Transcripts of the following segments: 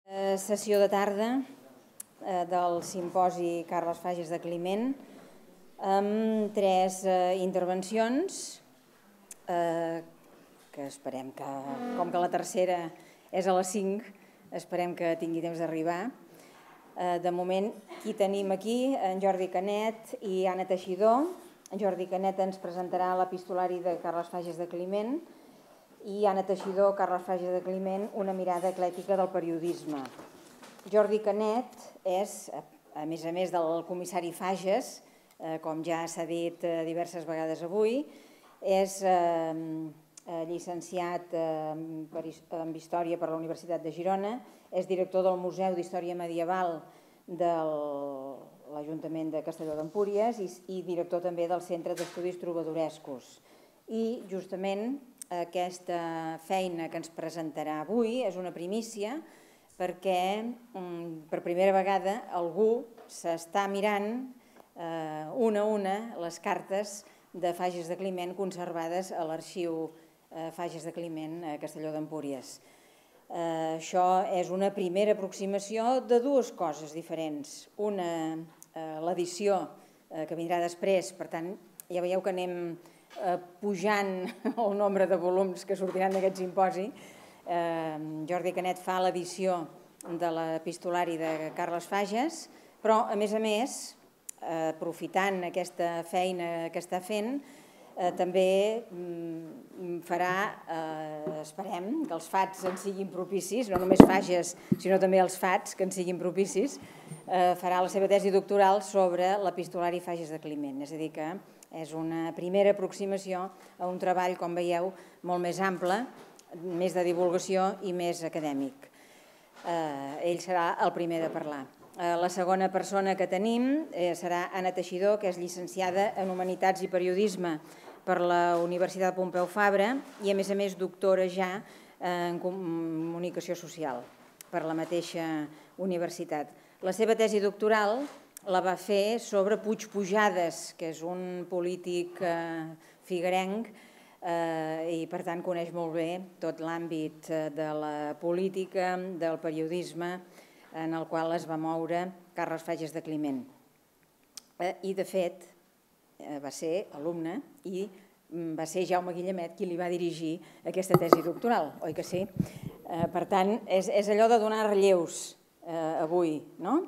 Sessió de tarda del simposi Carles Fages de Climent amb tres intervencions que esperem que, com que la tercera és a les 5, esperem que tingui temps d'arribar. De moment, qui tenim aquí? En Jordi Canet i Anna Teixidor. En Jordi Canet ens presentarà l'epistolari de Carles Fages de Climent i Anna Teixidor, Carles Fages de Climent, una mirada eclèctica del periodisme. Jordi Canet és, a més del comissari Fages, com ja s'ha dit diverses vegades avui, és llicenciat en Història per la Universitat de Girona, és director del Museu d'Història Medieval de l'Ajuntament de Castelló d'Empúries i director també del Centre d'Estudis Trobadorescos. I justament aquesta feina que ens presentarà avui és una primícia perquè per primera vegada algú s'està mirant una a una les cartes de Fages de Climent conservades a l'arxiu Fages de Climent a Castelló d'Empúries. Això és una primera aproximació de dues coses diferents. Una, l'edició que vindrà després, per tant, ja veieu que anem pujant el nombre de volums que sortiran d'aquest simposi. Jordi Canet fa l'edició de l'epistolari de Carles Fages, però, a més, aprofitant aquesta feina que està fent, també farà, esperem, que els fats en siguin propicis, no només Fages, sinó també els fats que en siguin propicis, farà la seva tesi doctoral sobre l'epistolari Fages de Climent. És a dir, que és una primera aproximació a un treball, com veieu, molt més ample, més de divulgació i més acadèmic. Ell serà el primer de parlar. La segona persona que tenim serà Anna Teixidor, que és llicenciada en Humanitats i Periodisme per la Universitat Pompeu Fabra i, a més, doctora ja en Comunicació Social per la mateixa universitat. La seva tesi doctoral la va fer sobre Puig Pujades, que és un polític figuerenc i, per tant, coneix molt bé tot l'àmbit de la política, del periodisme, en el qual es va moure Carles Fages de Climent. I, de fet, va ser alumne i va ser Jaume Guillemet qui li va dirigir aquesta tesi doctoral, oi que sí? Per tant, és allò de donar relleus avui, no?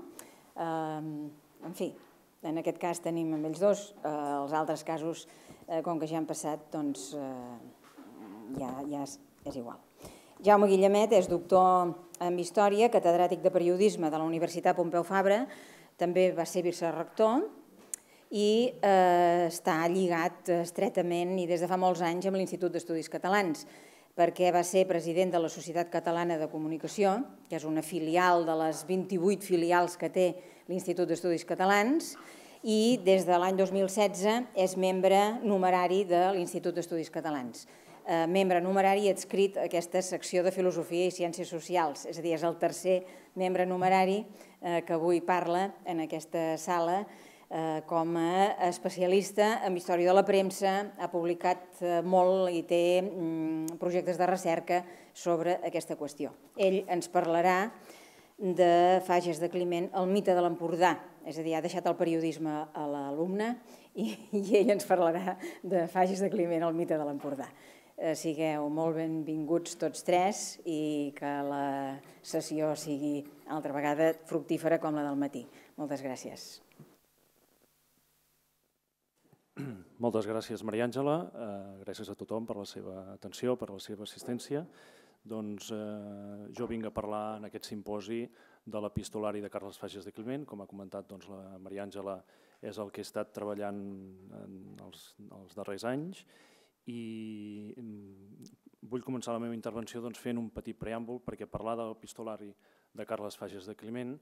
En fi, en aquest cas tenim amb ells dos, els altres casos, com que ja han passat, doncs ja és igual. Jaume Guillemet és doctor en Història, catedràtic de Periodisme de la Universitat Pompeu Fabra, també va ser vicerector i està lligat estretament i des de fa molts anys amb l'Institut d'Estudis Catalans, perquè va ser president de la Societat Catalana de Comunicació, que és una filial de les 28 filials que té l'Institut d'Estudis Catalans, i des de l'any 2016 és membre numerari de l'Institut d'Estudis Catalans. Membre numerari adscrit a aquesta secció de Filosofia i Ciències Socials, és a dir, és el tercer membre numerari que avui parla en aquesta sala com a especialista en història de la premsa, ha publicat molt i té projectes de recerca sobre aquesta qüestió. Ell ens parlarà de Fages de Climent, el mite de l'Empordà, és a dir, ha deixat el periodisme a l'alumne i ell ens parlarà de Fages de Climent, el mite de l'Empordà. Sigueu molt benvinguts tots tres i que la sessió sigui altra vegada fructífera com la del matí. Moltes gràcies. Moltes gràcies, Maria Àngela. Gràcies a tothom per la seva atenció, per la seva assistència. Doncs jo vinc a parlar en aquest simposi de l'epistolari de Carles Fages de Climent. Com ha comentat la Maria Àngela, és el que he estat treballant els darrers anys i vull començar la meva intervenció fent un petit preàmbul perquè parlar de l'epistolari de Carles Fages de Climent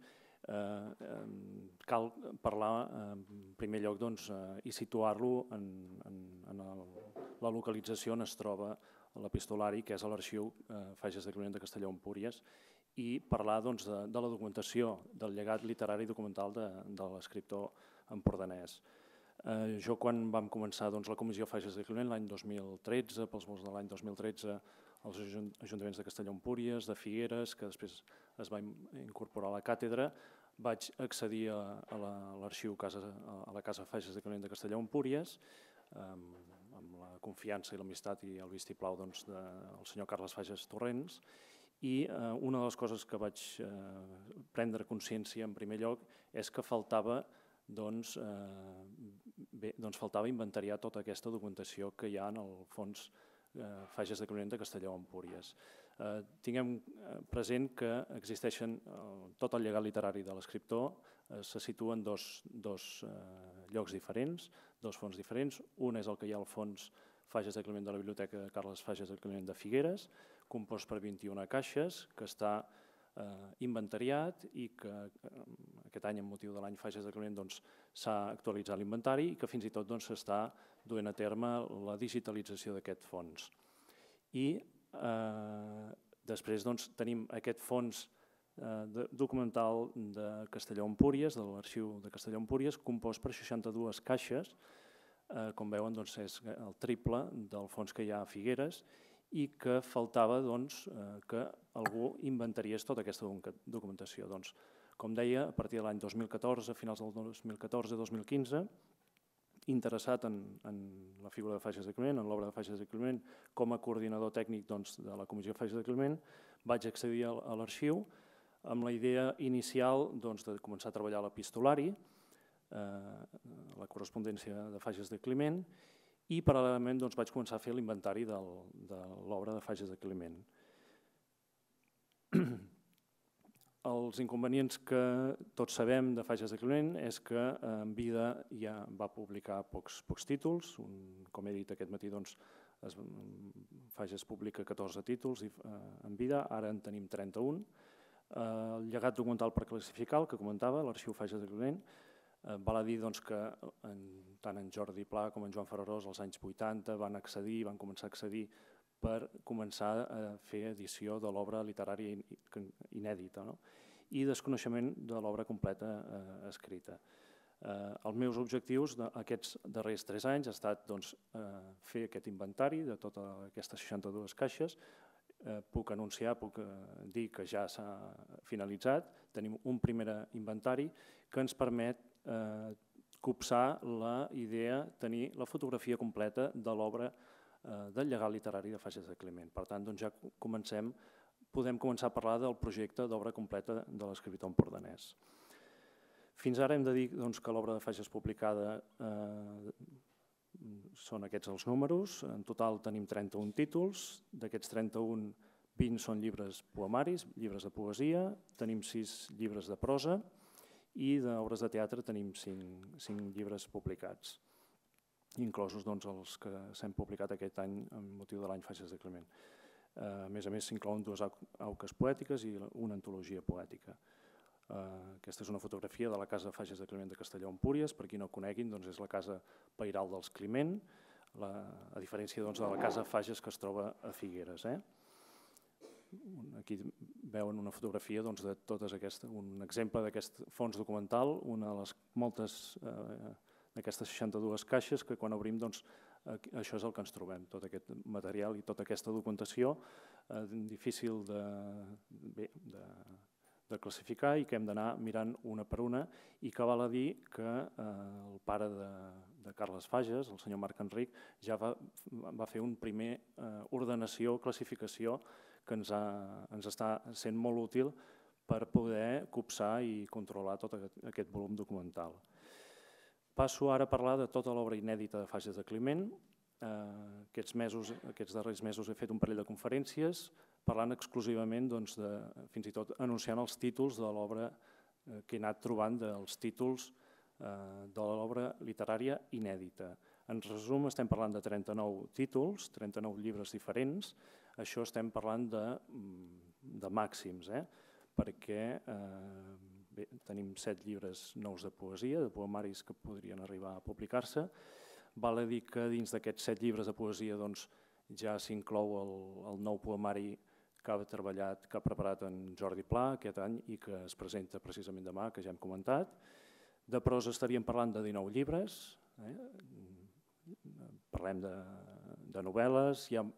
cal parlar en primer lloc i situar-lo en la localització on es troba l'epistolari, que és a l'arxiu Fages de Climent de Castelló d'Empúries, i parlar de la documentació, del llegat literari i documental de l'escriptor empordanès. Jo, quan vam començar la comissió Fages de Climent l'any 2013, pels molts de l'any 2013, als ajuntaments de Castelló-Empúries, de Figueres, que després es va incorporar a la càtedra. Vaig accedir a l'arxiu a la Casa Fages de Climent de Castelló-Empúries, amb la confiança i l'amistat i el vistiplau del senyor Carles Fages Torrents, i una de les coses que vaig prendre consciència en primer lloc és que faltava inventariar tota aquesta documentació que hi ha en el fons Fages de Climent de Castelló-Empúries. Tinguem present que existeixen, tot el llegat literari de l'escriptor se situa en dos llocs diferents, dos fons diferents. Un és el que hi ha al fons Fages de Climent de la Biblioteca Carles Fages de Climent de Figueres, compost per 21 caixes, que està inventariat i que aquest any, amb motiu de l'any Fages de Climent, s'ha actualitzat l'inventari i que fins i tot s'està duent a terme la digitalització d'aquest fons. I després tenim aquest fons documental de Castelló-Empúries, de l'arxiu de Castelló-Empúries, compost per 62 caixes, com veuen és el triple del fons que hi ha a Figueres, i que faltava que algú inventariés tota aquesta documentació. Com deia, a partir de l'any 2014, a finals del 2014-2015, interessat en la figura de Fages de Climent, en l'obra de Fages de Climent, com a coordinador tècnic de la Comissió Fages de Climent, vaig accedir a l'arxiu amb la idea inicial de començar a treballar l'epistolari, la correspondència de Fages de Climent, i paral·lelament vaig començar a fer l'inventari de l'obra de Fages de Climent. Els inconvenients que tots sabem de Fages de Climent és que en vida ja va publicar pocs títols. Com he dit aquest matí, Fages publica 14 títols en vida, ara en tenim 31. El llegat documental per classificar, el que comentava, l'arxiu Fages de Climent, val a dir que tant en Jordi Pla com en Joan Ferrarós als anys 80 van començar a accedir per començar a fer edició de l'obra literària inèdita i desconeixement de l'obra completa escrita. Els meus objectius aquests darrers 3 anys ha estat fer aquest inventari de totes aquestes 62 caixes. Puc anunciar, puc dir que ja s'ha finalitzat. Tenim un primer inventari que ens permet copsar la idea, tenir la fotografia completa de l'obra del llegat literari de Fages de Climent. Per tant, ja podem començar a parlar del projecte d'obra completa de l'escriptor empordanès. Fins ara hem de dir que l'obra de Fages publicada són aquests els números. En total tenim 31 títols. D'aquests 31, 20 són llibres poemaris, llibres de poesia, tenim 6 llibres de prosa i d'obres de teatre tenim 5 llibres publicats, inclosos els que s'han publicat aquest any amb motiu de l'any Fages de Climent. A més, s'inclouen 2 auques poètiques i una antologia poètica. Aquesta és una fotografia de la Casa Fages de Climent de Castelló-Empúries. Per qui no coneguin, és la casa pairal dels Climent, a diferència de la Casa Fages que es troba a Figueres. Aquí veuen una fotografia de totes aquestes, un exemple d'aquest fons documental, una de les moltes d'aquestes 62 caixes que quan obrim això és el que ens trobem, tot aquest material i tota aquesta documentació difícil de classificar i que hem d'anar mirant una per una i que val a dir que el pare de Carles Fages, el senyor Marc Enric, ja va fer un primer ordenació, classificació que ens està sent molt útil per poder copsar i controlar tot aquest volum documental. Passo ara a parlar de tota l'obra inèdita de Fages de Climent. Aquests darrers mesos he fet un parell de conferències parlant exclusivament, fins i tot anunciant els títols de l'obra que he anat trobant, dels títols de l'obra literària inèdita. En resum, estem parlant de 39 títols, 39 llibres diferents. Això estem parlant de màxims, perquè tenim 7 llibres nous de poesia, de poemaris que podrien arribar a publicar-se. Val a dir que dins d'aquests 7 llibres de poesia ja s'inclou el nou poemari que ha treballat, que ha preparat en Jordi Pla aquest any i que es presenta precisament demà, que ja hem comentat. De prosa estaríem parlant de 19 llibres, parlem de novel·les,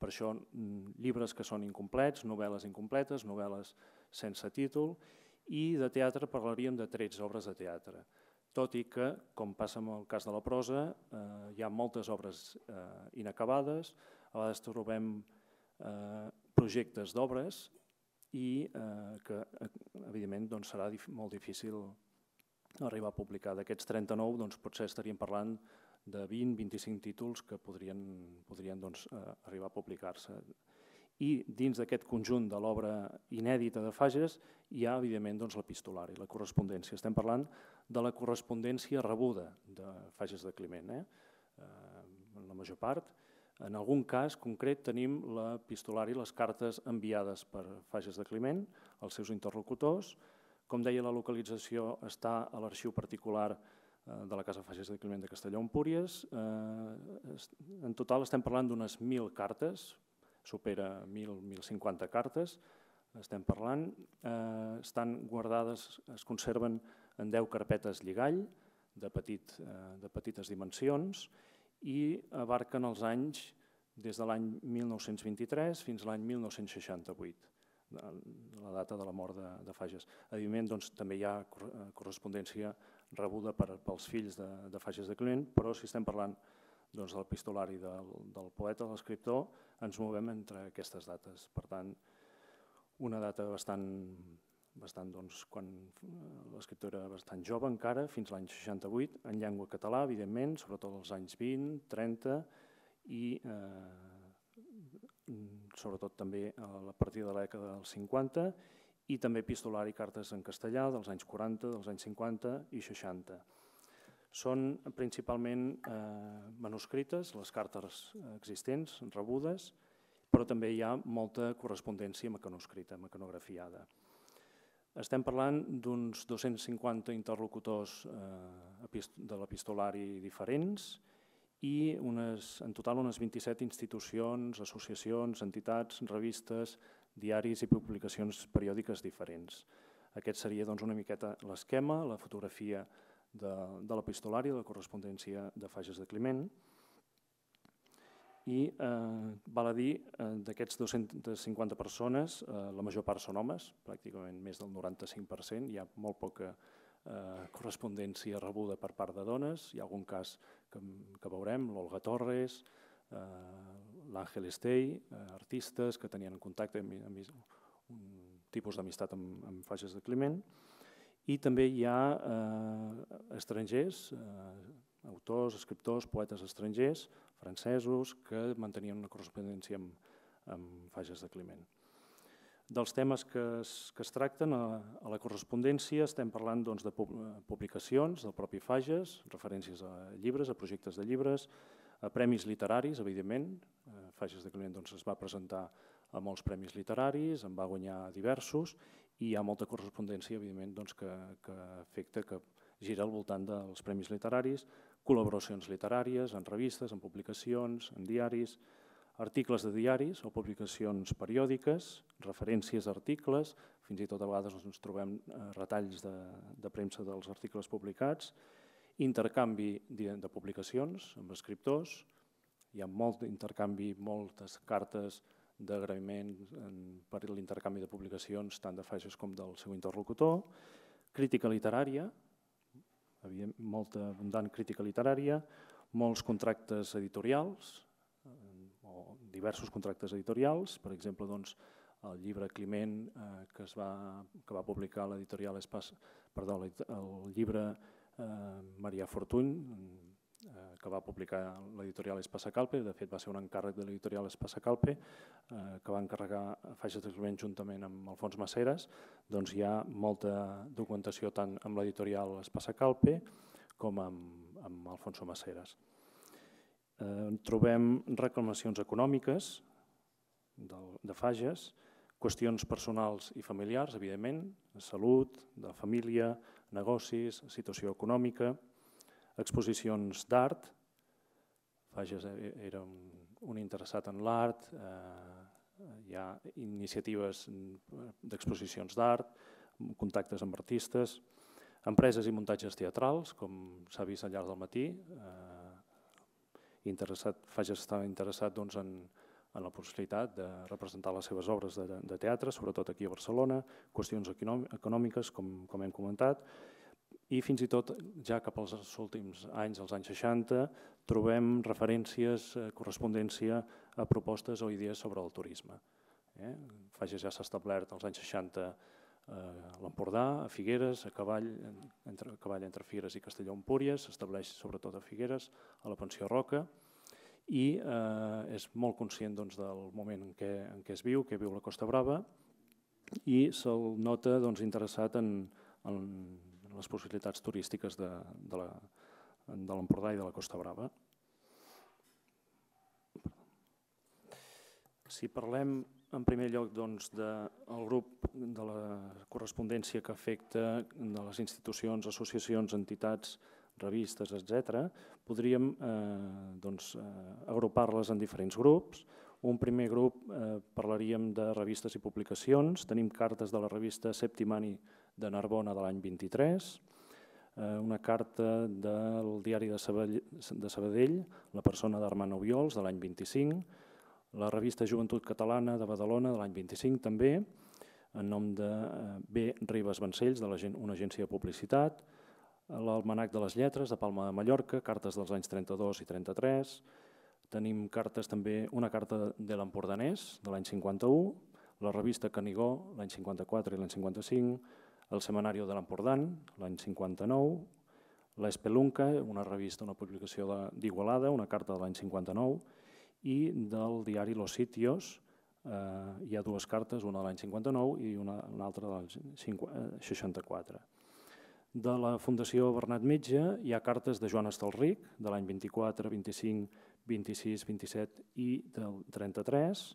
Per això, llibres que són incomplets, novel·les incompletes, novel·les sense títol, i de teatre parlaríem de 13 obres de teatre. Tot i que, com passa en el cas de la prosa, hi ha moltes obres inacabades, a vegades trobem projectes d'obres i que, evidentment, serà molt difícil arribar a publicar. D'aquests 39, potser estaríem parlant de 20-25 títols que podrien arribar a publicar-se. I dins d'aquest conjunt de l'obra inèdita de Fages hi ha, evidentment, l'epistolari, la correspondència. Estem parlant de la correspondència rebuda de Fages de Climent, en la major part. En algun cas concret tenim l'epistolari, les cartes enviades per Fages de Climent als seus interlocutors. Com deia, la localització està a l'arxiu particular de la Casa Fages de Climent de Castelló-Empúries. En total estem parlant d'unes 1.000 cartes, supera 1.050 cartes, estem parlant. Estan guardades, es conserven en 10 carpetes lligall de petites dimensions i abarquen els anys des de l'any 1923 fins a l'any 1968, la data de la mort de Fages. Evidentment, també hi ha correspondència rebuda pels fills de Fages de Climent, però si estem parlant de l'epistolari del poeta, de l'escriptor, ens movem entre aquestes dates. Per tant, una data bastant, quan l'escriptor era bastant jove encara, fins a l'any 68, en llengua català, evidentment, sobretot als anys 20, 30 i sobretot també a partir de la dècada dels 50, i també epistolari i cartes en castellà dels anys 40, dels anys 50 i 60. Són principalment manuscrites, les cartes existents, rebudes, però també hi ha molta correspondència mecanoscrita, mecanografiada. Estem parlant d'uns 250 interlocutors de l'epistolari diferents i en total unes 27 institucions, associacions, entitats, revistes, diaris i publicacions periòdiques diferents. Aquest seria una miqueta l'esquema, la fotografia de l'epistolari, de la correspondència de Fages de Climent. I val a dir, d'aquests 250 persones, la major part són homes, pràcticament més del 95%, hi ha molt poca correspondència rebuda per part de dones, hi ha algun cas que veurem, l'Olga Torres, l'Àngel Estell, artistes que tenien contacte amb un tipus d'amistat amb Fages de Climent, i també hi ha estrangers, autors, escriptors, poetes estrangers, francesos, que mantenien una correspondència amb Fages de Climent. Dels temes que es tracten a la correspondència estem parlant de publicacions del propi Fages, referències a llibres, a projectes de llibres, a premis literaris, evidentment. Fages de Climent es va presentar a molts premis literaris, en va guanyar diversos, i hi ha molta correspondència, evidentment, que afecta, que gira al voltant dels premis literaris, col·laboracions literàries en revistes, en publicacions, en diaris, articles de diaris o publicacions periòdiques, referències a articles, fins i tot a vegades ens trobem retalls de premsa dels articles publicats, intercanvi de publicacions amb escriptors, hi ha molt intercanvi, moltes cartes d'agraïment per l'intercanvi de publicacions tant de Fages com del seu interlocutor, crítica literària, molta abundant crítica literària, molts contractes editorials, o diversos contractes editorials, per exemple, el llibre Climent que va publicar l'editorial el llibre Maria Fortuny, que va publicar l'editorial Espasa-Calpe, de fet va ser un encàrrec de l'editorial Espasa-Calpe, que va encarregar a Fages de Climent juntament amb Alfons Maceres. Doncs hi ha molta documentació tant amb l'editorial Espasa-Calpe com amb Alfonso Maceres. Trobem reclamacions econòmiques de Fages, qüestions personals i familiars, evidentment, salut, de família, negocis, situació econòmica, exposicions d'art. Fages era un interessat en l'art, hi ha iniciatives d'exposicions d'art, contactes amb artistes, empreses i muntatges teatrals, com s'ha vist al llarg del matí. Fages estava interessat en en la possibilitat de representar les seves obres de teatre, sobretot aquí a Barcelona, qüestions econòmiques, com hem comentat, i fins i tot, ja cap als últims anys, als anys 60, trobem referències, correspondència a propostes o idees sobre el turisme. Fages ja s'ha establert als anys 60 a l'Empordà, a Figueres, a cavall entre Figueres i Castelló-Empúries, s'estableix sobretot a Figueres, a la Pensió Roca, i és molt conscient del moment en què es viu, que viu la Costa Brava, i se'l nota interessat en les possibilitats turístiques de l'Empordà i de la Costa Brava. Si parlem en primer lloc del grup de la correspondència que afecta de les institucions, associacions, entitats, revistes, etc., podríem agrupar-les en diferents grups. Un primer grup parlaríem de revistes i publicacions. Tenim cartes de la revista Septimani de Narbona de l'any 23, una carta del diari de Sabadell, La persona d'Armand Obiols, de l'any 25, la revista Joventut Catalana de Badalona de l'any 25 també, en nom de B. Ribas Vancells, una agència de publicitat, l'Almanac de les Lletres de Palma de Mallorca, cartes dels anys 32 i 33, tenim cartes també, una carta de l'Empordanès de l'any 51, la revista Canigó l'any 54 i l'any 55, el Semanario de l'Empordan l'any 59, l'Espelunca, una revista, una publicació d'Igualada, una carta de l'any 59, i del diari Los Sitios hi ha dues cartes, una de l'any 59 i una altra de l'any 64. De la Fundació Bernat Metge hi ha cartes de Joan Estalric, de l'any 24, 25, 26, 27 i del 33,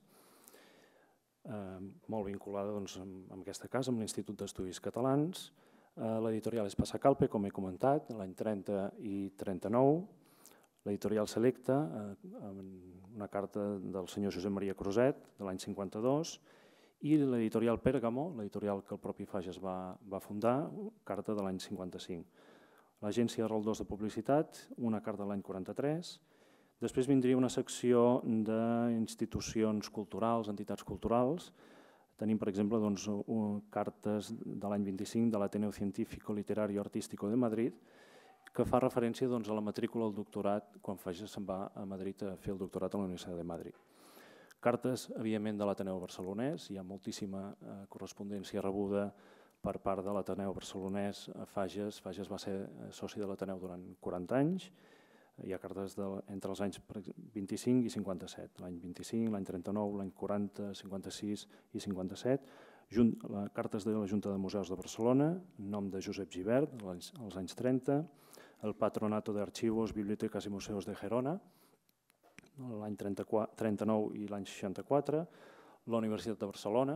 molt vinculada en aquesta cas amb l'Institut d'Estudis Catalans. L'editorial és Passacalpe, com he comentat, l'any 30 i 39. L'editorial Selecta, una carta del senyor Josep Maria Cruzet, de l'any 52, i l'editorial Pèrgamo, l'editorial que el propi Fages va fundar, carta de l'any 55. L'Agència Roldós de Publicitat, una carta de l'any 43. Després vindria una secció d'institucions culturals, entitats culturals. Tenim, per exemple, cartes de l'any 25 de l'Ateneu Científico Literario Artístico de Madrid, que fa referència a la matrícula al doctorat quan Fages se'n va a Madrid a fer el doctorat a la Universitat de Madrid. Cartes, evidentment, de l'Ateneu Barcelonès. Hi ha moltíssima correspondència rebuda per part de l'Ateneu Barcelonès a Fages. Fages va ser soci de l'Ateneu durant 40 anys. Hi ha cartes entre els anys 25 i 57, l'any 25, l'any 39, l'any 40, 56 i 57. Cartes de la Junta de Museus de Barcelona, en nom de Josep Gibert, als anys 30, el Patronato de Archivos, Bibliotecas i Museus de Gerona, l'any 39 i l'any 64, la Universitat de Barcelona,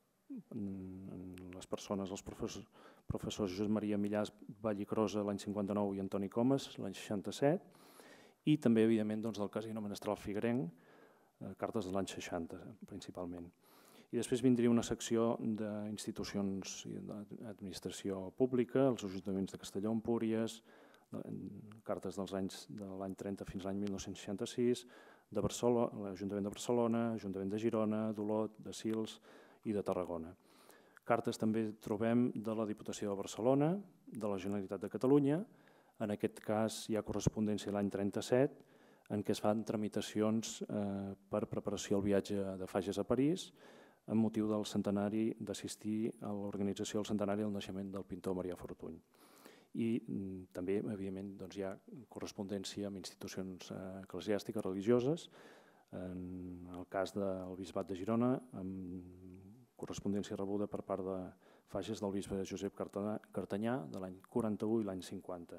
les persones, els professors Josep Maria Millàs Vallicrosa l'any 59 i Antoni Comas l'any 67, i també, evidentment, del Casino Menestral Figuerenc, cartes de l'any 60, principalment. I després vindria una secció d'institucions d'administració pública, els ajuntaments de Castelló, Empúries, cartes de l'any 30 fins a l'any 1966, l'Ajuntament de Barcelona, Ajuntament de Girona, d'Olot, de Sils i de Tarragona. Cartes també trobem de la Diputació de Barcelona, de la Generalitat de Catalunya. En aquest cas hi ha correspondència l'any 37 en què es fan tramitacions per preparació al viatge de Fages a París amb motiu del centenari d'assistir a l'organització del centenari del naixement del pintor Marià Fortuny. I també, evidentment, hi ha correspondència amb institucions eclesiàstiques religioses, en el cas del Bisbat de Girona, amb correspondència rebuda per part de Fages del bisbe Josep Cartanyà de l'any 41 i l'any 50.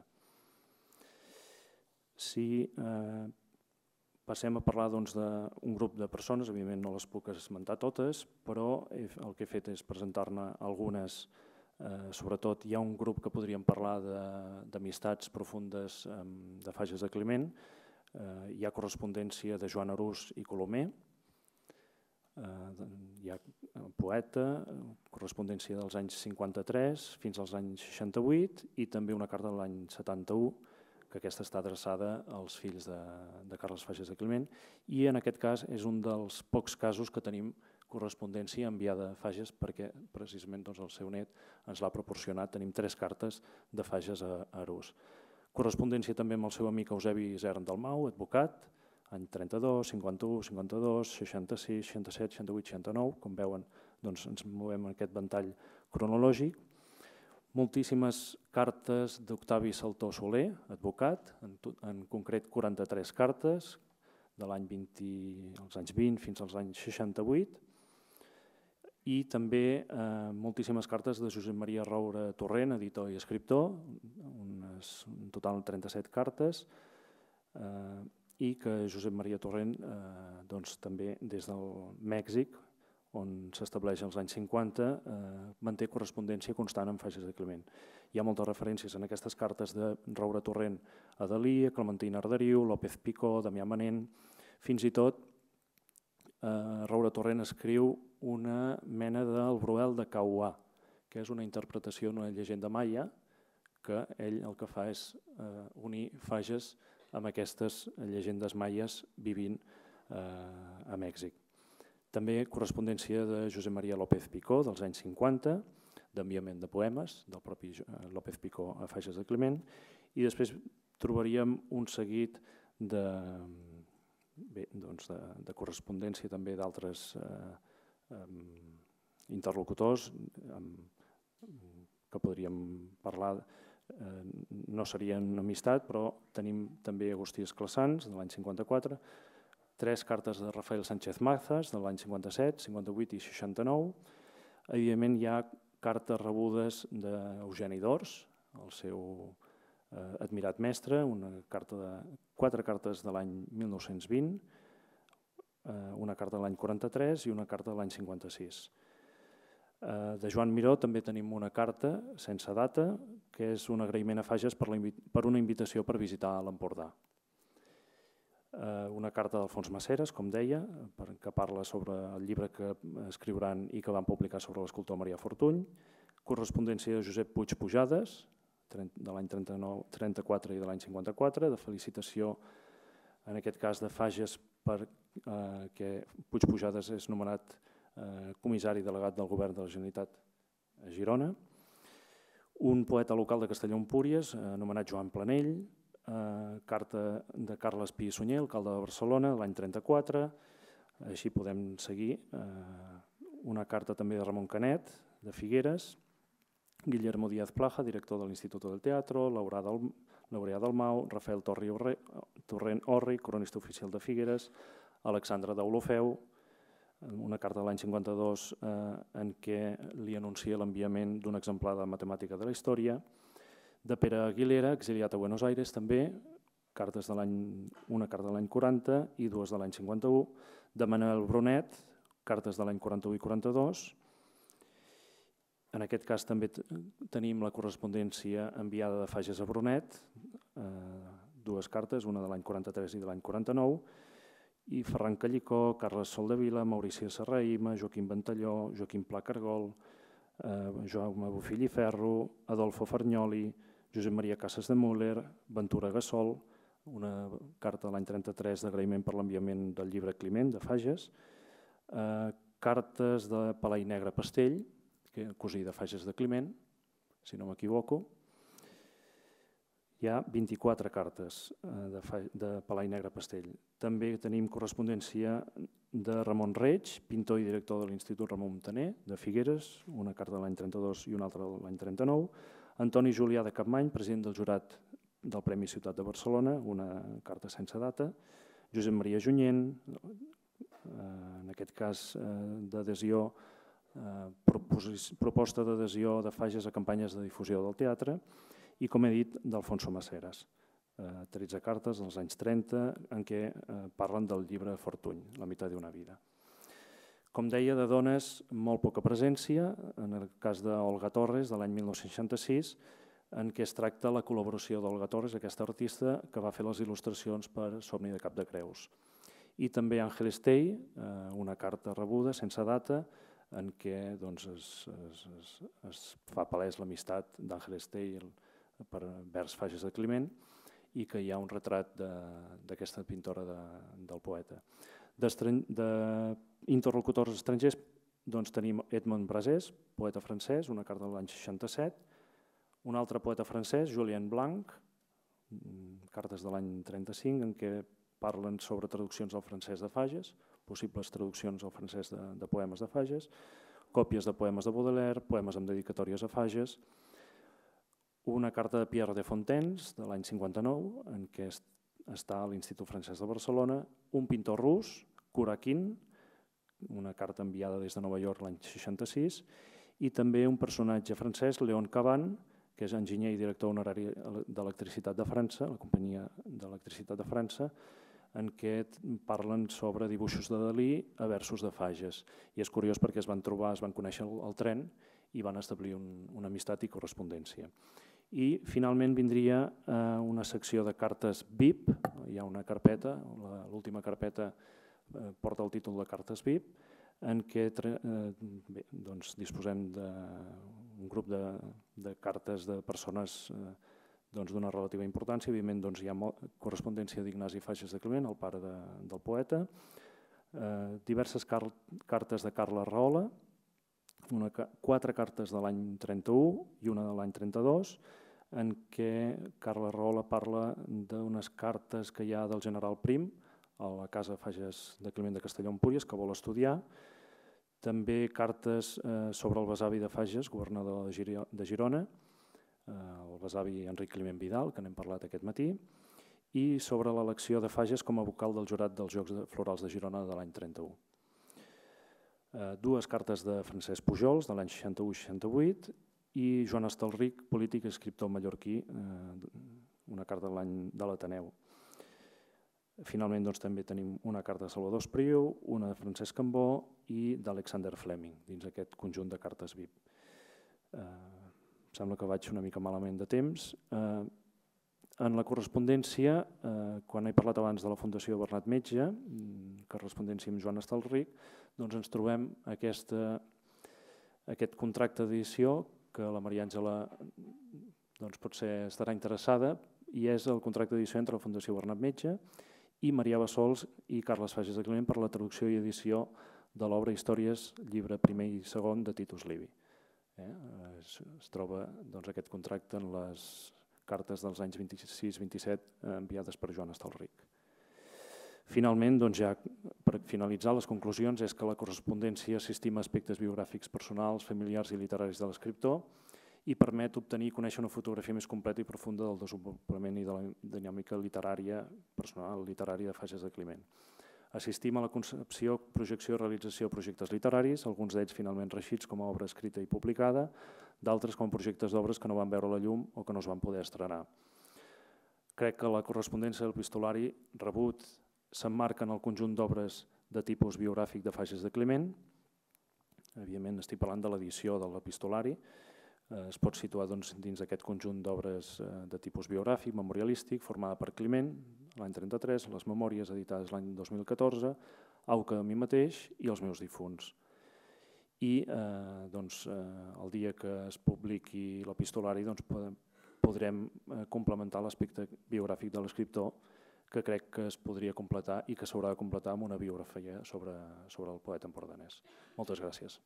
Si passem a parlar d'un grup de persones, evidentment no les puc esmentar totes, però el que he fet és presentar-ne algunes. Sobretot hi ha un grup que podríem parlar d'amistats profundes de Fages de Climent. Hi ha correspondència de Joan Arús i Colomer, hi ha poeta, correspondència dels anys 53 fins als anys 68 i també una carta de l'any 71 que aquesta està adreçada als fills de Carles Fages de Climent, i en aquest cas és un dels pocs casos que tenim correspondència enviada a Fages perquè precisament el seu net ens l'ha proporcionat. Tenim 3 cartes de Fages a Arús. Correspondència també amb el seu amic Eusebi Isern Dalmau, advocat, any 32, 51, 52, 66, 67, 68, 69. Com veuen, ens movem en aquest ventall cronològic. Moltíssimes cartes d'Octavi Saltó Soler, advocat, en concret 43 cartes, de l'any 20, als anys 20 fins als anys 68, i també moltíssimes cartes de Josep Maria Roura Torrent, editor i escriptor, en total 37 cartes, i que Josep Maria Torrent també des del Mèxic, on s'estableix als anys 50, manté correspondència constant amb Fages de Climent. Hi ha moltes referències en aquestes cartes de Roura Torrent a Dalí, a Clementina Arderiu, López Picó, Damià Manent. Fins i tot Roura Torrent escriu una mena del Bruel de Cauà, que és una interpretació d'una llegenda maia, que ell el que fa és unir Fages amb aquestes llegendes maies vivint a Mèxic. També correspondència de Josep Maria López Picó dels anys 50, d'enviament de poemes del propi López Picó a Fages de Climent, i després trobaríem un seguit de correspondència també d'altres interlocutors que podríem parlar. No serien amistat, però tenim també Agustí Esclassans, de l'any 54, 3 cartes de Rafael Sánchez Mazas, de l'any 57, 58 i 69. Evidentment hi ha cartes rebudes d'Eugeni d'Ors, el seu admirat mestre, 4 cartes de l'any 1920, una carta de l'any 43 i una carta de l'any 56. De Joan Miró també tenim una carta sense data, que és un agraïment a Fages per una invitació per visitar l'Empordà. Una carta d'Alfons Maceres, com deia, que parla sobre el llibre que escriuran i que van publicar sobre l'escultor Marià Fortuny. Correspondència de Josep Puig Pujades, de l'any 34 i de l'any 54, de felicitació, en aquest cas de Fages, perquè Puig Pujades és nomenat comissari delegat del govern de la Generalitat a Girona. Un poeta local de Castelló-Empúries, anomenat Joan Planell, carta de Carles Pi i Sunyer, alcalde de Barcelona, l'any 34. Així podem seguir. Una carta també de Ramon Canet, de Figueres. Guillermo Díaz Plaja, director de l'Instituto del Teatro. Laureà Dalmau. Rafael Torrent Orri, cronista oficial de Figueres. Alexandre Deulofeu, una carta de l'any 52 en què li anuncia l'enviament d'un exemplar de Matemàtica de la Història. De Pere Aguilera, exiliat a Buenos Aires, també, una carta de l'any 40 i 2 de l'any 51. De Manuel Brunet, cartes de l'any 41 i 42. En aquest cas també tenim la correspondència enviada de Fages a Brunet, 2 cartes, una de l'any 43 i de l'any 49. I Ferran Callicó, Carles Soldevila, Maurici Serraïma, Joaquim Ventalló, Joaquim Pla Cargol, Jaume Bofill i Ferro, Adolfo Fargnoli, Josep Maria Casas de Müller, Ventura Gassol, una carta de l'any 33 d'agraïment per l'enviament del llibre Climent de Fages, cartes de Pelai Negre Pastell, cosí de Fages de Climent, si no m'equivoco. Hi ha 24 cartes de Pelai Negre Pastell. També tenim correspondència de Ramon Reig, pintor i director de l'Institut Ramon Muntaner, de Figueres, una carta de l'any 32 i una altra de l'any 39. Antoni Julià de Capmany, president del jurat del Premi Ciutat de Barcelona, una carta sense data. Josep Maria Junyent, en aquest cas d'adhesió, proposta d'adhesió de Fages a campanyes de difusió del teatre. I, com he dit, d'Alfonso Maceres, 13 cartes dels anys 30 en què parlen del llibre Fortuny, La meitat d'una vida. Com deia, de dones, molt poca presència, en el cas d'Olga Torres, de l'any 1966, en què es tracta la col·laboració d'Olga Torres, aquesta artista que va fer les il·lustracions per Somni de Cap de Creus. I també Àngel Estell, una carta rebuda sense data, en què es fa palès l'amistat d'Àngel Estell vers Fages de Climent, i que hi ha un retrat d'aquesta pintora del poeta. D'interlocutors estrangers tenim Edmond Brasés, poeta francès, una carta de l'any 67, un altre poeta francès, Julien Blanc, cartes de l'any 35, en què parlen sobre traduccions al francès de Fages, possibles traduccions al francès de poemes de Fages, còpies de poemes de Baudelaire, poemes amb dedicatòries a Fages, una carta de Pierre de Fontaines, de l'any 59, en què està a l'Institut Francès de Barcelona, un pintor rus, Kurakin, una carta enviada des de Nova York l'any 66, i també un personatge francès, Léon Caban, que és enginyer i director honorari d'Electricitat de França, la companyia d'Electricitat de França, en què parlen sobre dibuixos de Dalí a versos de Fages. I és curiós perquè es van conèixer al tren i van establir una amistat i correspondència. I finalment vindria una secció de cartes VIP, hi ha una carpeta, l'última carpeta porta el títol de cartes VIP, en què disposem d'un grup de cartes de persones d'una relativa importància. Evidentment hi ha correspondència d'Ignasi Fages de Climent, el pare del poeta, diverses cartes de Carla Rahola, 4 cartes de l'any 31 i una de l'any 32, en què Carla Rahola parla d'unes cartes que hi ha del general Prim a la casa Fages de Climent de Castelló-Empúries, que vol estudiar. També cartes sobre el besavi de Fages, governador de Girona, el besavi Enric Climent Vidal, que n'hem parlat aquest matí, i sobre l'elecció de Fages com a vocal del jurat dels Jocs Florals de Girona de l'any 31. 2 cartes de Francesc Pujols, de l'any 61-68, i Joan Estalric, polític i escriptor mallorquí, una carta de l'Ateneu. Finalment també tenim una carta de Salvador Espriu, una de Francesc Cambó i d'Alexander Fleming, dins aquest conjunt de cartes VIP. Sembla que vaig una mica malament de temps. En la correspondència, quan he parlat abans de la Fundació Bernat Metge, correspondència amb Joan Estalric, ens trobem aquest contracte d'edició que la Maria Àngela potser estarà interessada, i és el contracte d'edició entre la Fundació Bernat Metge i Marià Bassols i Carles Fages de Climent per la traducció i edició de l'obra Històries, llibre primer i segon de Titus Livi. Es troba aquest contracte en les cartes dels anys 26-27 enviades per Joan Estalric. Finalment, ja per finalitzar, les conclusions és que la correspondència s'estima aspectes biogràfics personals, familiars i literaris de l'escriptor i permet obtenir i conèixer una fotografia més completa i profunda del desenvolupament i de la dinàmica literària, personal, literària de Fages de Climent. Assistim a la concepció, projecció i realització de projectes literaris, alguns d'ells finalment reeixits com a obra escrita i publicada, d'altres com projectes d'obres que no van veure la llum o que no es van poder estrenar. Crec que la correspondència del epistolari rebut s'emmarca en el conjunt d'obres de tipus biogràfic de Fages de Climent. Evidentment, estic parlant de l'edició de l'epistolari. Es pot situar dins aquest conjunt d'obres de tipus biogràfic, memorialístic, formada per Climent, l'any 33, les memòries editades l'any 2014, Auca de mi mateix i els meus difunts. I el dia que es publiqui l'epistolari podrem complementar l'aspecte biogràfic de l'escriptor, que crec que es podria completar i que s'haurà de completar amb una biografia sobre el poeta empordanès. Moltes gràcies.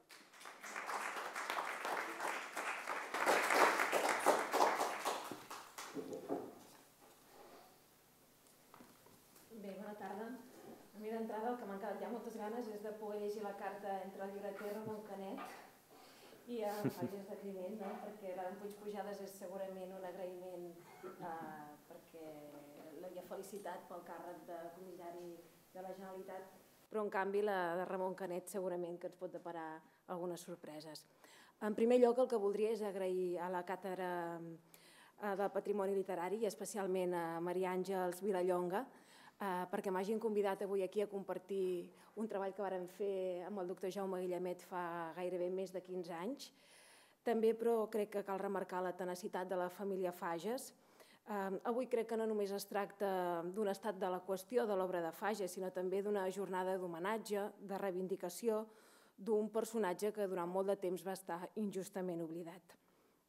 Bé, bona tarda. A mi d'entrada el que m'han quedat ja moltes ganes és de poder llegir la carta entre el llibreter Ramon Canet i a Fages de Climent, perquè l'Adam Puig Pujades és segurament un agraïment perquè l'havia felicitat pel càrrec de comissari de la Generalitat, però en canvi la de Ramon Canet segurament que ens pot deparar algunes sorpreses. En primer lloc, el que voldria és agrair a la Càtedra del Patrimoni Literari i especialment a Maria Àngels Vilallonga perquè m'hagin convidat avui aquí a compartir un treball que vàrem fer amb el doctor Jaume Guillemet fa gairebé més de 15 anys. També, però, crec que cal remarcar la tenacitat de la família Fages. Avui crec que no només es tracta d'un estat de la qüestió de l'obra de Fages, sinó també d'una jornada d'homenatge, de reivindicació d'un personatge que durant molt de temps va estar injustament oblidat.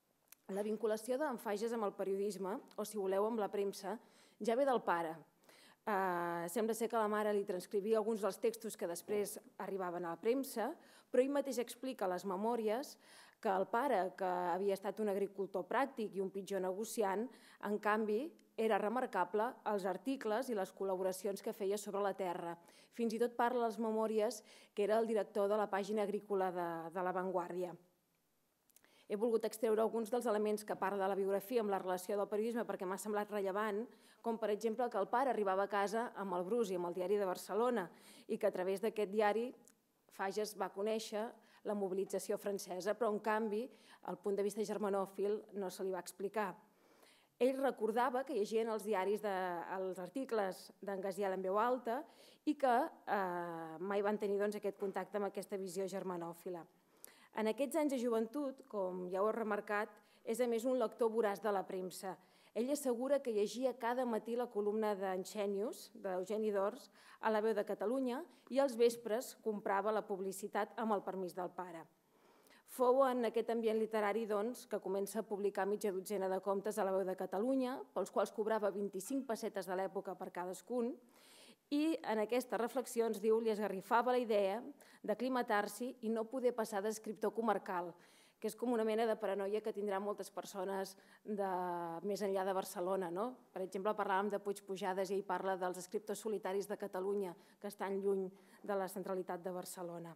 La vinculació d'en Fages amb el periodisme, o si voleu amb la premsa, ja ve del pare. Sembla ser que la mare li transcrivia alguns dels textos que després arribaven a la premsa, però ell mateix explica a les memòries que el pare, que havia estat un agricultor pràctic i un pitjor negociant, en canvi, era remarcable els articles i les col·laboracions que feia sobre la terra. Fins i tot parla a les memòries que era el director de la pàgina agrícola de La Vanguardia. He volgut extreure alguns dels elements que parla de la biografia amb la relació del periodisme perquè m'ha semblat rellevant, com per exemple que el pare arribava a casa amb el Brus i amb el Diari de Barcelona i que a través d'aquest diari Fages va conèixer la mobilització francesa, però en canvi el punt de vista germanòfil no se li va explicar. Ell recordava que llegien els diaris, els articles d'en Gaziel en veu alta i que mai van tenir aquest contacte amb aquesta visió germanòfila. En aquests anys de joventut, com ja ho he remarcat, és a més un lector voraç de la premsa. Ell assegura que llegia cada matí la columna d'en Xènius, d'Eugeni d'Ors, a La Veu de Catalunya i als vespres comprava la publicitat amb el permís del pare. Fou en aquest ambient literari que comença a publicar mitja dotzena de contes a La Veu de Catalunya, pels quals cobrava 25 pessetes de l'època per cadascun, i en aquestes reflexions, diu, li esgarrifava la idea d'aclimatar-s'hi i no poder passar d'escriptor comarcal, que és com una mena de paranoia que tindran moltes persones més enllà de Barcelona. Per exemple, parlàvem de Puigpujades i ell parla dels escriptors solitaris de Catalunya que estan lluny de la centralitat de Barcelona.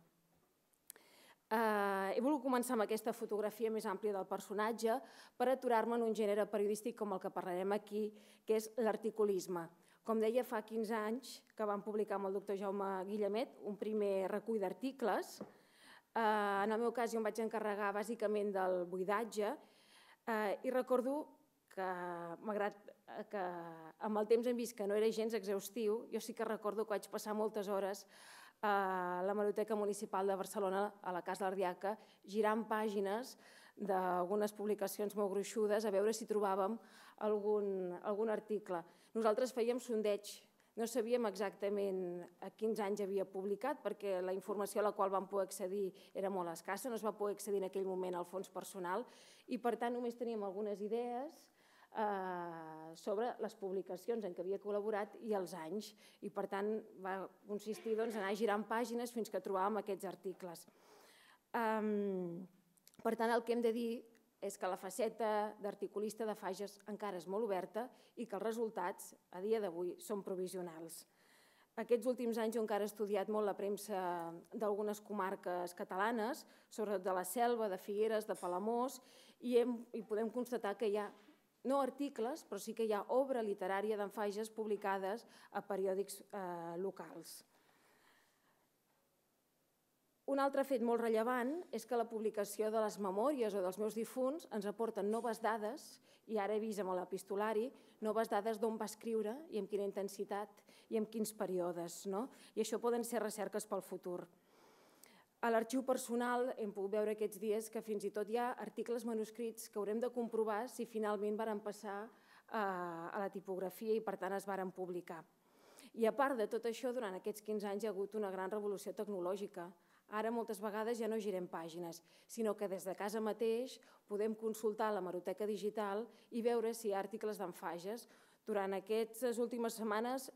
He volgut començar amb aquesta fotografia més àmplia del personatge per aturar-me en un gènere periodístic com el que parlarem aquí, que és l'articulisme. Com deia, fa 15 anys que vam publicar amb el doctor Jaume Guillemet un primer recull d'articles. En el meu cas jo em vaig encarregar bàsicament del buidatge i recordo que, malgrat que amb el temps hem vist que no era gens exhaustiu, jo sí que recordo que vaig passar moltes hores a l'Hemeroteca Municipal de Barcelona, a la Casa l'Ardiaca, girant pàgines d'algunes publicacions molt gruixudes a veure si trobàvem algun article. Nosaltres fèiem sondeig, no sabíem exactament a quins anys havia publicat perquè la informació a la qual vam poder accedir era molt escassa, no es va poder accedir en aquell moment al fons personal i per tant només teníem algunes idees sobre les publicacions en què havia col·laborat i els anys i per tant va consistir en anar girant pàgines fins que trobàvem aquests articles. Per tant, el que hem de dir és que la faceta d'articulista de Fages encara és molt oberta i que els resultats, a dia d'avui, són provisionals. Aquests últims anys jo encara he estudiat molt la premsa d'algunes comarques catalanes, sobretot de la Selva, de Figueres, de Palamós, i podem constatar que hi ha no articles, però sí que hi ha obra literària d'en Fages publicades a periòdics locals. Un altre fet molt rellevant és que la publicació de les memòries o dels meus difunts ens aporten noves dades, i ara he vist amb l'epistolari, noves dades d'on va escriure i amb quina intensitat i en quins períodes. I això poden ser recerques pel futur. A l'arxiu personal hem pogut veure aquests dies que fins i tot hi ha articles manuscrits que haurem de comprovar si finalment varen passar a la tipografia i per tant es varen publicar. I a part de tot això, durant aquests 15 anys hi ha hagut una gran revolució tecnològica. Ara moltes vegades ja no girem pàgines, sinó que des de casa mateix podem consultar l'hemeroteca digital i veure si hi ha articles d'en Fages. Durant aquestes últimes setmanes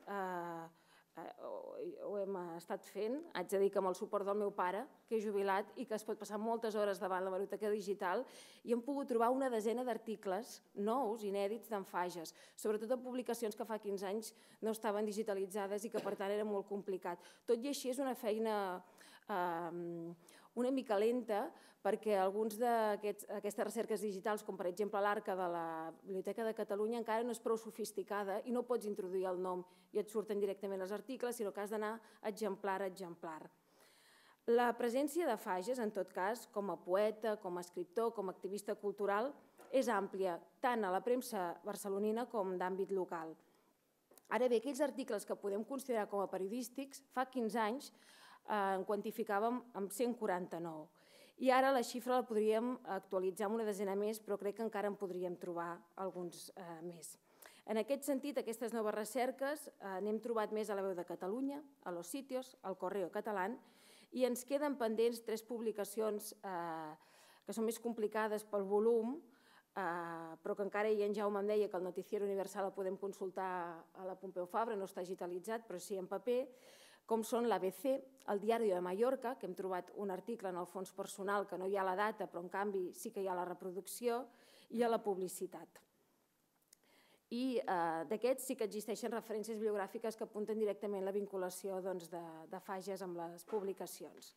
ho hem estat fent, haig de dir que amb el suport del meu pare, que és jubilat i que es pot passar moltes hores davant l'hemeroteca digital, i hem pogut trobar una desena d'articles nous, inèdits, d'en Fages, sobretot en publicacions que fa 15 anys no estaven digitalitzades i que per tant era molt complicat. Tot i així és una feina una mica lenta perquè alguns d'aquestes recerques digitals, com per exemple l'Arca de la Biblioteca de Catalunya, encara no és prou sofisticada i no pots introduir el nom i et surten directament els articles, sinó que has d'anar exemplar a exemplar. La presència de Fages, en tot cas, com a poeta, com a escriptor, com a activista cultural, és àmplia, tant a la premsa barcelonina com d'àmbit local. Ara bé, aquells articles que podem considerar com a periodístics, fa 15 anys en quantificàvem amb 149. I ara la xifra la podríem actualitzar amb una desena més, però crec que encara en podríem trobar alguns més. En aquest sentit, aquestes noves recerques n'hem trobat més a La Veu de Catalunya, a Los Sitios, al Correo Catalán, i ens queden pendents 3 publicacions que són més complicades pel volum, però que encara ahir en Jaume em deia que el Noticiero Universal el podem consultar a la Pompeu Fabra, no està digitalitzat, però sí en paper, com són l'ABC, el Diari de Mallorca, que hem trobat un article en el fons personal que no hi ha la data, però en canvi sí que hi ha la reproducció, i a la publicitat. I d'aquests sí que existeixen referències bibliogràfiques que apunten directament la vinculació de Fages amb les publicacions.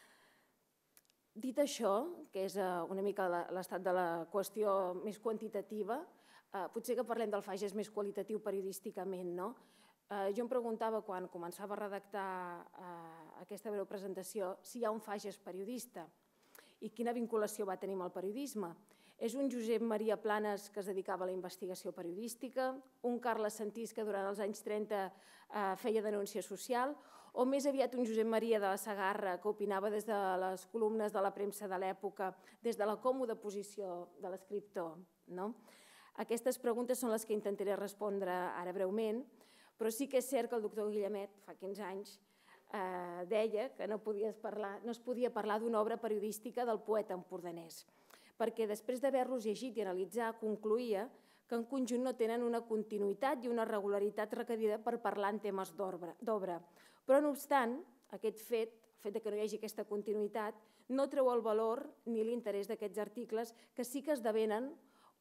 Dit això, que és una mica l'estat de la qüestió més quantitativa, potser que parlem del Fages més qualitatiu periodísticament. Jo em preguntava, quan començava a redactar aquesta breu presentació, si hi ha un Fages periodista i quina vinculació va tenir amb el periodisme. És un Josep Maria Planes que es dedicava a la investigació periodística, un Carles Sentís que durant els anys 30 feia denúncia social, o més aviat un Josep Maria de la Segarra que opinava des de les columnes de la premsa de l'època, des de la còmoda posició de l'escriptor. Aquestes preguntes són les que intentaré respondre ara breument, però sí que és cert que el doctor Guillemet, fa 15 anys, deia que no es podia parlar d'una obra periodística del poeta empordanès, perquè després d'haver-los llegit i analitzar concluïa que en conjunt no tenen una continuïtat i una regularitat requerida per parlar en temes d'obra. Però no obstant, aquest fet, el fet que no hi hagi aquesta continuïtat, no treu el valor ni l'interès d'aquests articles que sí que esdevenen,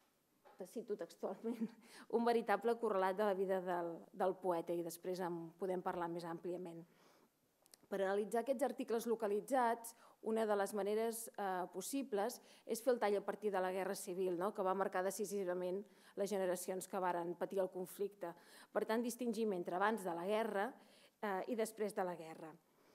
cito textualment, un veritable correlat de la vida del poeta i després en podem parlar més àmpliament. Per analitzar aquests articles localitzats, una de les maneres possibles és fer el tall a partir de la Guerra Civil, que va marcar decisivament les generacions que varen patir el conflicte. Per tant, distingim entre abans de la guerra i després de la guerra.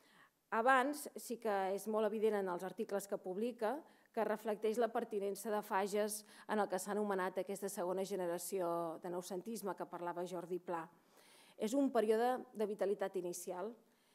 Abans sí que és molt evident en els articles que publica que reflecteix la pertinença de Fages en el que s'ha anomenat aquesta segona generació de noucentisme que parlava Jordi Pla. És un període de vitalitat inicial.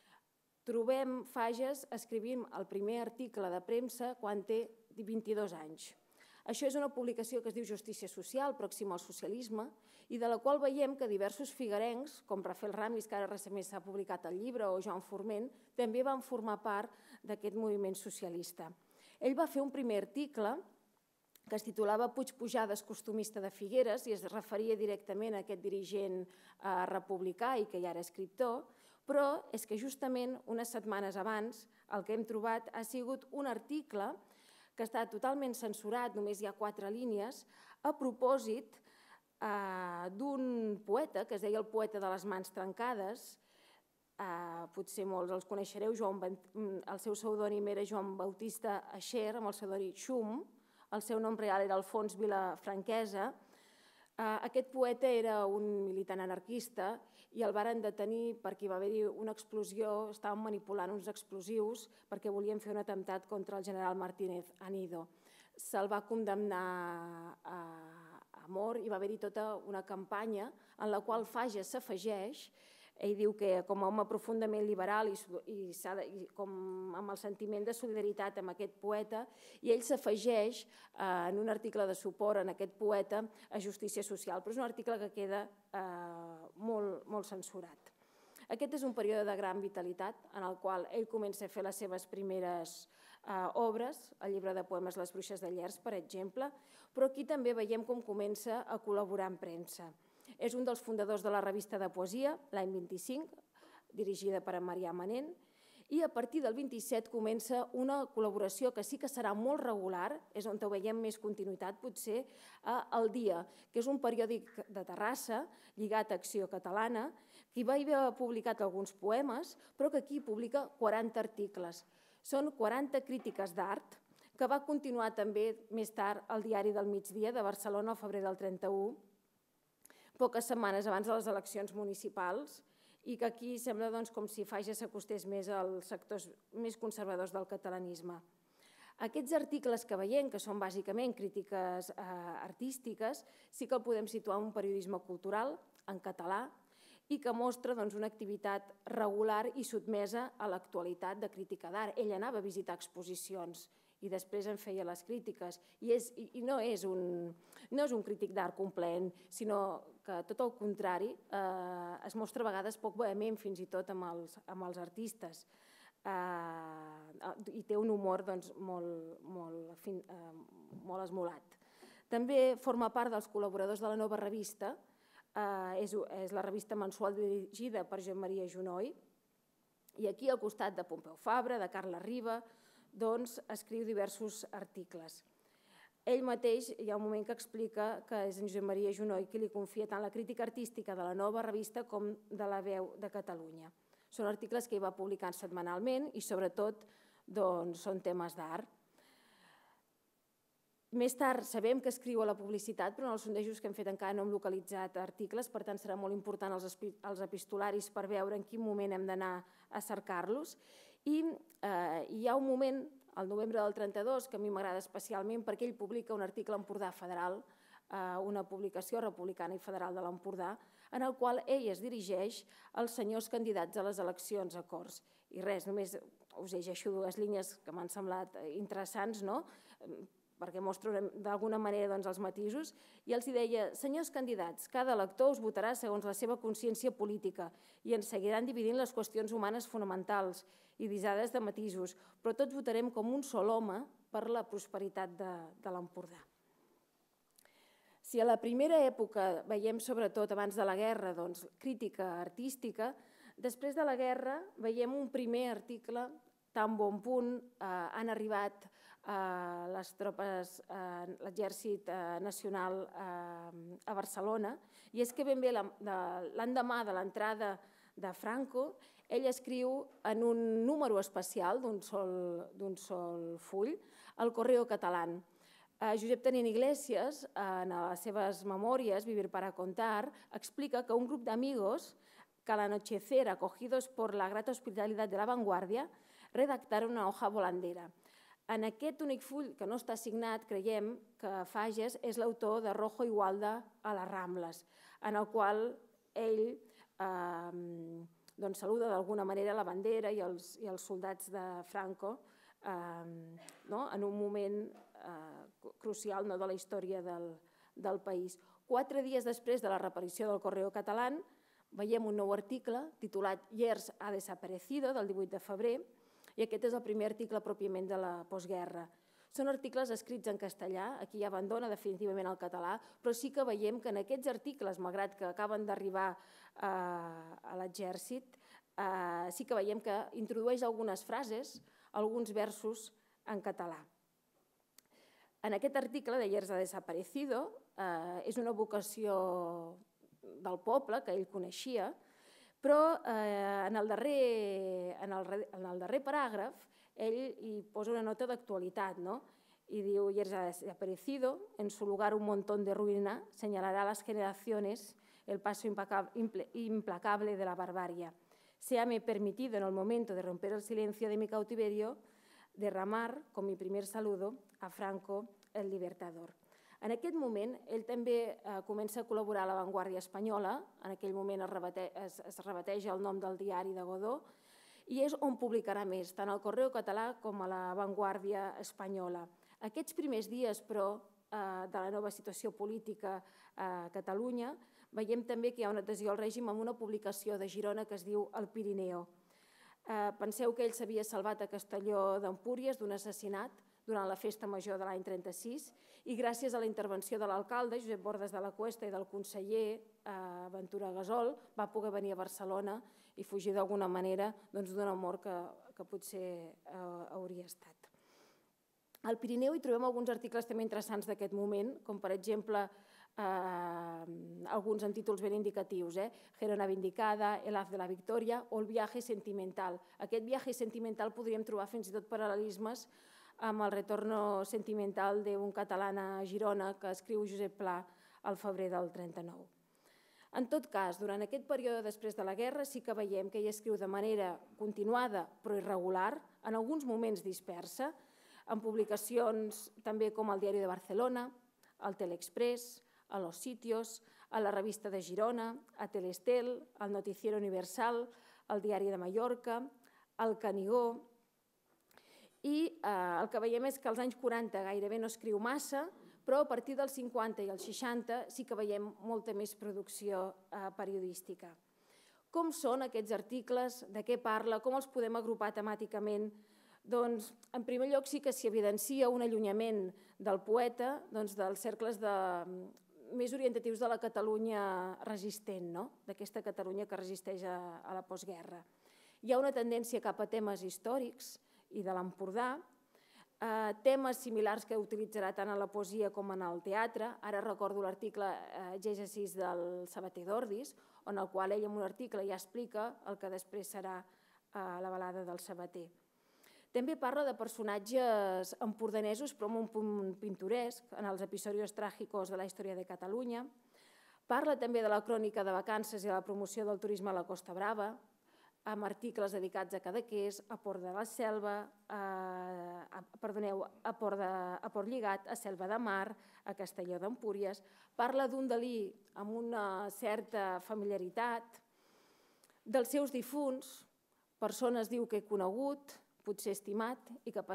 Trobem Fages escrivint el primer article de premsa quan té 22 anys. Això és una publicació que es diu Justícia Social, pròxima al socialisme, i de la qual veiem que diversos figuerencs, com Rafael Ramis, que ara recentment s'ha publicat el llibre, o Joan Forment, també van formar part d'aquest moviment socialista. Ell va fer un primer article que es titulava Puig Pujades, costumista de Figueres, i es referia directament a aquest dirigent republicà i que ja era escriptor, però és que justament unes setmanes abans el que hem trobat ha sigut un article que està totalment censurat, només hi ha 4 línies, a propòsit d'un poeta que es deia el poeta de les mans trencades, potser molts els coneixereu, el seu pseudònim era Joan Bautista Aixer, amb el pseudònim Xum, el seu nom real era Alfons Vilafranquesa. Aquest poeta era un militant anarquista i el varen detenir perquè hi va haver-hi una explosió, estaven manipulant uns explosius perquè volien fer un atemptat contra el general Martínez Anido. Se'l va condemnar a mort i va haver-hi tota una campanya en la qual Fages s'afegeix. Ell diu que com a home profundament liberal i com amb el sentiment de solidaritat amb aquest poeta, i ell s'afegeix en un article de suport en aquest poeta a Justícia Social, però és un article que queda molt censurat. Aquest és un període de gran vitalitat en el qual ell comença a fer les seves primeres obres, el llibre de poemes Les bruixes de Llers, per exemple, però aquí també veiem com comença a col·laborar en premsa. És un dels fundadors de la revista de poesia, l'any 25, dirigida per en Marià Manent, i a partir del 27 comença una col·laboració que sí que serà molt regular, és on veiem més continuïtat potser, a El Dia, que és un periòdic de Terrassa lligat a Acció Catalana, que va haver publicat alguns poemes, però que aquí publica 40 articles. Són 40 crítiques d'art, que va continuar també més tard al Diari del Migdia de Barcelona al febrer del 31, poques setmanes abans de les eleccions municipals, i que aquí sembla com si Fages s'acostés més als sectors més conservadors del catalanisme. Aquests articles que veiem, que són bàsicament crítiques artístiques, sí que el podem situar en un periodisme cultural, en català, i que mostra una activitat regular i sotmesa a l'actualitat de crítica d'art. Ell anava a visitar exposicions i després en feia les crítiques. I no és un crític d'art complaent, sinó que tot el contrari es mostra a vegades poc vehement fins i tot amb els artistes i té un humor molt esmolat. També forma part dels col·laboradors de la nova revista, és la revista mensual dirigida per Josep Maria Junoy, i aquí al costat de Pompeu Fabra, de Carla Riba, escriu diversos articles. Ell mateix hi ha un moment que explica que és en Josep Maria Junoy qui li confia tant la crítica artística de la nova revista com de La Veu de Catalunya. Són articles que ell va publicant setmanalment i sobretot són temes d'art. Més tard sabem que escriu a la publicitat, però en els sondejos que hem fet encara no hem localitzat articles, per tant serà molt important els epistolaris per veure en quin moment hem d'anar a cercar-los. I hi ha un moment, al novembre del 32, que a mi m'agrada especialment perquè ell publica un article a Empordà Federal, una publicació republicana i federal de l'Empordà, en el qual ell es dirigeix als senyors candidats a les eleccions a Corts. I res, només us llegeixo dues línies que m'han semblat interessants, perquè mostro d'alguna manera els matisos, i els deia: senyors candidats, cada elector us votarà segons la seva consciència política i ens seguiran dividint les qüestions humanes fonamentals i disades de matisos, però tots votarem com un sol home per la prosperitat de l'Empordà. Si a la primera època veiem sobretot abans de la guerra crítica artística, després de la guerra veiem un primer article tan bon punt han arribat les tropes, l'exèrcit nacional a Barcelona, i és que ben bé l'endemà de l'entrada de Franco, ell escriu en un número especial d'un sol full, el Correo Catalán. Josep Tenint Iglesias, en les seves memòries, Vivir para contar, explica que un grup d'amigos que al anochecer, acogidos por la grata hospitalidad de la vanguardia, redactaron una hoja volandera. En aquest únic full, que no està signat, creiem que Fages és l'autor de Rojo y Gualda a les Rambles, en el qual ell saluda d'alguna manera la bandera i els soldats de Franco en un moment crucial de la història del país. 4 dies després de la reaparició del Correo Catalán veiem un nou article titulat Llers ha desaparecido, del 18 de febrer, i aquest és el primer article pròpiament de la postguerra. Són articles escrits en castellà, aquí ja abandona definitivament el català, però sí que veiem que en aquests articles, malgrat que acaben d'arribar a l'exèrcit, sí que veiem que introdueix algunes frases, alguns versos en català. En aquest article de Llers ha desaparecido és una vocació del poble que ell coneixia, però en el darrer paràgraf ell hi posa una nota d'actualitat i diu: Llers ha desaparecido, en su lugar un montón de ruïna señalará a las generaciones el paso implacable de la barbarie. Séame permitido en el momento de romper el silencio de mi cautiverio derramar con mi primer saludo a Franco el Libertador. En aquest moment, ell també comença a col·laborar a La Vanguardia Espanyola, en aquell moment es rebateja el nom del diari de Godó, i és on publicarà més, tant al Correo Català com a La Vanguardia Espanyola. Aquests primers dies, però, de la nova situació política a Catalunya, veiem també que hi ha una adhesió al règim amb una publicació de Girona que es diu El Pirineo. Penseu que ell s'havia salvat a Castelló d'Empúries d'un assassinat durant la festa major de l'any 36 i gràcies a la intervenció de l'alcalde, Josep Bordes de la Cuesta, i del conseller Ventura Gasol, va poder venir a Barcelona i fugir d'alguna manera d'un amor que potser hauria estat. Al Pirineu hi trobem alguns articles també interessants d'aquest moment, com per exemple alguns amb títols ben indicatius, Gerona Vindicada, El haz de la victòria o El viaje sentimental. Aquest viaje sentimental podríem trobar fins i tot paral·lelismes amb el retorno sentimental d'un català a Girona que escriu Josep Pla al febrer del 39. En tot cas, durant aquest període després de la guerra sí que veiem que ell escriu de manera continuada però irregular, en alguns moments dispersa, en publicacions també com el Diari de Barcelona, el Teleexpress, a Los Sitios, a la Revista de Girona, a Telestel, al Noticiero Universal, al Diari de Mallorca, al Canigó. I el que veiem és que als anys 40 gairebé no escriu massa, però a partir dels 50 i els 60 sí que veiem molta més producció periodística. Com són aquests articles? De què parla? Com els podem agrupar temàticament? Doncs, en primer lloc, sí que s'hi evidencia un allunyament del poeta dels cercles més orientatius de la Catalunya resistent, d'aquesta Catalunya que resisteix a la postguerra. Hi ha una tendència cap a temes històrics i de l'Empordà, temes similars que utilitzarà tant en la poesia com en el teatre. Ara recordo l'article Gègesis del Sabater d'Ordis, en el qual ell en un article ja explica el que després serà la balada del Sabater. També parla de personatges empordanesos però amb un punt pintoresc en els episodis tràgicos de la història de Catalunya. Parla també de la crònica de vacances i de la promoció del turisme a la Costa Brava, amb articles dedicats a Cadaqués, a Port de la Selva, a Port Lligat, a Selva de Mar, a Castelló d'Empúries. Parla d'un Dalí amb una certa familiaritat, dels seus difunts, persones diu que he conegut, potser estimat, i que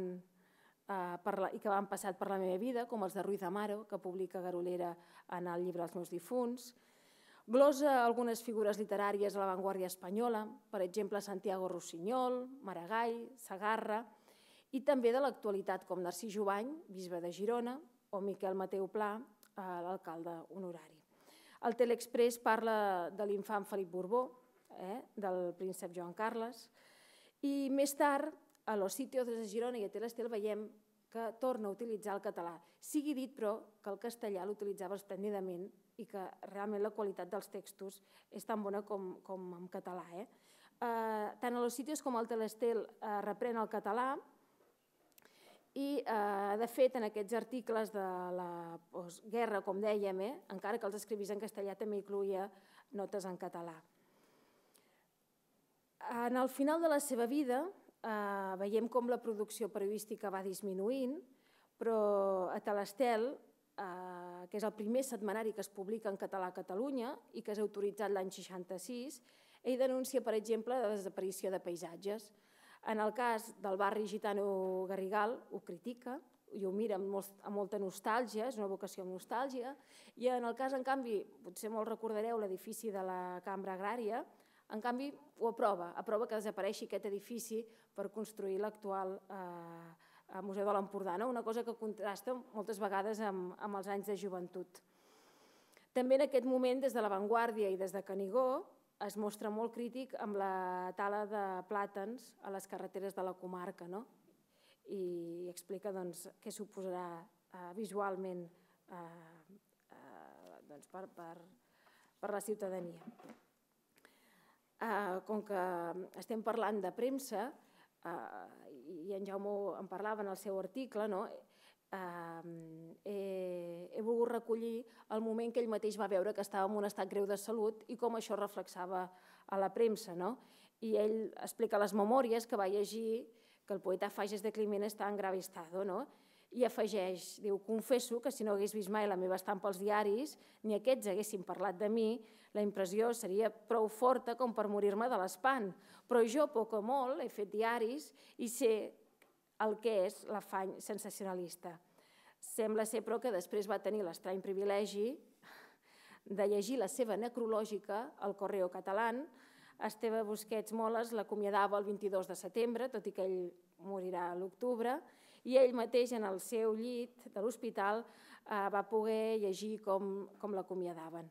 han passat per la meva vida, com els de Ruiz Amaro, que publica Garolera en el llibre Els meus difunts. Glosa algunes figures literàries a l'avantguàrdia espanyola, per exemple Santiago Rossinyol, Maragall, Segarra, i també de l'actualitat com Narcís Jubany, bisbe de Girona, o Miquel Mateu Pla, l'alcalde honorari. El Teleexpress parla de l'infant Felip Borbó, del príncep Joan Carles, i més tard, a Los Sitios de Girona i a Telestel veiem que torna a utilitzar el català. Sigui dit, però, que el castellà l'utilitzava esplèndidament i que realment la qualitat dels textos és tan bona com en català. Tant a Los Sitios com al Telestel reprèn el català i, de fet, en aquests articles de la postguerra, com dèiem, encara que els escrivís en castellà, també incloïa notes en català. En el final de la seva vida veiem com la producció periodística va disminuint, però a Telestel, que és el primer setmanari que es publica en català a Catalunya i que és autoritzat l'any 66, ell denuncia, per exemple, la desaparició de paisatges. En el cas del barri gitano Garrigal ho critica i ho mira amb molta nostàlgia, és una vocació amb nostàlgia, i en el cas, en canvi, potser molt recordareu l'edifici de la Cambra Agrària, en canvi ho aprova que desapareixi aquest edifici per construir l'actual Museu de l'Empordà, una cosa que contrasta moltes vegades amb els anys de joventut. També en aquest moment, des de l'avantguàrdia i des de Canigó, es mostra molt crític amb la tala de plàtans a les carreteres de la comarca i explica què suposarà visualment per la ciutadania. Com que estem parlant de premsa, i en Jaume en parlava en el seu article, he volgut recollir el moment que ell mateix va veure que estava en un estat greu de salut i com això reflexava a la premsa. I ell explica a les memòries que va llegir que el poeta Fages de Climent està en grave estado, i afegeix, diu, confesso que si no hagués vist mai la meva estampa als diaris, ni aquests haguessin parlat de mi, la impressió seria prou forta com per morir-me de l'espant. Però jo, poc o molt, he fet diaris i sé el que és l'afany sensacionalista. Sembla ser, però, que després va tenir l'estrany privilegi de llegir la seva necrològica al Correo Catalán. Esteve Busquets Moles l'acomiadava el 22 de setembre, tot i que ell morirà a l'octubre, i ell mateix en el seu llit de l'hospital va poder llegir com l'acomiadaven.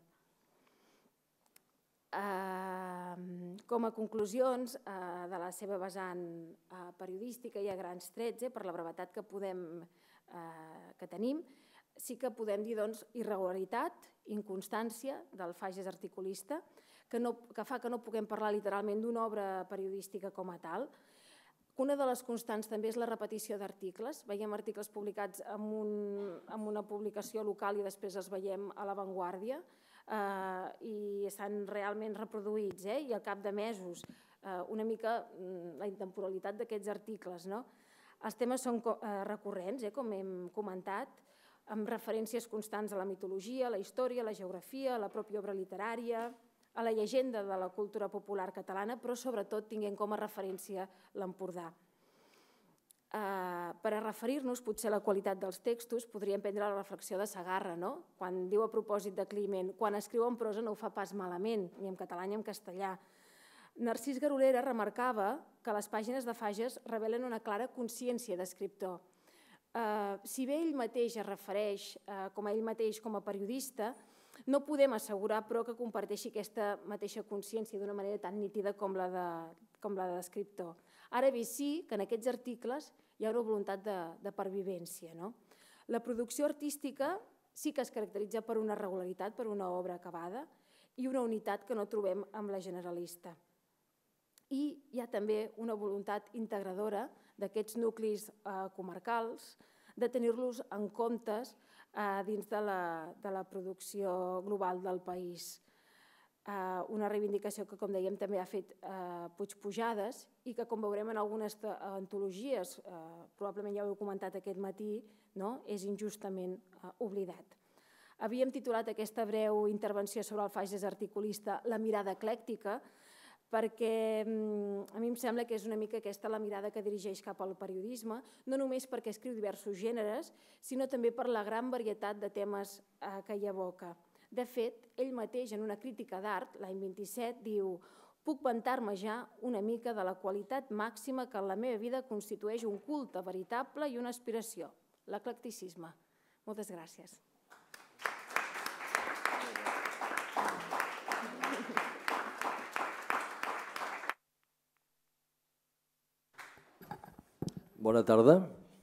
Com a conclusions de la seva vessant periodística i a grans trets, per la brevetat que tenim, sí que podem dir irregularitat, inconstància del Fages articulista, que fa que no puguem parlar literalment d'una obra periodística com a tal. Una de les constants també és la repetició d'articles. Veiem articles publicats en una publicació local i després els veiem a l'avantguàrdia i estan realment reproduïts i al cap de mesos una mica la intemporalitat d'aquests articles. Els temes són recurrents, com hem comentat, amb referències constants a la mitologia, a la història, a la geografia, a la pròpia obra literària, a la llegenda de la cultura popular catalana, però sobretot tinguent com a referència l'Empordà. Per a referir-nos potser a la qualitat dels textos podríem prendre la reflexió de Segarra, quan diu a propòsit de Climent, quan escriu en prosa no ho fa pas malament, ni en català ni en castellà. Narcís Garolera remarcava que les pàgines de Fages revelen una clara consciència d'escriptor. Si bé ell mateix es refereix com a ell mateix com a periodista, no podem assegurar, però, que comparteixi aquesta mateixa consciència d'una manera tan nítida com la d'escriptor. Ara bé, sí que en aquests articles hi ha una voluntat de pervivència. La producció artística sí que es caracteritza per una regularitat, per una obra acabada i una unitat que no trobem amb la generalista. I hi ha també una voluntat integradora d'aquests nuclis comarcals, de tenir-los en compte dins de la producció global del país. Una reivindicació que, com dèiem, també ha fet Puigpujades i que, com veurem en algunes antologies, probablement ja ho heu comentat aquest matí, és injustament oblidat. Havíem titulat aquesta breu intervenció sobre el Fages articulista La mirada eclèctica, perquè a mi em sembla que és una mica aquesta la mirada que dirigeix cap al periodisme, no només perquè escriu diversos gèneres, sinó també per la gran varietat de temes que hi evoca. De fet, ell mateix en una crítica d'art, l'any 27, diu: «Puc vantar-me ja una mica de la qualitat màxima que en la meva vida constitueix un culte veritable i una aspiració, l'eclecticisme». Moltes gràcies. Bona tarda.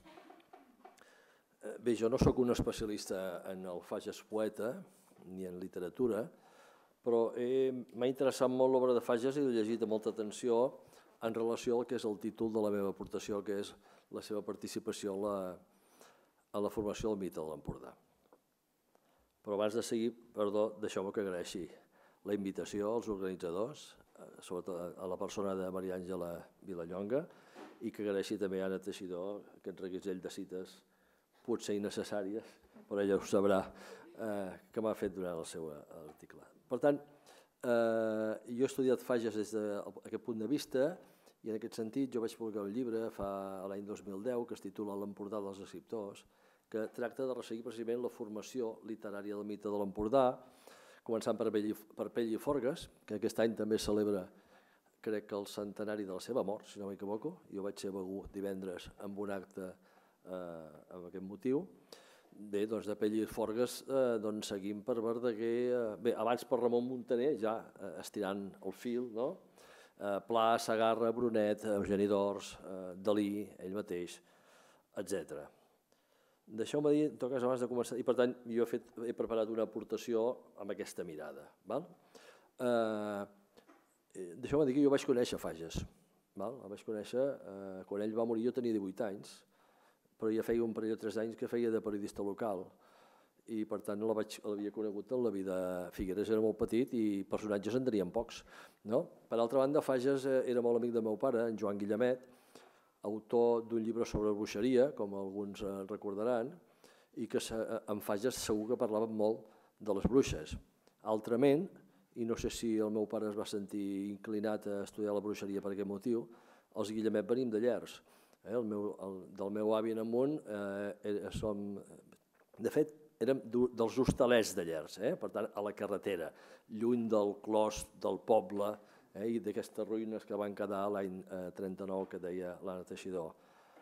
Bé, jo no sóc un especialista en el Fages poeta ni en literatura, però m'ha interessat molt l'obra de Fages i l'he llegit amb molta atenció en relació al que és el títol de la meva aportació, que és la seva participació a la formació del mite de l'Empordà. Però abans de seguir, perdó, deixeu-me que agraeixi la invitació als organitzadors, sobretot a la persona de Maria Àngela Vilallonga, i que agraeixi també a Anna Teixidor aquest reguitzell de cites potser innecessàries, però ella ho sabrà, que m'ha fet durant el seu article. Per tant, jo he estudiat Fages des d'aquest punt de vista i en aquest sentit jo vaig publicar un llibre l'any 2010 que es titula L'Empordà dels escriptors, que tracta de resseguir precisament la formació literària del mite de l'Empordà, començant per Pell i Forgues, que aquest any també celebra, crec que el centenari de la seva mort, si no m'equivoco. Jo vaig ser a Begur divendres amb un acte amb aquest motiu. Bé, doncs de Pell i Forgues seguim per Verdaguer, bé, abans per Ramon Muntaner, ja estirant el fil, no? Pla, Segarra, Brunet, Eugeni d'Ors, Dalí, ell mateix, etc. Deixeu-me dir, en tot cas, abans de començar, i per tant jo he preparat una aportació amb aquesta mirada. Deixeu-me dir que jo vaig conèixer Fages. El vaig conèixer quan ell va morir, jo tenia 18 anys, però ja feia un parell o 3 anys que feia de periodista local i per tant l'havia conegut en la vida. Figueres era molt petit i personatges en tenien pocs. Per altra banda, Fages era molt amic del meu pare, en Joan Guillemet, autor d'un llibre sobre bruixeria, com alguns recordaran, i que en Fages segur que parlaven molt de les bruixes. Altrament, i no sé si el meu pare es va sentir inclinat a estudiar la bruixeria per aquest motiu, els Guillemet venim de Llers. Del meu avi en amunt som... De fet, érem dels hostalers de Llers, per tant, a la carretera, lluny del clos del poble i d'aquestes ruïnes que van quedar l'any 39, que deia l'Anna Teixidor.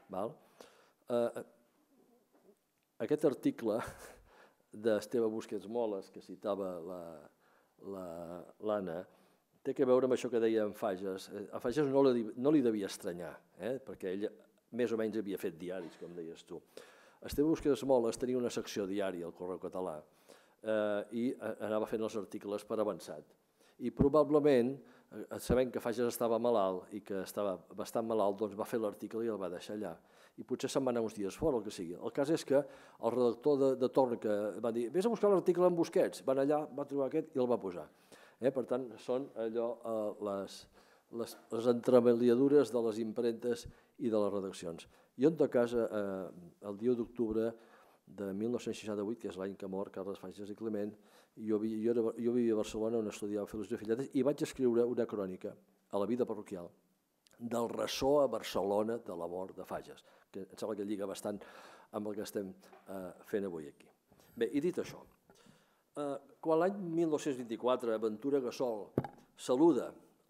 Aquest article d'Esteve Busquets Moles, que citava l'Anna, té a veure amb això que deia en Fages. A Fages no li devia estranyar, perquè ell més o menys havia fet diaris, com deies tu. Esteve Busquets Moles tenia una secció diària al Correu Català i anava fent els articles per avançat. I probablement, sabent que Fages estava malalt i que estava bastant malalt, doncs va fer l'article i el va deixar allà. I potser se'n va anar uns dies fora, el que sigui. El cas és que el redactor de torn que va dir «Vés a buscar l'article en Busquets», van allà, va trobar aquest i el va posar. Per tant, són allò les entremaliadures de les impremtes i de les redaccions. Jo, en tot cas, el dia d'octubre de 1968, que és l'any que mor Carles Fages i Climent, jo vivia a Barcelona on estudiava filosofia i lletres i vaig escriure una crònica a la vida parroquial del ressò a Barcelona de la mort de Fages, que em sembla que lliga bastant amb el que estem fent avui aquí. Bé, i dit això, quan l'any 1924 Ventura Gassol saluda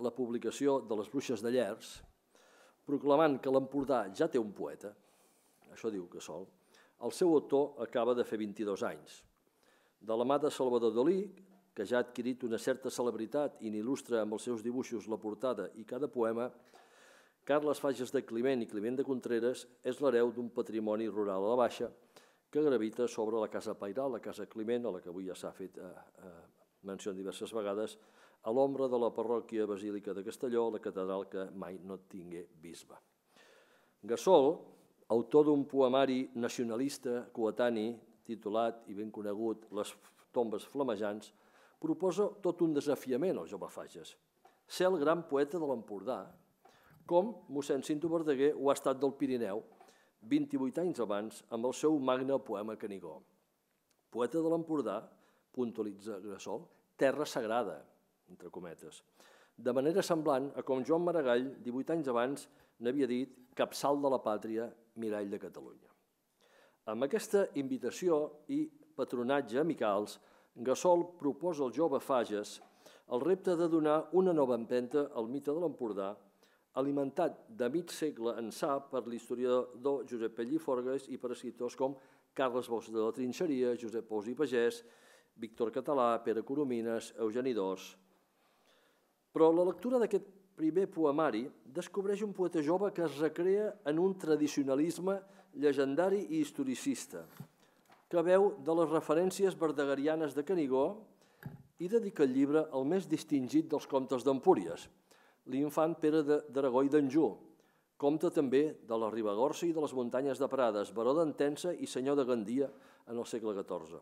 la publicació de Les Bruixes de Llers, proclamant que l'Empordà ja té un poeta, això diu Gassol, el seu autor acaba de fer 22 anys. De la mà de Salvador Dalí, que ja ha adquirit una certa celebritat i n'il·lustra amb els seus dibuixos la portada i cada poema, Carles Fages de Climent i Climent de Contreras és l'hereu d'un patrimoni rural a la Baixa que gravita sobre la Casa Pairal, la Casa Climent, a la que avui ja s'ha fet menció diverses vegades, a l'ombra de la parròquia basílica de Castelló, la catedral que mai no tingué bisbe. Gassol, autor d'un poemari nacionalista coetani titulat i ben conegut Les tombes flamejants, proposa tot un desafiament al jove Fages, ser el gran poeta de l'Empordà, com mossèn Cinto Verdaguer ho ha estat del Pirineu 28 anys abans amb el seu magne poema Canigó. Poeta de l'Empordà, puntualitza Gassol, terra sagrada, entre cometes. De manera semblant a com Joan Maragall, 18 anys abans, n'havia dit capçal de la pàtria, mirall de Catalunya. Amb aquesta invitació i patronatge amicals, Gassol proposa al jove Fages el repte de donar una nova empenta al mite de l'Empordà, alimentat de mig segle ençà per l'historiador Josep Pellí Forgues i per escriptors com Carles Bosch de la Trinxeria, Josep Pous i Pagès, Víctor Català, Pere Coromines, Eugeni d'Ors. Però la lectura d'aquest primer poemari descobreix un poeta jove que es recrea en un tradicionalisme llegendari i historicista, que veu de les referències verdegarianes de Canigó i dedica el llibre al més distingit dels comtes d'Empúries, l'infant Pere d'Aragó i d'Anjou, comte també de la Ribagorça i de les muntanyes de Prades, baró d'Entença i senyor de Gandia en el segle XIV.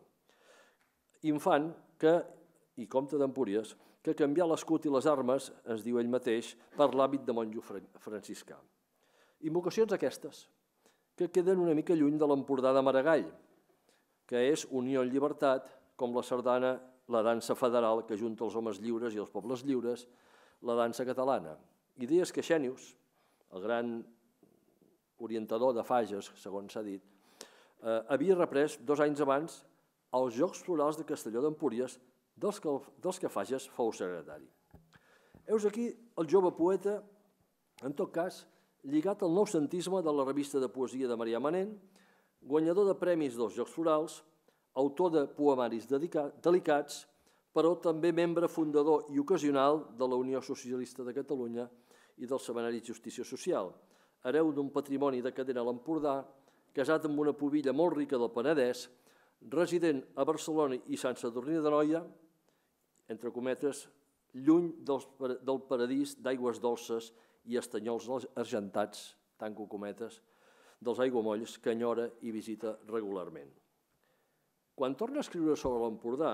Infant i comte d'Empúries, que canvià l'escut i les armes, ens diu ell mateix, per l'hàbit de monjo franciscà. Invocacions aquestes, que queden una mica lluny de l'Empordà de Maragall, que és unió en llibertat, com la sardana, la dansa federal que junta els homes lliures i els pobles lliures, la dansa catalana. Idees que Xènius, el gran orientador de Fages, segons s'ha dit, havia reprès 2 anys abans als Jocs Florals de Castelló d'Empúries, dels que Fages fou secretari. Heus aquí el jove poeta, en tot cas, lligat al noucentisme de la revista de poesia de Marià Manent, guanyador de premis dels Jocs Florals, autor de poemaris delicats, però també membre fundador i ocasional de la Unió Socialista de Catalunya i del Setmanari Justícia Social, hereu d'un patrimoni decadent a l'Empordà, casat amb una pubilla molt rica del Penedès, resident a Barcelona i Sant Sadurní d'Anoia, entre cometes, lluny del paradís d'aigües dolces i estanyols argentats, tanco cometes, dels aiguamolls que enyora i visita regularment. Quan torna a escriure sobre l'Empordà,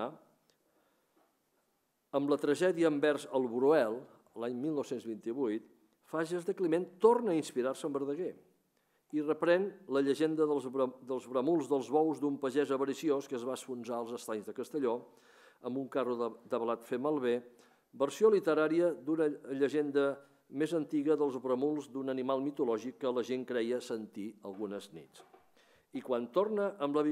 amb la tragèdia en vers El Bruel, l'any 1928, Fages de Climent torna a inspirar-se en Verdaguer i reprèn la llegenda dels bramuls dels bous d'un pagès avariciós que es va esfonsar als estanys de Castelló amb un carro de blat fer malbé, versió literària d'una llegenda més antiga dels bramuls d'un animal mitològic que la gent creia sentir algunes nits. I quan torna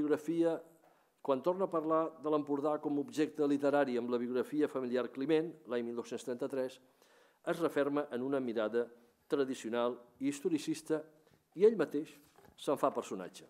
a parlar de l'Empordà com a objecte literari amb la biografia familiar Climent, l'any 1933, es referma en una mirada tradicional i historicista i ell mateix se'n fa personatge.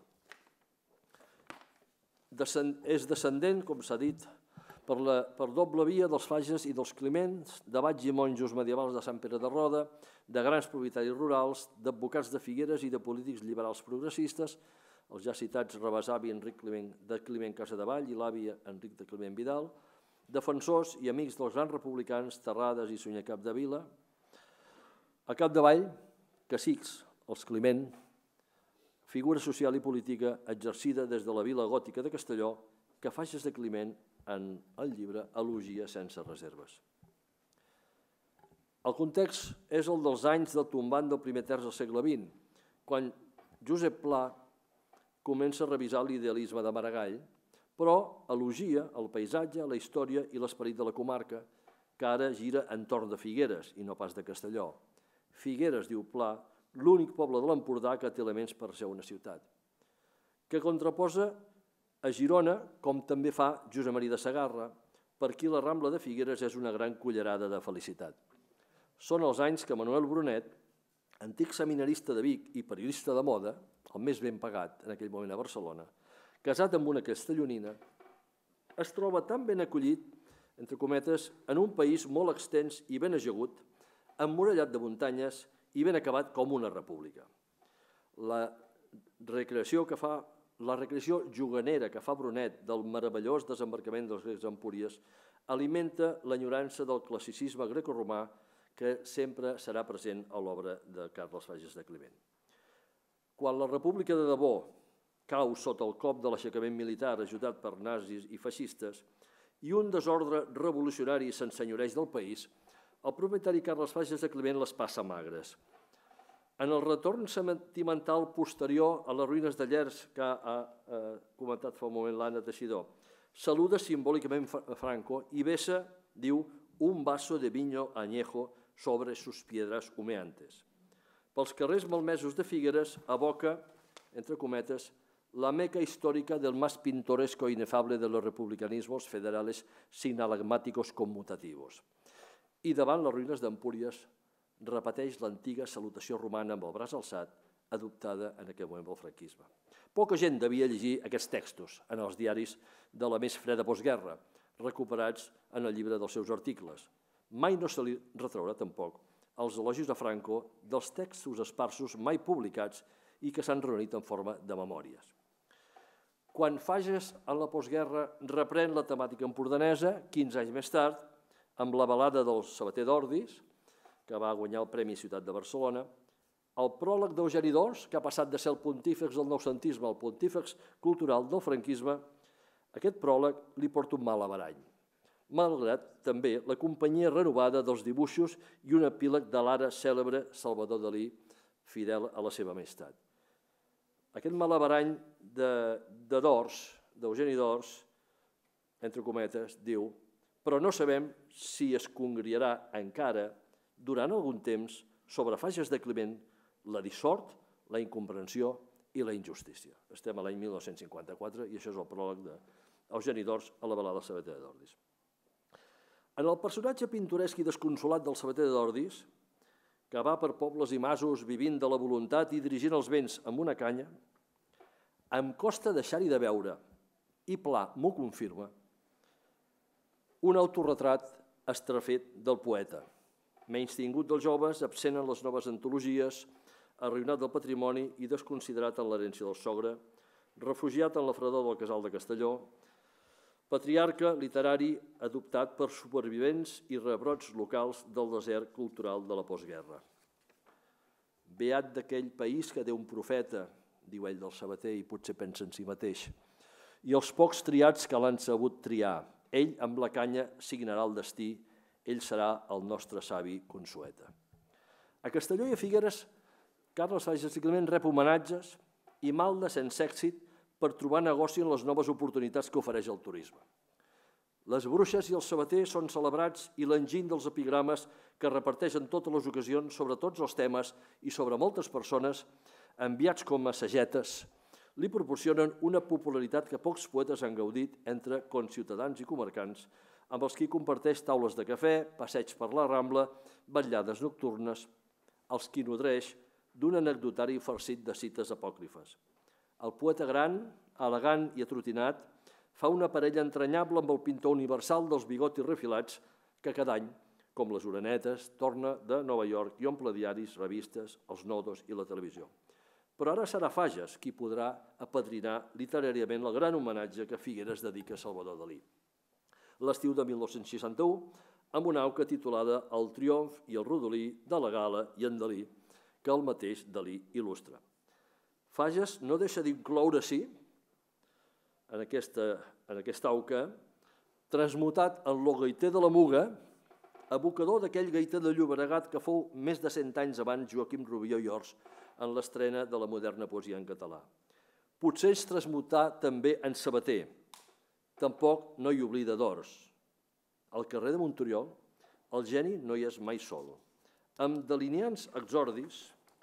És descendent, com s'ha dit, per doble via dels Fages i dels Climents, d'abats i monjos medievals de Sant Pere de Roda, de grans propietaris rurals, d'advocats de Figueres i de polítics liberals progressistes, els ja citats rebesavi Enric de Climent Casadevall i l'avi Enric de Climent Vidal, defensors i amics dels grans republicans Terrades i Sunyer Capdevila. A Capdavall, cacics, els Climent, figura social i política exercida des de la vila gòtica de Castelló, que Fages de Climent en el llibre elogia sense reserves. El context és el dels anys del tombant del primer terç del segle XX, quan Josep Pla comença a revisar l'idealisme de Maragall, però elogia el paisatge, la història i l'esperit de la comarca, que ara gira entorn de Figueres i no pas de Castelló. Figueres, diu Pla, l'únic poble de l'Empordà que té elements per ser una ciutat, que contraposa a Girona, com també fa Josep Maria de Sagarra, per qui la Rambla de Figueres és una gran cullerada de felicitat. Són els anys que Manuel Brunet, antic seminarista de Vic i periodista de moda, el més ben pagat en aquell moment a Barcelona, casat amb una castellonina, es troba tan ben acollit, entre cometes, en un país molt extens i ben ajagut, emmurallat de muntanyes i ben acabat com una república. La recreació juganera que fa Brunet del meravellós desembarcament dels grecs a Empúries alimenta l'enyorança del classicisme grecoromà que sempre serà present a l'obra de Carles Fages de Climent. Quan la república de debò cau sota el cop de l'aixecament militar ajudat per nazis i feixistes i un desordre revolucionari s'ensenyoreix del país, el propietari Carles Fages de Climent les passa magres. En el retorn sentimental posterior a les ruïnes de Llers, que ha comentat fa un moment l'Anna Teixidor, saluda simbòlicament Franco i vessa, diu, un vaso de vino añejo sobre sus piedras humeantes. Pels carrers malmesos de Figueres evoca, entre cometes, la meca histórica del más pintoresco e inefable de los republicanismos federales sinalagmáticos conmutativos. I davant les ruïnes d'Empúries repeteix l'antiga salutació romana amb el braç alçat, adoptada en aquell moment pel franquisme. Poca gent devia llegir aquests textos en els diaris de la més freda postguerra, recuperats en el llibre dels seus articles. Mai no se li retraurà tampoc els elogis a Franco dels textos esparsos mai publicats i que s'han reunit en forma de memòries. Quan Fages, en la postguerra, reprèn la temàtica empordanesa, 15 anys més tard, amb la balada del Sabater d'Ordis, que va guanyar el Premi Ciutat de Barcelona, el pròleg d'Eugeni d'Ors, que ha passat de ser el pontífex del noucentisme al pontífex cultural del franquisme, aquest pròleg li porta un mal averany, malgrat també la companyia renovada dels dibuixos i un epíleg de l'ara cèlebre Salvador Dalí, fidel a la seva amistat. Aquest malabarany d'Ors, d'Eugeni d'Ors, entre cometes, diu, però no sabem si es congriarà encara, durant algun temps, sobre Fages de Climent, la dissort, la incomprensió i la injustícia. Estem a l'any 1954 i això és el pròleg d'Eugeni d'Ors a la balada del Sabater d'Ordis. En el personatge pintoresc i desconsolat del Sabater d'Ordis, que va per pobles i masos vivint de la voluntat i dirigint els vents amb una canya, em costa deixar-hi de veure, i Pla m'ho confirma, un autorretrat estrafet del poeta, menystingut dels joves, absent en les noves antologies, arruïnat del patrimoni i desconsiderat en l'herència del sogre, refugiat en la fredor del casal de Castelló, patriarca literari adoptat per supervivents i rebrots locals del desert cultural de la postguerra. Beat d'aquell país que té un profeta, diu ell del Sabater, i potser pensa en si mateix, i els pocs triats que l'han sabut triar. Ell amb la canya signarà el destí, ell serà el nostre savi consueta. A Castelló i a Figueres, Carles Fages de Climent rep homenatges i malda sense èxit per trobar negoci en les noves oportunitats que ofereix el turisme. Les bruixes i els sabaters són celebrats i l'enginy dels epigrames que reparteix en totes les ocasions sobre tots els temes i sobre moltes persones, enviats com a sagetes, li proporcionen una popularitat que pocs poetes han gaudit entre conciutadans i comarcants, amb els qui comparteix taules de cafè, passeig per la Rambla, vetllades nocturnes, els qui nodreix d'un anecdotari farcit de cites apòcrifes. El poeta gran, elegant i atrotinat, fa una parella entranyable amb el pintor universal dels bigotis refilats que cada any, com les orenetes, torna de Nova York i omple diaris, revistes, els nodos i la televisió. Però ara serà Fages qui podrà apadrinar literàriament el gran homenatge que Figueres dedica a Salvador Dalí. L'estiu de 1961, amb una auca titulada El triomf i el rodolí de la Gala i en Dalí, que el mateix Dalí il·lustra. Fages no deixa d'incloure-s'hi en aquesta auca, transmutat en lo gaiter de la Muga, abocador d'aquell gaiter de Llobregat que fou més de 100 anys abans Joaquim Rubió i Ors en l'estrena de la moderna poesia en català. Potser es transmutà també en sabater, tampoc no hi oblida d'Ors. Al carrer de Monturiol, el geni no hi és mai sol. Amb delineants exordis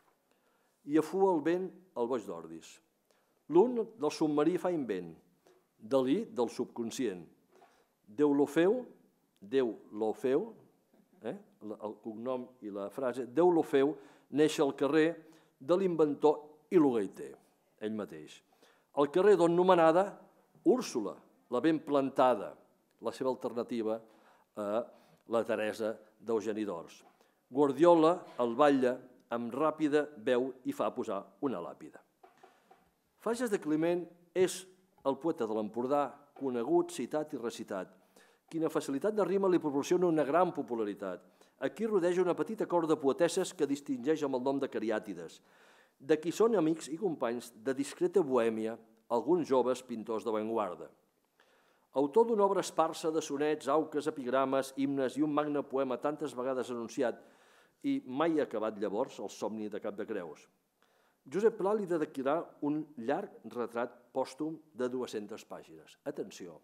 i afua el vent el boig d'Ordis. L'un del submarí fa invent, Dalí del subconscient. Déu l'Orfeu, el cognom i la frase, Deulofeu neix al carrer de l'inventor i l'hogueiter, ell mateix. El carrer d'on nomenada Úrsula, la ben plantada, la seva alternativa a la Teresa d'Eugeni d'Ors. Guardiola el batlla amb ràpida veu i fa posar una làpida. Fages de Climent és el poeta de l'Empordà, conegut, citat i recitat. Quina facilitat de rima li proporciona una gran popularitat. Aquí rodeja una petita cort de poetesses que distingeix amb el nom de cariàtides, de qui són amics i companys de discreta bohèmia alguns joves pintors d'avantguarda. Autor d'una obra esparsa de sonets, auques, epigrames, himnes i un magne poema tantes vegades anunciat i mai acabat llavors el somni de Cap de Creus. Josep Pla li dedicarà un llarg retrat pòstum de 200 pàgines. Atenció,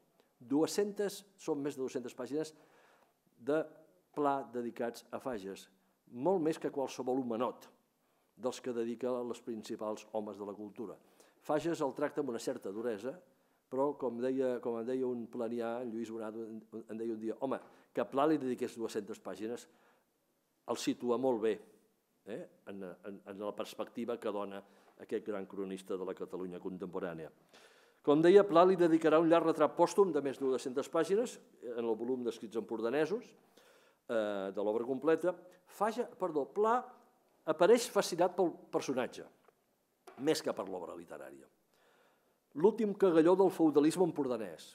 són més de 200 pàgines de Pla dedicats a Fages, molt més que qualsevol homenot dels que dedica als principals homes de la cultura. Fages el tracta amb una certa duresa, però com em deia un planià, en Lluís Bonat, em deia un dia, home, que Pla li dediqués 200 pàgines el situa molt bé en la perspectiva que dona aquest gran cronista de la Catalunya contemporània. Com deia, Pla li dedicarà un llarg retrat pòstum de més de 200 pàgines en el volum d'escrits empordanesos de l'obra completa. Pla apareix fascinat pel personatge, més que per l'obra literària. L'últim cagalló del feudalisme empordanès.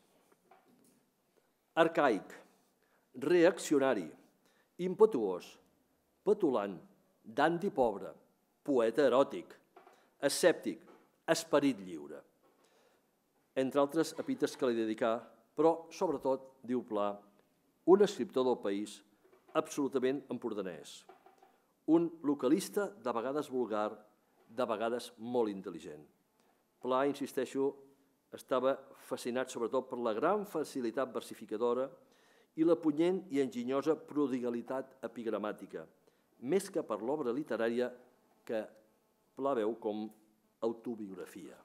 Arcaic, reaccionari, impetuós, petulant, dandi pobre, poeta eròtic, escèptic, esperit lliure. Entre altres epítetes que li dedicà, però sobretot, diu Pla, un escriptor del país absolutament empordanès, un localista de vegades vulgar, de vegades molt intel·ligent. Pla, insisteixo, estava fascinat sobretot per la gran facilitat versificadora i la punyent i enginyosa prodigalitat epigramàtica, més que per l'obra literària que Pla veu com autobiografia.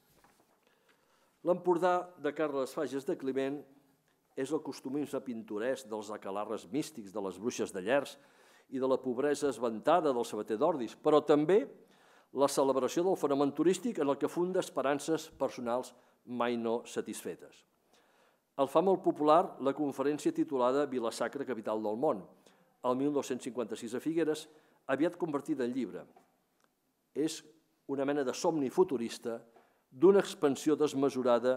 L'Empordà de Carles Fages de Climent és el costumisme pintoresc dels aquelarres místics de les bruixes de Llers i de la pobresa esventada del sabater d'Ordis, però també la celebració del fenomen turístic en el que funda esperances personals mai no satisfetes. El fa molt popular la conferència titulada Vila-sacra, capital del món, el 1956 a Figueres, aviat convertida en llibre. És una mena de somni futurista d'una expansió desmesurada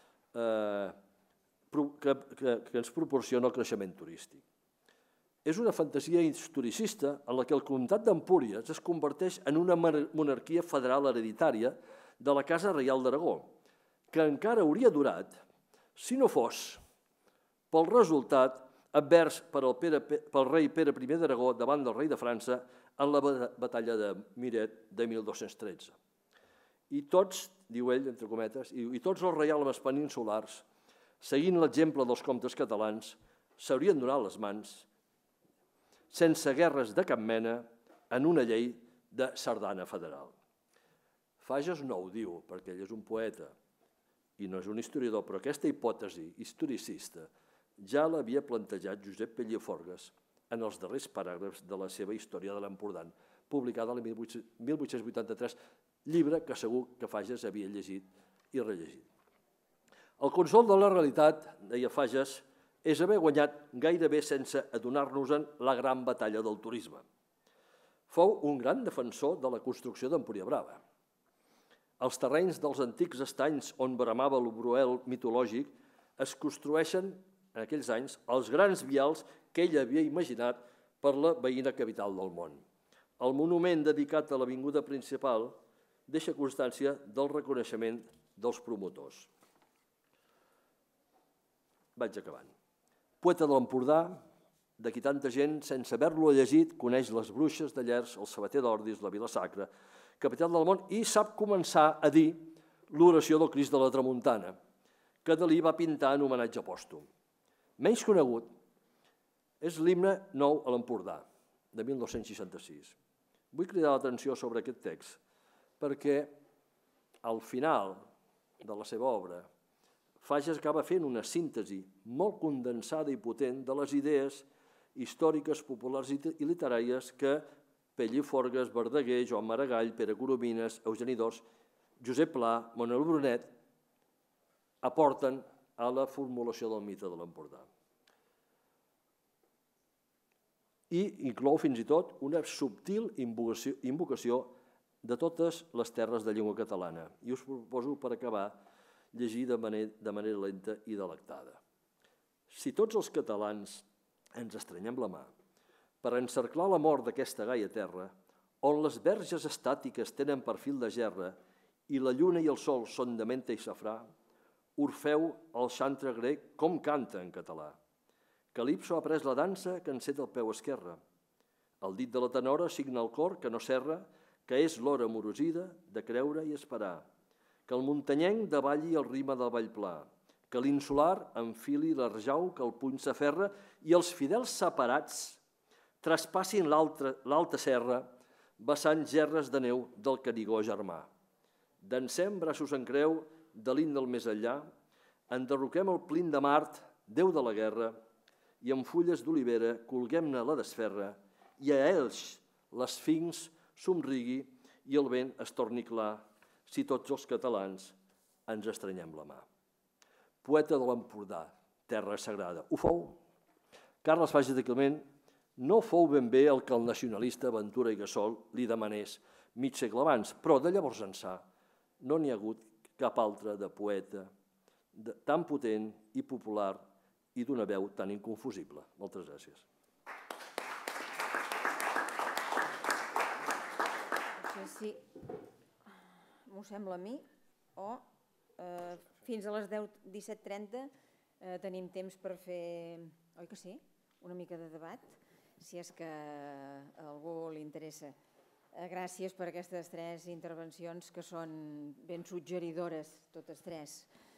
que ens proporciona el creixement turístic. És una fantasia historicista en la que el comtat d'Empúries es converteix en una monarquia federal hereditària de la Casa Reial d'Aragó, que encara hauria durat si no fos pel resultat advers pel rei Pere I d'Aragó davant del rei de França en la batalla de Miret de 1213. I tots, diu ell, entre cometes, i tots els reialmes peninsulars, seguint l'exemple dels comtes catalans, s'haurien donat les mans sense guerres de cap mena en una llei de sardana federal. Fages no ho diu, perquè ell és un poeta i no és un historiador, però aquesta hipòtesi historicista ja l'havia plantejat Josep Pelliforgues en els darrers paràgrafs de la seva Història de l'Empordà, publicada el 1883, llibre que segur que Fages havia llegit i rellegit. El consol de la realitat, deia Fages, és haver guanyat gairebé sense adonar-nos-en la gran batalla del turisme. Fou un gran defensor de la construcció d'Empúria Brava. Els terrenys dels antics estanys on bramava el bruel mitològic es construeixen, en aquells anys, els grans vials que ell havia imaginat per la veïna capital del món. El monument dedicat a l'avinguda principal deixa constància del reconeixement dels promotors. Vaig acabant. Poeta de l'Empordà, de qui tanta gent, sense haver-lo llegit, coneix les bruixes de Llers, el sabater d'Ordis, la Vila-sacra, capital del món, i sap començar a dir l'oració del Crist de la Tramuntana, que Dalí va pintar en homenatge pòstum. Menys conegut és l'himne nou a l'Empordà, de 1966. Vull cridar l'atenció sobre aquest text, perquè al final de la seva obra Fages acaba fent una síntesi molt condensada i potent de les idees històriques, populars i literàries que Pelli Forgues, Verdaguer, Joan Maragall, Pere Coromines, Eugeni d'Ors, Josep Pla, Manuel Brunet aporten a la formulació del mite de l'Empordà. I inclou fins i tot una subtil invocació de totes les terres de llengua catalana. I us proposo, per acabar, llegir de manera lenta i delectada. Si tots els catalans ens estrenyem la mà per encerclar la mort d'aquesta gaia terra, on les verges estàtiques tenen perfil de gerra i la lluna i el sol són de menta i safrà, Orfeu, el xantre grec, com canta en català. Calipso ha pres la dansa que enceta el peu esquerre. El dit de la tenora signa el cor que no serra, que és l'hora morosida de creure i esperar. Que el muntanyenc davalli el rima del Vallplà, que l'insular enfili l'arjau que el puny s'aferra i els fidels separats traspassin l'alta serra vessant gerres de neu del Canigó germà. Dansem braços en creu de l'himne del més enllà, enderroquem el plin de Mart, déu de la guerra, i amb fulles d'olivera colguem-ne la desferra i a ells l'esfinx somrigui i el vent es torni clar si tots els catalans ens estrenyem la mà. Poeta de l'Empordà, terra sagrada. Ho fou? Carles Fages de Climent no fou ben bé el que el nacionalista Ventura i Gassol li demanés mig segle abans, però de llavors ençà no n'hi ha hagut cap altre de poeta tan potent i popular i d'una veu tan inconfusible. Moltes gràcies. No sé si m'ho sembla a mi o fins a les 17:30 tenim temps per fer, oi que sí, una mica de debat, si és que a algú li interessa. Gràcies per aquestes 3 intervencions que són ben suggeridores, totes 3.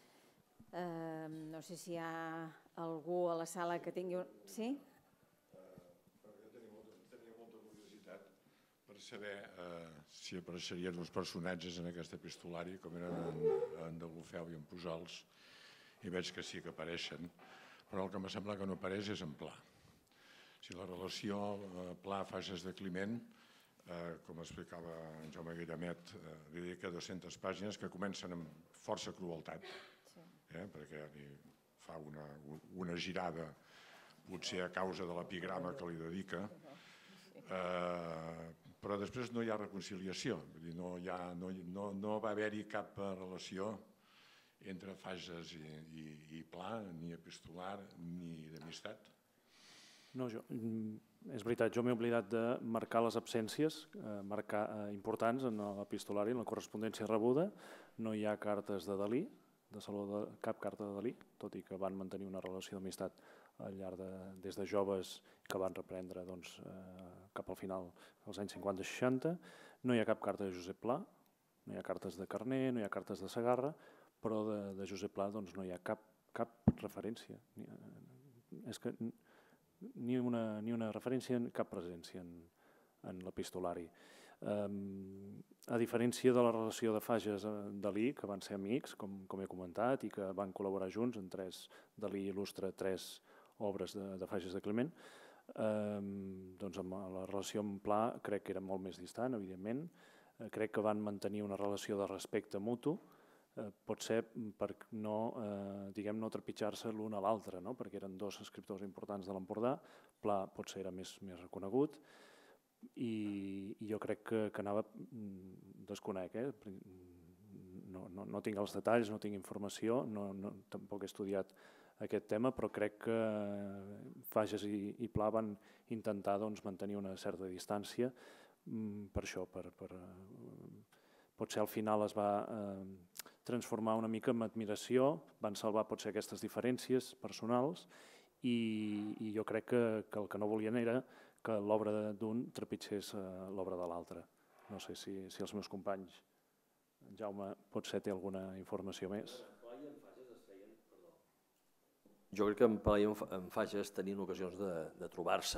No sé si hi ha algú a la sala que tingui... Sí? Jo tenia molta curiositat per saber si apareixerien uns personatges en aquest epistolari, com eren en Deulofeu i en Pujols, i veig que sí que apareixen, però el que em sembla que no apareix és en Pla. Si la relació Pla-Fages de Climent, com explicava en Jaume Guillamet, li dedica 200 pàgines que comencen amb força crueltat, perquè li fa una girada, potser a causa de l'epigrama que li dedica, però després no hi ha reconciliació, no va haver-hi cap relació entre Fages i Pla, ni epistolar ni d'amistat. No, és veritat, jo m'he oblidat de marcar les absències importants en l'epistolari, en la correspondència rebuda. No hi ha cartes de Dalí, cap carta de Dalí, tot i que van mantenir una relació d'amistat al llarg des de joves que van reprendre cap al final dels anys 50-60. No hi ha cap carta de Josep Pla, no hi ha cartes de Carner, no hi ha cartes de Segarra, però de Josep Pla no hi ha cap referència. És que ni una referència, cap presència en l'epistolari. A diferència de la relació de Fages-Dalí, que van ser amics, com he comentat, i que van col·laborar junts en Dalí il·lustra 3 obres de Fages de Climent, doncs la relació amb Pla crec que era molt més distant, evidentment. Crec que van mantenir una relació de respecte mutu, potser per no trepitjar-se l'un a l'altre, perquè eren 2 escriptors importants de l'Empordà. Pla potser era més reconegut i jo crec que anava, desconec, no tinc els detalls, no tinc informació, tampoc he estudiat aquest tema, però crec que Fages i Pla van intentar mantenir una certa distància per això, potser al final es va transformar una mica en admiració, van salvar potser aquestes diferències personals i jo crec que el que no volien era que l'obra d'un trepitgés l'obra de l'altre. No sé si els meus companys, en Jaume, potser té alguna informació més. Jo crec que en Pla i en Fages tenien ocasions de trobar-se.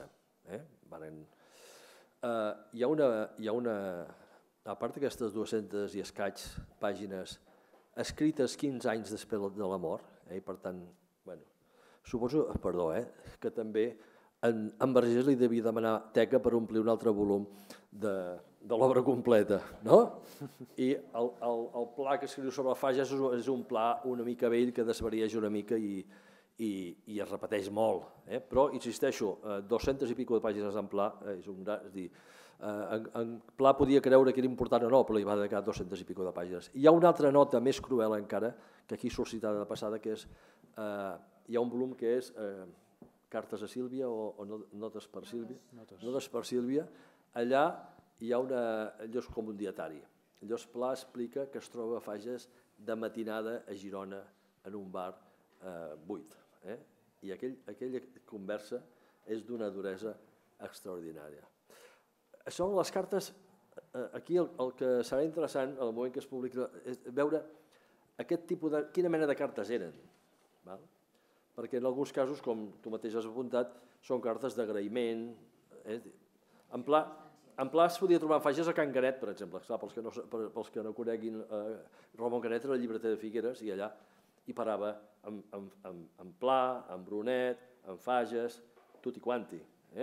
Hi ha una... A part d'aquestes 200 i escaig pàgines escrites 15 anys després de la mort, i per tant, suposo, que també en Vergés li devia demanar teca per omplir un altre volum de l'obra completa, no? I el pla que escriu sobre Fages és un pla una mica vell que desvarieix una mica i es repeteix molt, però, insisteixo, 200 i pico de pàgines en Pla, és un gran... És dir, en Pla podia creure que era important o no, però li va dedicar 200 i pico de pàgines. Hi ha una altra nota més cruel encara, que aquí surt citada de passada, que és, hi ha un volum que és Cartes a Sílvia o Notes per Sílvia. Notes per Sílvia. Allà hi ha allò és com un dietari. Allò Pla explica que es troba a Fages de matinada a Girona en un bar buit. I aquella conversa és d'una duresa extraordinària. Són les cartes, aquí el que serà interessant, en el moment que es publica, és veure aquest tipus de... quina mena de cartes eren. Perquè en alguns casos, com tu mateix has apuntat, són cartes d'agraïment. En Pla es podia trobar en Fages a Can Canet, per exemple. Pels que no coneguin, Ramon Canet era el llibreter de Figueres i allà hi parava en Pla, en Brunet, en Fages, tutti quanti.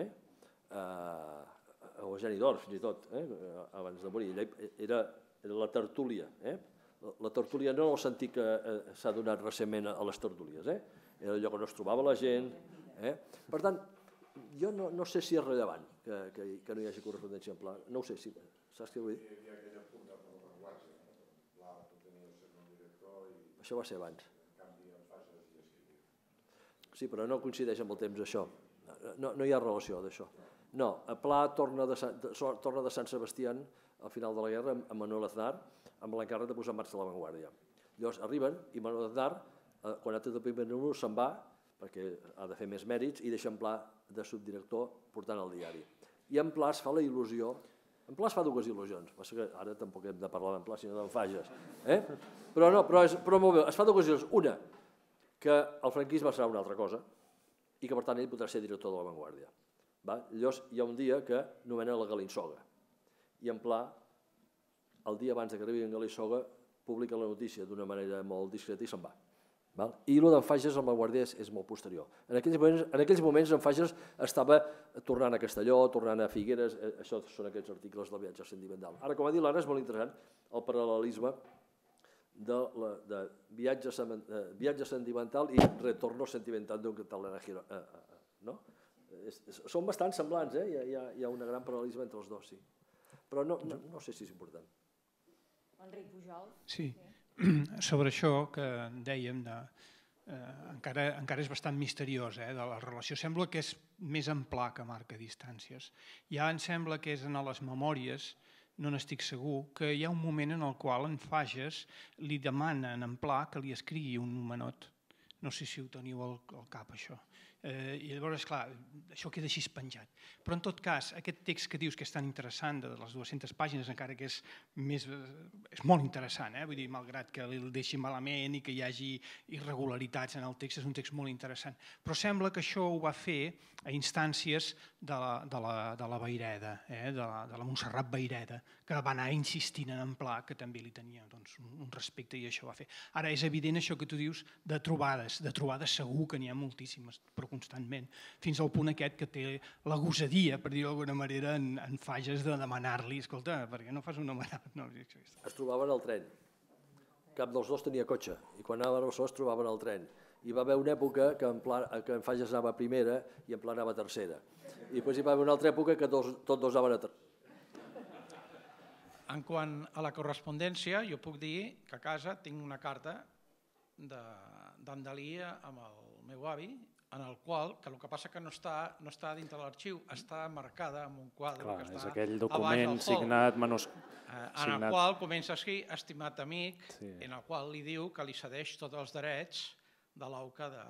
Eugeni d'Or, fins i tot, abans de morir. Era la tertúlia. La tertúlia no en el sentit que s'ha donat recentment a les tertúlies. Era allò que no es trobava la gent. Per tant, jo no sé si és rellevant que no hi hagi correspondència en Pla. No ho sé, saps què vull dir? Hi havia aquella punta per la Vanguardia, Pla tenia el seu director i... Això va ser abans. En canvi, en Fages ja escrivia. Sí, però no coincideix amb el temps, això. No hi ha relació d'això. No, Pla torna de Sant Sebastià al final de la guerra amb Manuel Aznar, amb l'encàrrec de posar en marxa la Vanguardia. Llavors arriben i Manuel Aznar, quan ha tret el primer número, se'n va, perquè ha de fer més mèrits, i deixa en Pla de subdirector portant el diari. I en Pla es fa la il·lusió, en Pla es fa dues il·lusions, ara tampoc hem de parlar d'en Pla, sinó d'en Fages, però molt bé, es fa dues il·lusions. Una, que el franquisme serà una altra cosa, i que per tant ell podrà ser director de la Vanguardia. Llavors hi ha un dia que nomena la Galinsoga, i en Pla, el dia abans que arribi en Galinsoga, publica la notícia d'una manera molt discreta i se'n va. I el d'en Fages amb la Guàrdia és molt posterior. En aquells moments en Fages estava tornant a Castelló, tornant a Figueres, això són aquests articles del viatge sentimental. Ara, com ha dit l'Anna, és molt interessant el paral·lelisme de viatge sentimental i retorno sentimental d'un català no? Són bastant semblants, hi ha un gran paral·lelisme entre els dos, sí. Però no sé si és important. Enric Pujol. Sí, sobre això que dèiem, encara és bastant misteriós, de la relació. Sembla que és més en Pla que marca distàncies. Ja em sembla que és en les memòries, no n'estic segur, que hi ha un moment en el qual en Fages li demanen en Pla que li escrigui un homenot. No sé si ho teniu al cap, això. I llavors, esclar, això queda així penjat. Però, en tot cas, aquest text que dius que és tan interessant, de les 200 pàgines, encara que és molt interessant, vull dir, malgrat que el deixi malament i que hi hagi irregularitats en el text, és un text molt interessant. Però sembla que això ho va fer a instàncies de la Vayreda, de la Montserrat Vayreda, que va anar insistint en Pla, que també li tenia un respecte i això va fer. Ara, és evident això que tu dius de trobades segur que n'hi ha moltíssimes, però constantment, fins al punt aquest que té la gosadia, per dir-ho d'alguna manera, en Fages de demanar-li, escolta, per què no fas un homenat? Es trobaven al tren. Cap dels dos tenia cotxe, i quan anaven al sol es trobaven al tren. Hi va haver una època que en Fages anava a primera i en Pla anava a tercera. I després hi va haver una altra època que tots dos anaven a tercera. En quant a la correspondència, jo puc dir que a casa tinc una carta d'en Dalí amb el meu avi, en el qual, que el que passa que no està dintre l'arxiu, està marcada amb un quadre que està és aquell document signat, en el qual comença a escriure estimat amic, en el qual li diu que li cedeix tots els drets de l'auca de...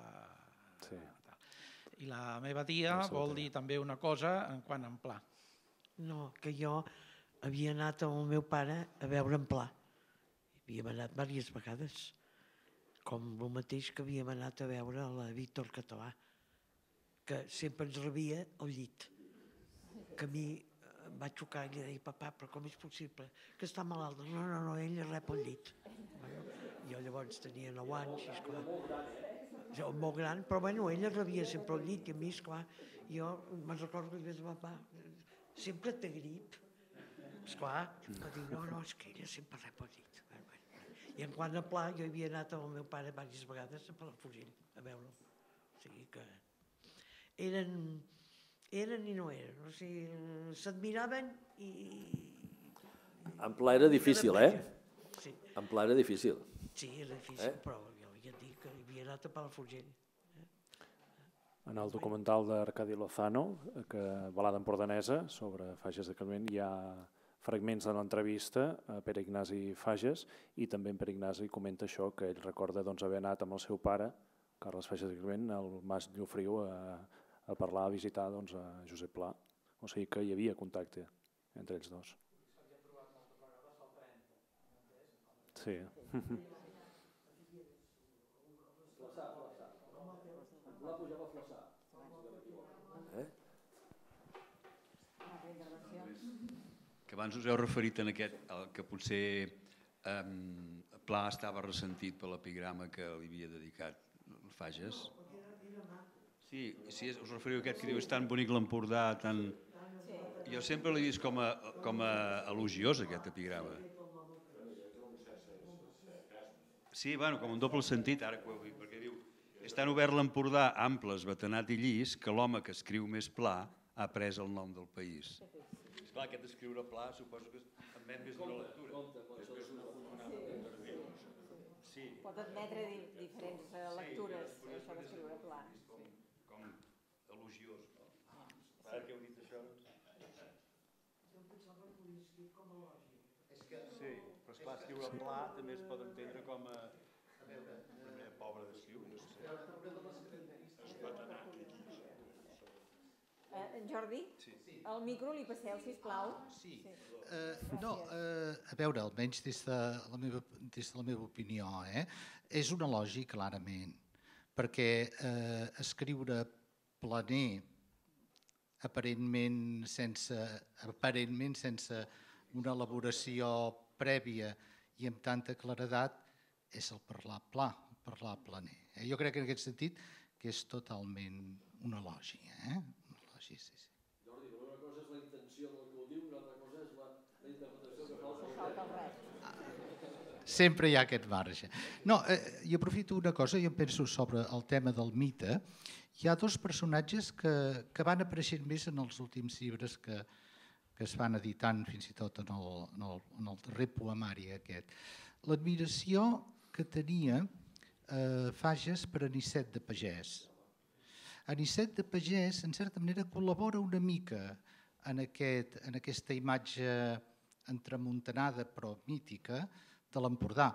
I la meva tia vol dir també una cosa en quant a en Pla. No, que jo havia anat amb el meu pare a veure en Pla. Havíem anat diverses vegades, com el mateix que havíem anat a veure la Víctor Català, que sempre ens rebia al llit. Que a mi em va xocar i li deia, papà, però com és possible? Que està malalt. No, ell rep al llit. Jo llavors tenia 9 anys i esclar... molt gran, però bueno, ella rebia sempre al llit i a mi, esclar, jo me'n recordo que li vaig dir, sempre té grip. Esclar, va dir, no, és que ella sempre rep al llit. I en quant a pla, jo havia anat amb el meu pare diverses vegades a Palafrugell a veure'l. O sigui que eren i no eren. O sigui, s'admiraven i... En pla era difícil, eh? Sí. En pla era difícil. Sí, era difícil, però jo ja et dic que havia anat a Palafrugell. En el documental d'Arcadi Lozano, que Balada empordanesa, sobre Fages de Calment, hi ha fragments de l'entrevista a Pere Ignasi Fages, i també en Pere Ignasi comenta això, que ell recorda haver anat amb el seu pare, Carles Fages de Calment, al Mas Llofriu a parlar, a visitar a Josep Pla. O sigui que hi havia contacte entre ells dos. Sí. Que abans us heu referit en aquest, que potser Pla estava ressentit per l'epigrama que li havia dedicat Fages. Sí, us referiu a aquest que diu és tan bonic l'Empordà, tan... Jo sempre l'he vist com a elogiós, aquest epigrama. Sí, bueno, com un doble sentit, ara que ho heu dit, perquè diu és tan obert l'Empordà, ample, esbatanat i llis, que l'home que escriu més pla ha pres el nom del país. Esclar, aquest escriure pla suposo que admet més d'una lectura. Sí. Pot admetre diferents lectures, això d'escriure pla. Com elogiós, no? Ara que heu dit això, doncs... Sí, però esclar, escriure pla també es pot entendre com a una manera pobra d'escriure. Jordi, el micro li passeu, sisplau. Sí. No, a veure, almenys des de la meva opinió, és un elogi clarament, perquè escriure planer aparentment sense una elaboració prèvia i amb tanta claredat és el parlar pla, parlar planer. Jo crec que en aquest sentit que és totalment un elogi. Un elogi, sí. Jordi, però una cosa és la intenció del que ho diu, una altra cosa és la interpretació que fa el Sempre hi ha aquest marge. No, i aprofito una cosa, jo penso sobre el tema del mite. Hi ha dos personatges que van apareixent més en els últims llibres que es van editant fins i tot en el darrer poemari aquest. L'admiració que tenia Fages per Anicet de Pagès. Anicet de Pagès, en certa manera, col·labora una mica en aquesta imatge entremuntanada però mítica de l'Empordà.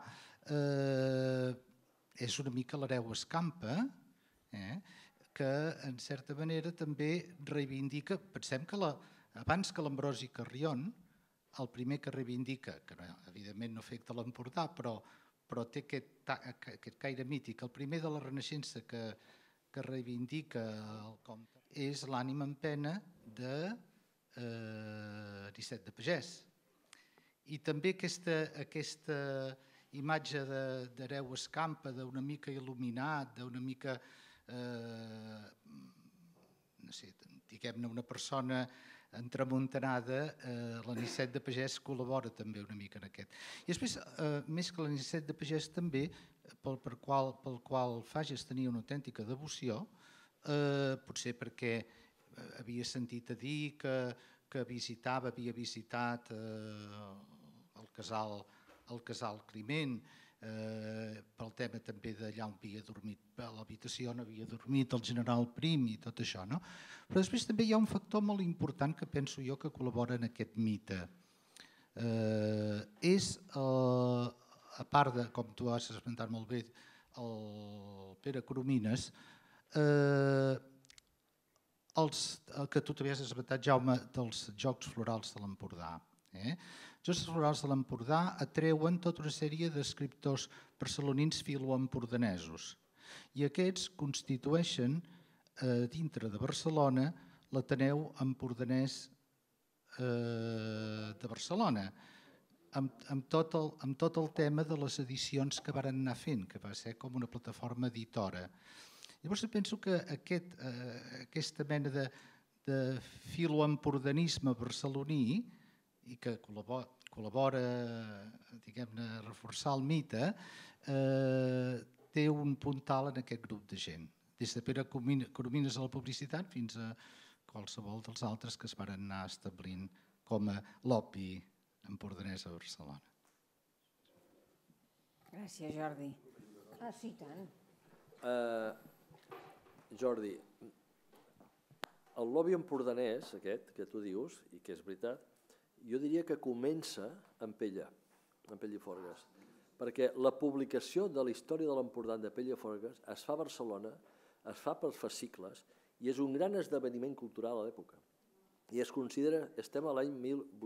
És una mica l'hereu Escampa, que en certa manera també reivindica, pensem que abans que l'Ambrosi Carrion, el primer que reivindica, que evidentment no afecta l'Empordà, però té aquest caire mític, el primer de la Renaixença que reivindica el comte, és l'ànima en pena d'Anicet de Pagès. I també aquesta imatge d'hereu Escampa, d'una mica il·luminat, d'una mica, no sé, diguem-ne, una persona entremuntanada, l'Anicet de Pagès col·labora també una mica en aquest. I després, més que l'Anicet de Pagès també, pel qual Fages tenia una autèntica devoció, potser perquè havia sentit a dir que havia visitat el casal Climent, pel tema també d'allà on havia dormit, a l'habitació on havia dormit el general Prim i tot això. Però després també hi ha un factor molt important que penso jo que col·labora en aquest mite. És, a part de, com tu has esmentat molt bé, el Pere Coromines, que tu també has esmentat, Jaume, dels Jocs Florals de l'Empordà. Els Jocs Florals de l'Empordà atreuen tota una sèrie d'escriptors barcelonins filoempordanesos i aquests constitueixen dintre de Barcelona l'Ateneu Empordanès de Barcelona, amb tot el tema de les edicions que varen anar fent, que va ser com una plataforma editora. Llavors penso que aquesta mena de filoempordanisme barceloní i que col·labora diguem-ne, a reforçar el mite, té un puntal en aquest grup de gent. Des de Pere Coromines a la publicitat fins a qualsevol dels altres que es van anar establint com a l'opi empordanès a Barcelona. Gràcies, Jordi. Ah, sí, tant. Jordi, el lobby empordanès, aquest que tu dius, i que és veritat, jo diria que comença en Pella i Forgues, perquè la publicació de la història de l'Empordà de Pella i Forgues es fa a Barcelona, es fa per fascicles, i és un gran esdeveniment cultural a l'època. I es considera, estem a l'any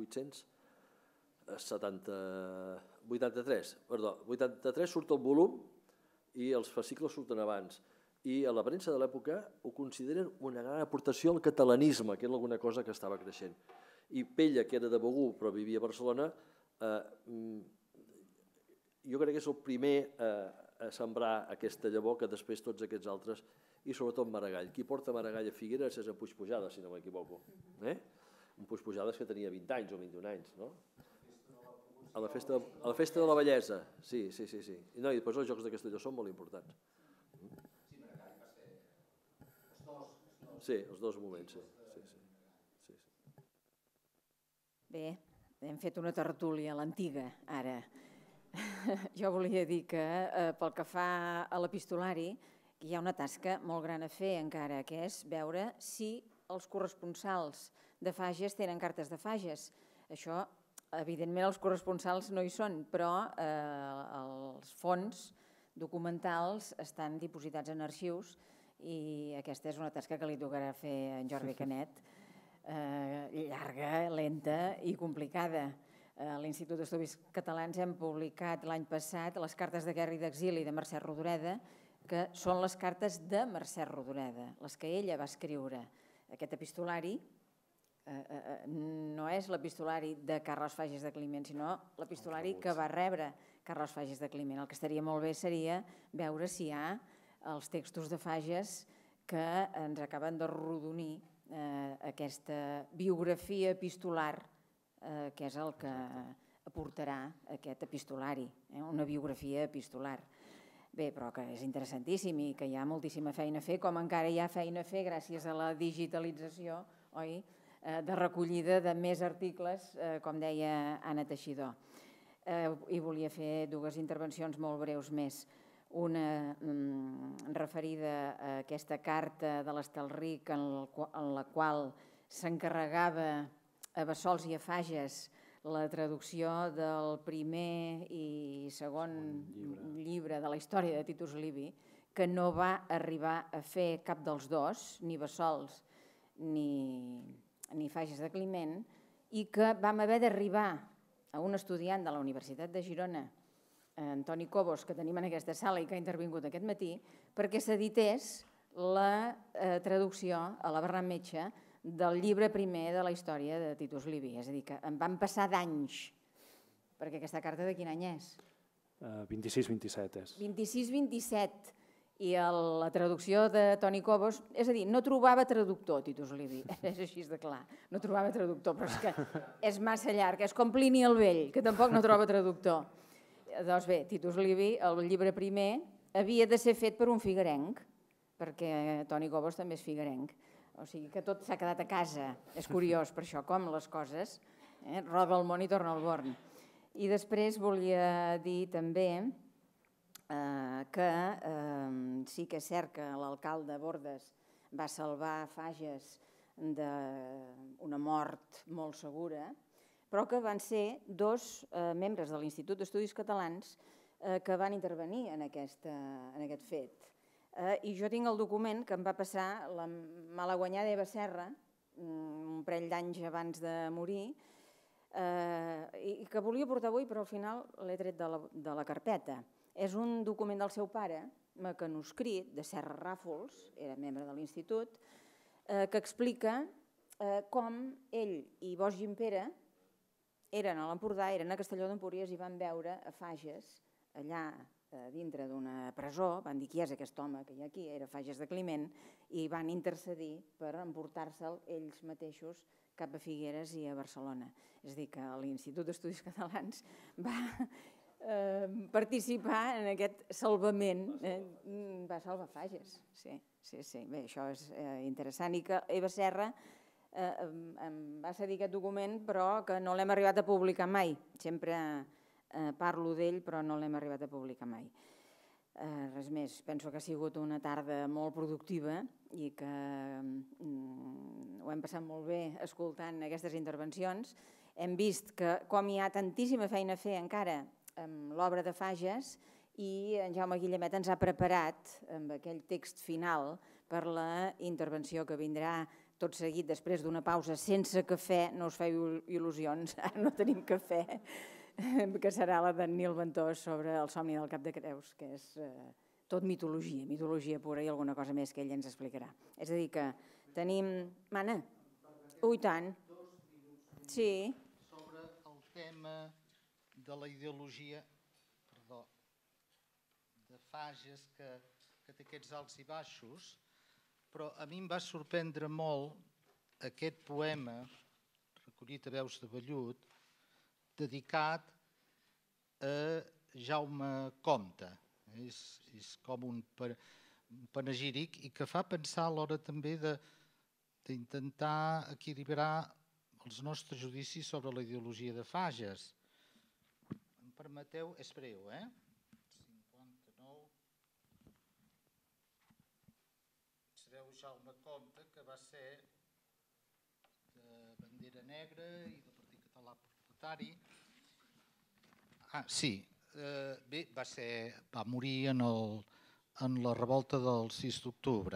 83 surt el volum i els fascicles surten abans. I a la premsa de l'època ho consideren una gran aportació al catalanisme, que era alguna cosa que estava creixent. I Pella, que era de Begur però vivia a Barcelona, jo crec que és el primer a sembrar aquesta llavor que després tots aquests altres, i sobretot Maragall. Qui porta Maragall a Figueres és en Puigpujades, si no m'equivoco. Un Puigpujades que tenia 20 anys o 21 anys, no? A la festa de la Bellesa, sí. I després els Jocs de Castelló són molt importants. Sí, els dos moments, sí. Bé, hem fet una tertúlia, l'antiga, ara. Jo volia dir que pel que fa a l'epistolari hi ha una tasca molt gran a fer encara, que és veure si els corresponsals de Fages tenen cartes de Fages. Això, evidentment, els corresponsals no hi són, però els fons documentals estan dipositats en arxius i aquesta és una tasca que li tocarà fer a en Jordi Canet, llarga, lenta i complicada. A l'Institut d'Estudis Catalans hem publicat l'any passat les cartes de guerra i d'exili de Mercè Rodoreda, que són les cartes de Mercè Rodoreda, les que ella va escriure. Aquest epistolari no és l'epistolari de Carles Fages de Climent, sinó l'epistolari que va rebre Carles Fages de Climent. El que estaria molt bé seria veure si hi ha els textos de Fages que ens acaben de rodonir aquesta biografia epistolar, que és el que aportarà aquest epistolari, una biografia epistolar. Bé, però que és interessantíssim i que hi ha moltíssima feina a fer, com encara hi ha feina a fer gràcies a la digitalització, oi?, de recollida de més articles, com deia Anna Teixidor. I volia fer dues intervencions molt breus més. Una referida a aquesta carta de l'Estelric en la qual s'encarregava a Bassols i a Fages la traducció del primer i segon llibre de la història de Titus Livi, que no va arribar a fer cap dels dos, ni Bassols ni Fages de Climent, i que vam haver d'arribar a un estudiant de la Universitat de Girona, Antoni Cobos, que tenim en aquesta sala i que ha intervingut aquest matí, perquè s'edités la traducció a la Bernat Metge del llibre primer de la història de Titus Livi. És a dir, que em van passar d'anys, perquè aquesta carta de quin any és? 26-27 és. 26-27. I la traducció de Toni Cobos, és a dir, no trobava traductor, Titus Livi, és així de clar, no trobava traductor, però és que és massa llarg, és com Plini el Vell, que tampoc no troba traductor. Doncs bé, Titus Livi, el llibre primer, havia de ser fet per un figuerenc, perquè Toni Cobos també és figuerenc. O sigui que tot s'ha quedat a casa. És curiós per això, com les coses, roda el món i torna al born. I després volia dir també que sí que és cert que l'alcalde Bordes va salvar Fages d'una mort molt segura, però que van ser dos membres de l'Institut d'Estudis Catalans que van intervenir en aquest fet. I jo tinc el document que em va passar la malaguanyada Eva Serra, un parell d'anys abans de morir, i que volia portar avui, però al final l'he tret de la carpeta. És un document del seu pare, mecanoscrit, de Serra Ràfols, era membre de l'Institut, que explica com ell i Bosch Gimpera eren a l'Empordà, eren a Castelló d'Empúries i van veure a Fages, allà dintre d'una presó, van dir qui és aquest home que hi ha aquí, era Fages de Climent, i van intercedir per emportar-se'l ells mateixos cap a Figueres i a Barcelona. És a dir, que l'Institut d'Estudis Catalans va participar en aquest salvament, va salvar Fages, sí. Bé, això és interessant, i que Eva Serra em va cedir aquest document, però que no l'hem arribat a publicar mai. Sempre parlo d'ell, però no l'hem arribat a publicar mai. Res més, penso que ha sigut una tarda molt productiva i que ho hem passat molt bé escoltant aquestes intervencions. Hem vist que com hi ha tantíssima feina a fer encara amb l'obra de Fages, i en Jaume Guillemet ens ha preparat amb aquell text final per la intervenció que vindrà tot seguit després d'una pausa sense cafè. No us feu il·lusions, ara no tenim cafè, que serà la d'en Nil Ventós sobre el somni del Cap de Creus, que és tot mitologia, mitologia pura i alguna cosa més que ell ens explicarà. És a dir que tenim... Mana? Ui, tant. Sí. Sobre el tema de la ideologia, de Fages, que té aquests alts i baixos, però a mi em va sorprendre molt aquest poema, recollit a Veus de Vellut, dedicat a Jaume Comte. És com un panegíric i que fa pensar alhora també d'intentar equilibrar els nostres judicis sobre la ideologia de Fages. Em permeteu? És breu, 59. Sabeu Jaume Comte, que va ser de bandera negra i del Partit Català Proletari. Sí, bé, va morir en la revolta del 6 d'octubre,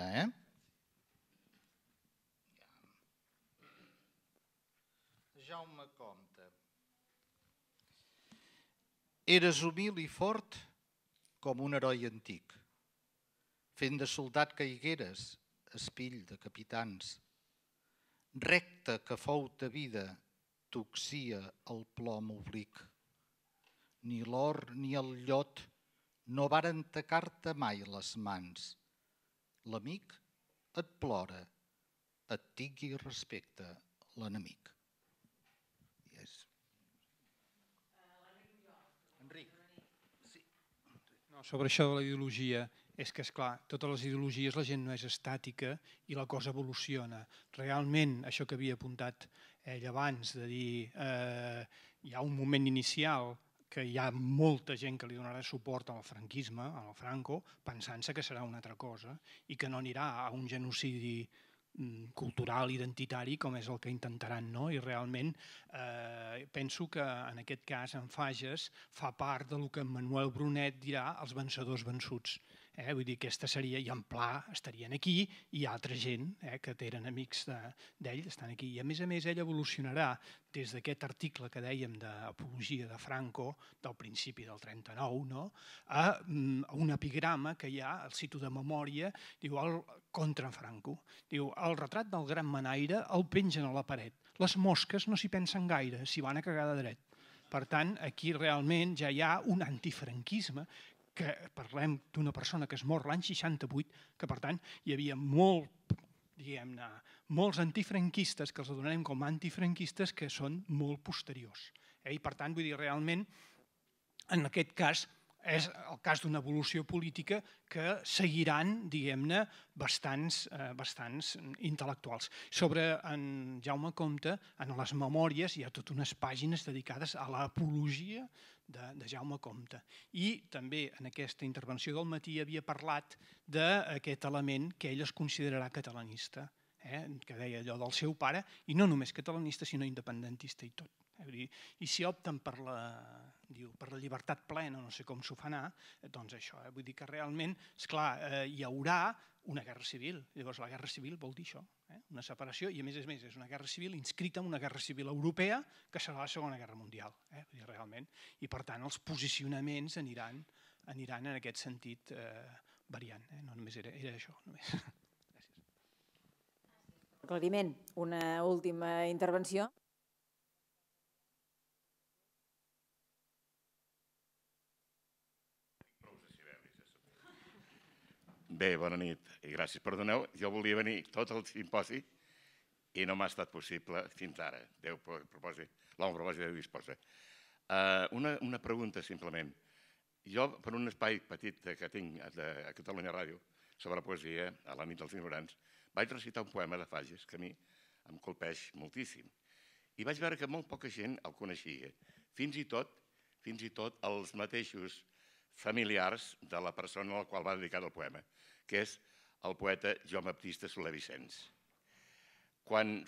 Jaume Comte. Eres humil i fort com un heroi antic. Fent de soldat caigueres, espill de capitans. Recte que fou ta vida, t'oxia el plom oblic. Ni l'or ni el llot no varen tacar-te mai les mans. L'amic et plora, et tingui respecte l'enemic. Enric. Sí. No, sobre això de la ideologia, és que, esclar, totes les ideologies la gent no és estàtica i la cosa evoluciona. Realment, això que havia apuntat ell abans, de dir hi ha un moment inicial que hi ha molta gent que li donarà suport al franquisme, al Franco, pensant-se que serà una altra cosa i que no anirà a un genocidi cultural, identitari, com és el que intentaran, no? I realment penso que en aquest cas en Fages fa part del que en Manuel Brunet dirà els vencedors vençuts. Vull dir, aquesta seria, i en Pla estarien aquí, i altra gent que eren amics d'ell estan aquí. I a més, ell evolucionarà des d'aquest article que dèiem d'apologia de Franco, del principi del 39, a un epigrama que hi ha, el cito de memòria, diu, contra Franco. Diu, el retrat del gran manaire el pengen a la paret. Les mosques no s'hi pensen gaire, s'hi van a cagar de dret. Per tant, aquí realment ja hi ha un antifranquisme, que parlem d'una persona que es mor l'any 68, que per tant hi havia molts antifranquistes, que els donem com antifranquistes, que són molt posteriors. I per tant, vull dir, realment, en aquest cas, és el cas d'una evolució política que seguiran, diguem-ne, bastants intel·lectuals. Sobre en Jaume Comte, en les memòries hi ha totes unes pàgines dedicades a l'apologia de Jaume Comte. I també en aquesta intervenció del matí havia parlat d'aquest element que ell es considerarà catalanista, que deia allò del seu pare, i no només catalanista, sinó independentista i tot. I si opten per la llibertat plena, no sé com s'ho fa anar, doncs això, vull dir que realment, esclar, hi haurà una guerra civil. Llavors la guerra civil vol dir això, una separació, i a més és una guerra civil inscrita en una guerra civil europea que serà la Segona Guerra Mundial, realment. I per tant els posicionaments aniran en aquest sentit variant. No només era això. Gràcies. Aclariment, una última intervenció. Bé, bona nit i gràcies. Perdoneu, jo volia venir tot el simposi i no m'ha estat possible fins ara. Déu proposi, l'home proposi, Déu disposa. Una pregunta, simplement. Jo, per un espai petit que tinc a Catalunya Ràdio sobre poesia, a la nit dels ignorants, vaig recitar un poema de Fages que a mi em colpeix moltíssim. I vaig veure que molt poca gent el coneixia. Fins i tot els mateixos familiars de la persona a la qual va dedicar el poema, que és el poeta Joan Baptista Soler Vicenç. Quan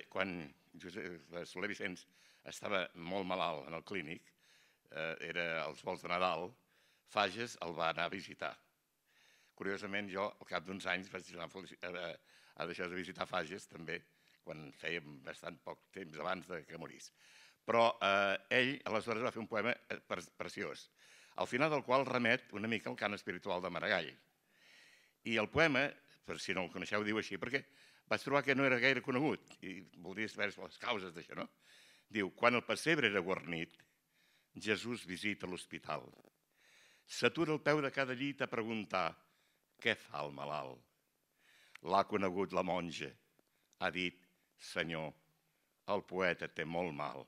Soler Vicenç estava molt malalt en el clínic, era als volts de Nadal, Fages el va anar a visitar. Curiosament, jo, al cap d'uns anys, vaig anar a deixar de visitar Fages, també, quan feia bastant poc temps abans que morís. Però ell, aleshores, va fer un poema preciós, al final del qual remet una mica al cant espiritual de Maragall. I el poema, per si no el coneixeu, diu així, perquè vaig trobar que no era gaire conegut, i voldria saber les causes d'això, no? Diu, quan el pessebre era guarnit, Jesús visita l'hospital. S'atura al peu de cada llit a preguntar què fa el malalt. L'ha conegut la monja. Ha dit, Senyor, el poeta té molt mal.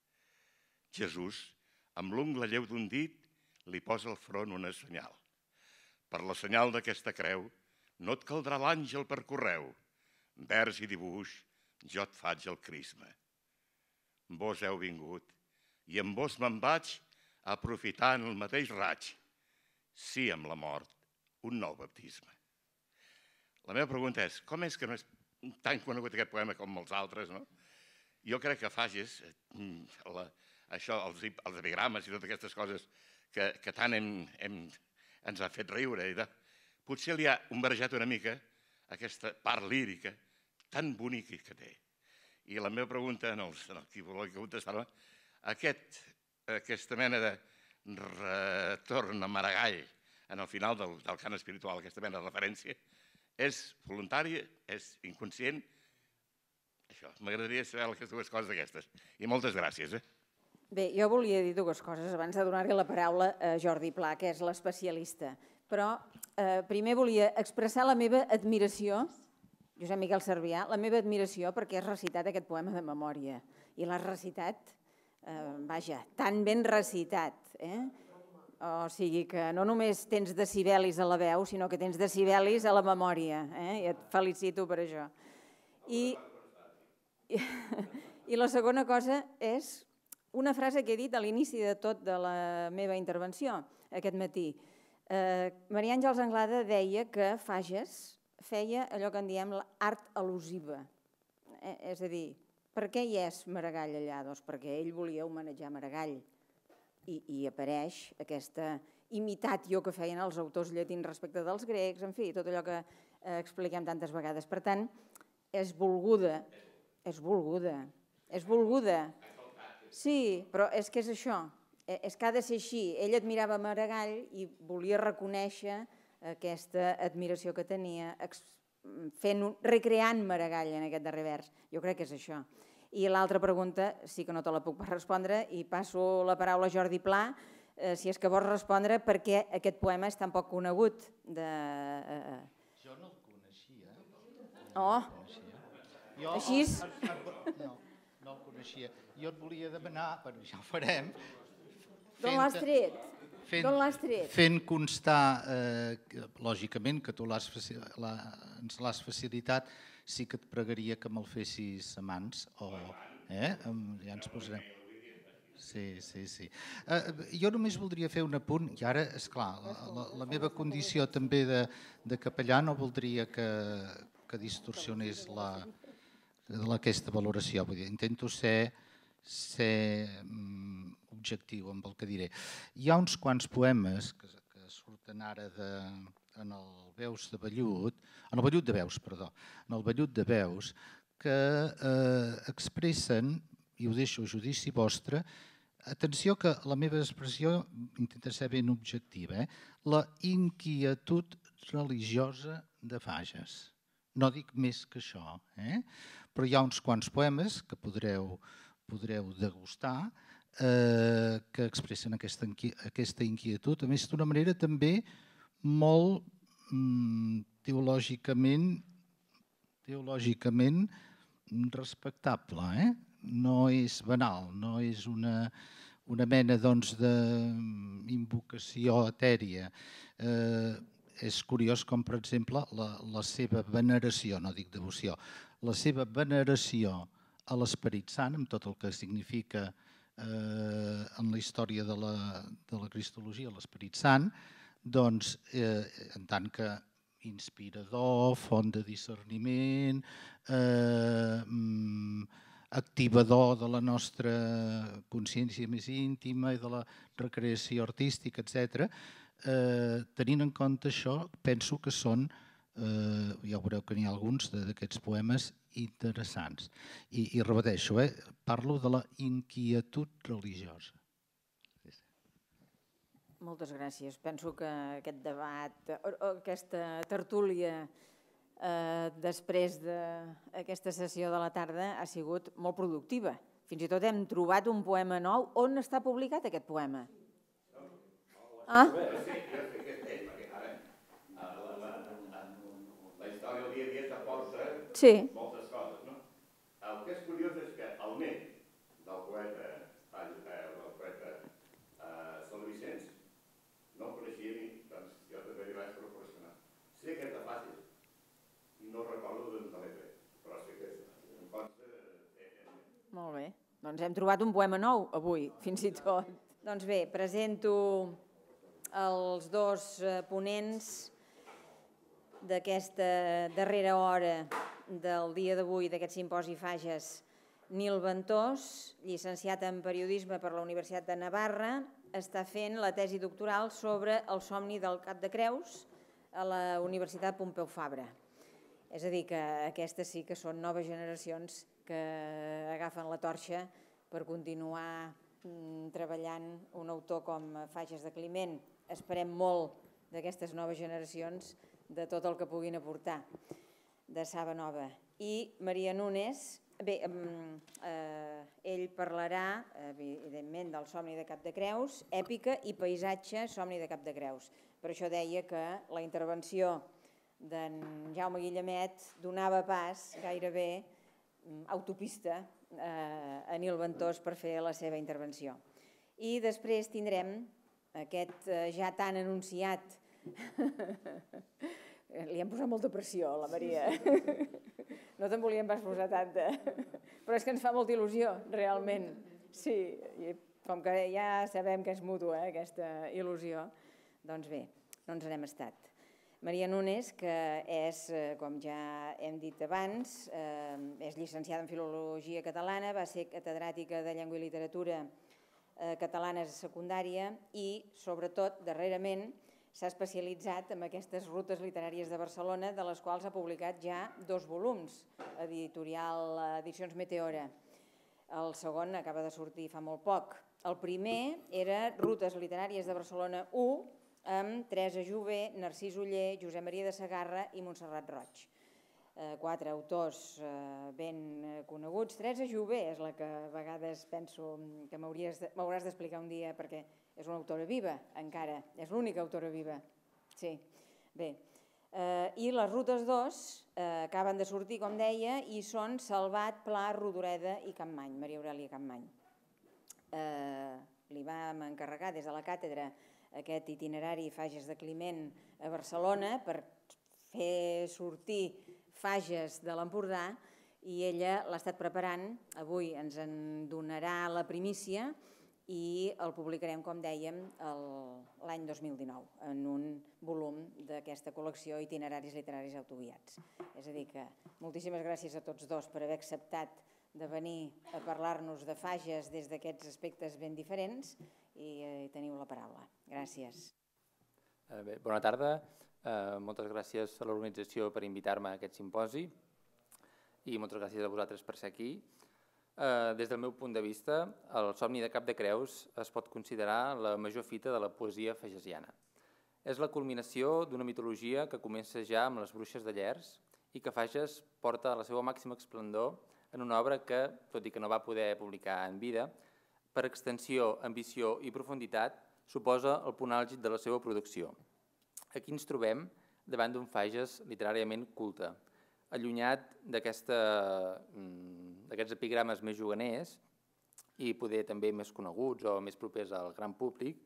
Jesús, amb l'ungla lleu d'un dit, li posa al front una senyal. Per la senyal d'aquesta creu no et caldrà l'àngel per correu. Vers i dibuix, jo et faig el crisma. Vos heu vingut i amb vos me'n vaig aprofitant el mateix raig. Sí, amb la mort, un nou baptisme. La meva pregunta és, com és que no és tan conegut aquest poema com els altres, no? Jo crec que Fages, això, els epigrames i totes aquestes coses que tant ens ha fet riure, potser li ha umbrejat una mica aquesta part lírica tan bonica que té. I la meva pregunta, qui volia contestar-me, aquesta mena de retorn a Maragall en el final del cant espiritual, aquesta mena de referència, és voluntària, és inconscient? Això, m'agradaria saber aquestes dues coses d'aquestes. I moltes gràcies. Bé, jo volia dir dues coses abans de donar-li la paraula a Jordi Pla, que és l'especialista. Però primer volia expressar la meva admiració, Josep Miquel Servià, la meva admiració perquè has recitat aquest poema de memòria. I l'has recitat, vaja, tan ben recitat. O sigui que no només tens decibelis a la veu, sinó que tens decibelis a la memòria. I et felicito per això. I la segona cosa és una frase que he dit a l'inici de tot de la meva intervenció aquest matí. Maria Àngels Anglada deia que Fages feia allò que en diem l'art al·lusiva. És a dir, per què hi és Maragall allà? Doncs perquè ell volia homenatjar Maragall i apareix aquesta imitatio que feien els autors llatins respecte dels grecs, en fi, tot allò que expliquem tantes vegades. Per tant, és volguda. És volguda. És volguda. Sí, però és que és això. És que ha de ser així. Ell admirava Maragall i volia reconèixer aquesta admiració que tenia recreant Maragall en aquest darrer vers. Jo crec que és això. I l'altra pregunta sí que no te la puc respondre i passo la paraula a Jordi Pla, si és que vols respondre per què aquest poema és tan poc conegut. Jo no el coneixia. Així? No el coneixia. Jo et volia demanar, però ja ho farem, d'on l'has tret? Fent constar, lògicament, que tu ens l'has facilitat, sí que et pregaria que me'l fessis a mans, ja ens posarem. Sí. Jo només voldria fer un apunt, i ara, esclar, la meva condició també de capellà no voldria que distorsionés aquesta valoració. Intento ser objectiu amb el que diré. Hi ha uns quants poemes que surten ara en el Veus de Vellut, en el Vellut de Veus, perdó, en el Vellut de Veus, que expressen, i ho deixo a judici vostre, atenció que la meva expressió intenta ser ben objectiva, la inquietud religiosa de Fages. No dic més que això, però hi ha uns quants poemes que podreu degustar que expressen aquesta inquietud, a més d'una manera també molt teològicament respectable, no és banal, no és una mena d'invocació etèria. És curiós com, per exemple, la seva veneració, no dic devoció, la seva veneració a l'Esperit Sant, amb tot el que significa en la història de la cristologia l'Esperit Sant, doncs, en tant que inspirador, font de discerniment, activador de la nostra consciència més íntima i de la recreació artística, etc. Tenint en compte això, penso que són, ja veureu que n'hi ha alguns d'aquests poemes interessants. I repeteixo, parlo de la inquietud religiosa. Moltes gràcies. Penso que aquest debat, aquesta tertúlia després d'aquesta sessió de la tarda ha sigut molt productiva. Fins i tot hem trobat un poema nou. On està publicat aquest poema? Ah? La història del dia a dia t'aporta moltes coses, no? El que és curiós és que el net del poeta Sant Vicenç no el coneixia ni, doncs jo també li vaig proporcionar. Sé que és de fàcil i no recordo d'on te l'he tret, però sé que em consta... Molt bé, doncs hem trobat un poema nou avui, fins i tot. Doncs bé, presento els dos ponents d'aquesta darrera hora del dia d'avui d'aquest simposi Fages. Nil Ventós, llicenciat en Periodisme per la Universitat de Navarra, està fent la tesi doctoral sobre el somni del Cap de Creus a la Universitat Pompeu Fabra. És a dir, que aquestes sí que són noves generacions que agafen la torxa per continuar treballant un autor com Fages de Climent. Esperem molt d'aquestes noves generacions de tot el que puguin aportar de Saba Nova. I Maria Nunes, bé, ell parlarà, evidentment, del somni de Cap de Creus, èpica i paisatge, somni de Cap de Creus. Per això deia que la intervenció d'en Jaume Guillemet donava pas gairebé autopista a Nil Ventós per fer la seva intervenció. I després tindrem aquest ja tan anunciat... Li hem posat molta pressió a la Maria. No te'n volíem pas posar tanta. Però és que ens fa molta il·lusió, realment. Sí, com que ja sabem que és mútua aquesta il·lusió, doncs bé, no ens n'hem estat. Maria Nunes, que és, com ja hem dit abans, és llicenciada en Filologia Catalana, va ser catedràtica de Llengua i Literatura catalanes a secundària i, sobretot, darrerament, s'ha especialitzat en aquestes rutes literàries de Barcelona, de les quals ha publicat ja 2 volums, editorial Edicions Meteora. El segon acaba de sortir fa molt poc. El primer era Rutes literàries de Barcelona 1, amb Teresa Jové, Narcís Oller, Josep Maria de Segarra i Montserrat Roig. 4 autors ben coneguts. Teresa Jové és la que a vegades penso que m'hauràs d'explicar un dia perquè és una autora viva, encara. És l'única autora viva. Sí. Bé. I les rutes 2 acaben de sortir, com deia, i són Salvat, Pla, Rodoreda i Campmany, Maria Aurèlia Campmany. Li vam encarregar des de la càtedra aquest itinerari Fages de Climent a Barcelona per fer sortir Fages de l'Empordà i ella l'ha estat preparant. Avui ens en donarà la primícia i el publicarem, com dèiem, l'any 2019 en un volum d'aquesta col·lecció Itineraris literaris autoguiats. És a dir que moltíssimes gràcies a tots dos per haver acceptat de venir a parlar-nos de Fages des d'aquests aspectes ben diferents i teniu la paraula. Gràcies. Bé, bona tarda. Moltes gràcies a l'organització per invitar-me a aquest simposi i moltes gràcies a vosaltres per ser aquí. Des del meu punt de vista, el somni de Cap de Creus es pot considerar la major fita de la poesia fagesiana. És la culminació d'una mitologia que comença ja amb les bruixes de Llers i que Fages porta a la seva màxima esplendor en una obra que, tot i que no va poder publicar en vida, per extensió, ambició i profunditat, suposa el punt àlgid de la seva producció. Aquí ens trobem davant d'un Fages literàriament culte, allunyat d'aquests epigrames més juganers i poder també més coneguts o més propers al gran públic,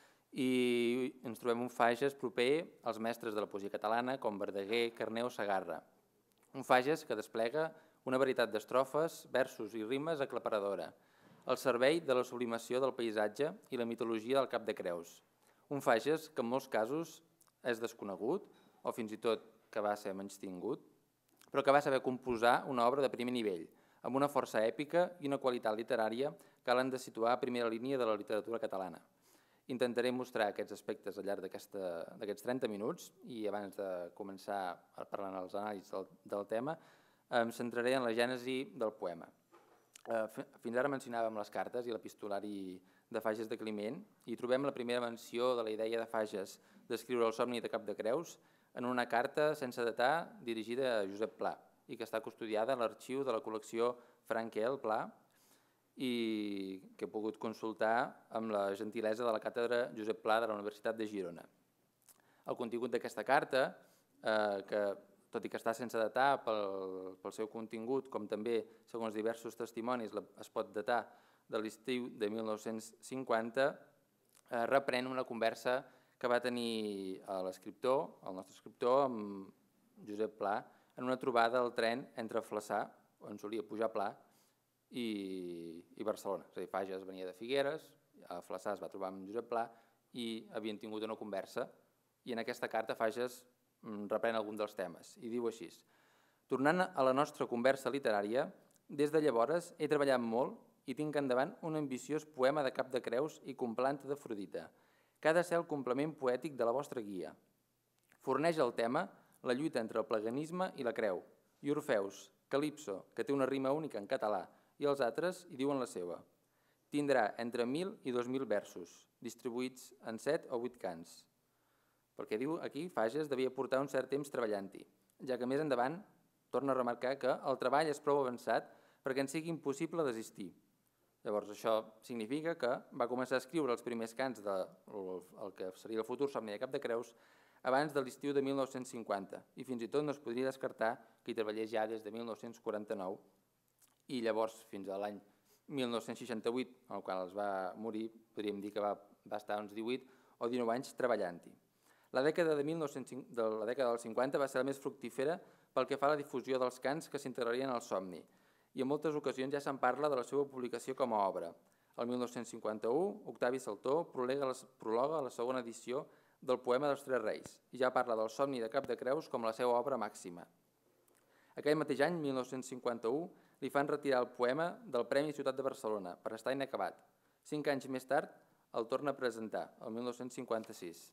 i ens trobem un Fages proper als mestres de la poesia catalana com Verdaguer, Carner o Segarra. Un Fages que desplega una varietat d'estrofes, versos i rimes aclaparadora, al servei de la sublimació del paisatge i la mitologia del Cap de Creus. Un Fages que en molts casos és desconegut o fins i tot que va ser menystingut, però que va saber composar una obra de primer nivell, amb una força èpica i una qualitat literària que l'han de situar a primera línia de la literatura catalana. Intentaré mostrar aquests aspectes al llarg d'aquests 30 minuts i abans de començar parlant dels anàlisis del tema, em centraré en la gènesi del poema. Fins ara mencionàvem les cartes i l'epistolari de Fages de Climent i trobem la primera menció de la idea de Fages d'escriure el somni de Cap de Creus en una carta sense datar dirigida a Josep Pla i que està custodiada a l'arxiu de la col·lecció Franquel Pla i que he pogut consultar amb la gentilesa de la càtedra Josep Pla de la Universitat de Girona. El contingut d'aquesta carta, que tot i que està sense datar pel seu contingut, com també, segons diversos testimonis, es pot datar de l'estiu de 1950, reprèn una conversa que va tenir l'escriptor, el nostre escriptor, amb Josep Pla, en una trobada al tren entre Flaçà, on solia pujar Pla, i Barcelona. És a dir, Fages venia de Figueres, a Flaçà es va trobar amb Josep Pla i havien tingut una conversa, i en aquesta carta Fages reprèn algun dels temes i diu així: tornant a la nostra conversa literària, des de llavors he treballat molt i tinc endavant un ambiciós poema de Cap de Creus i complanta d'Afrodita, que ha de ser el complement poètic de la vostra guia. Forneix el tema la lluita entre el paganisme i la creu, i Orfeus, Calipso, que té una rima única en català, i els altres hi diuen la seva. Tindrà entre 1.000 i 2.000 versos, distribuïts en 7 o 8 cants. Perquè diu aquí, Fages devia portar un cert temps treballant-hi, ja que més endavant torna a remarcar que el treball és prou avançat perquè en sigui impossible desistir. Llavors, això significa que va començar a escriure els primers cants del que seria el futur somni de Cap de Creus abans de l'estiu de 1950 i fins i tot no es podria descartar que hi treballés ja des de 1949 i llavors fins a l'any 1968, en el qual es va morir, podríem dir que va estar uns 18 o 19 anys treballant-hi. La dècada dels 50 va ser la més fructífera pel que fa a la difusió dels cants que s'integrarien al somni i en moltes ocasions ja se'n parla de la seva publicació com a obra. El 1951, Octavi Saltó prologa la segona edició del poema dels Tres Reis i ja parla del somni de Cap de Creus com la seva obra màxima. Aquell mateix any, 1951, li fan retirar el poema del Premi Ciutat de Barcelona per estar inacabat. 5 anys més tard el torna a presentar, el 1956,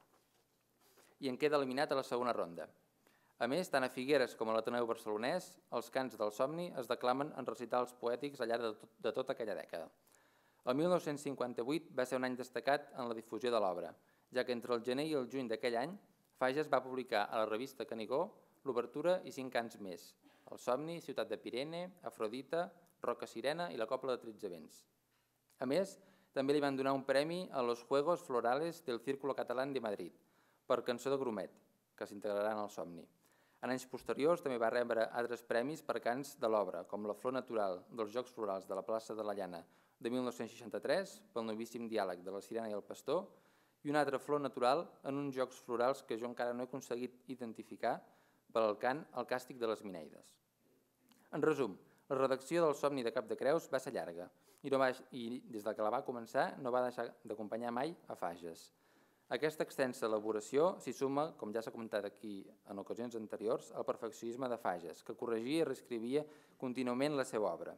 i en queda eliminat a la segona ronda. A més, tant a Figueres com a l'Ateneu barcelonès, els cants del somni es declamen en recitals poètics al llarg de tota aquella dècada. El 1958 va ser un any destacat en la difusió de l'obra, ja que entre el gener i el juny d'aquell any, Fages va publicar a la revista Canigó l'obertura i 5 cants més, El somni, Ciutat de Pirene, Afrodita, Roca Sirena i la Copla de 13 vents. A més, també li van donar un premi a los Juegos Florales del Círculo Catalán de Madrid per cançó de Grumet, que s'integrarà en el somni. En anys posteriors també va rebre altres premis per cants de l'obra, com la Flor Natural dels Jocs Florals de la plaça de la Llana de 1963, pel novíssim diàleg de la Sirena i el Pastor, i una altra flor natural en uns Jocs Florals que jo encara no he aconseguit identificar per al cant El Càstig de les Mineides. En resum, la redacció del somni de Cap de Creus va ser llarga i des que la va començar no va deixar d'acompanyar mai a Fages. Aquesta extensa elaboració s'hi suma, com ja s'ha comentat aquí en ocasions anteriors, al perfeccionisme de Fages, que corregia i reescrivia contínuament la seva obra.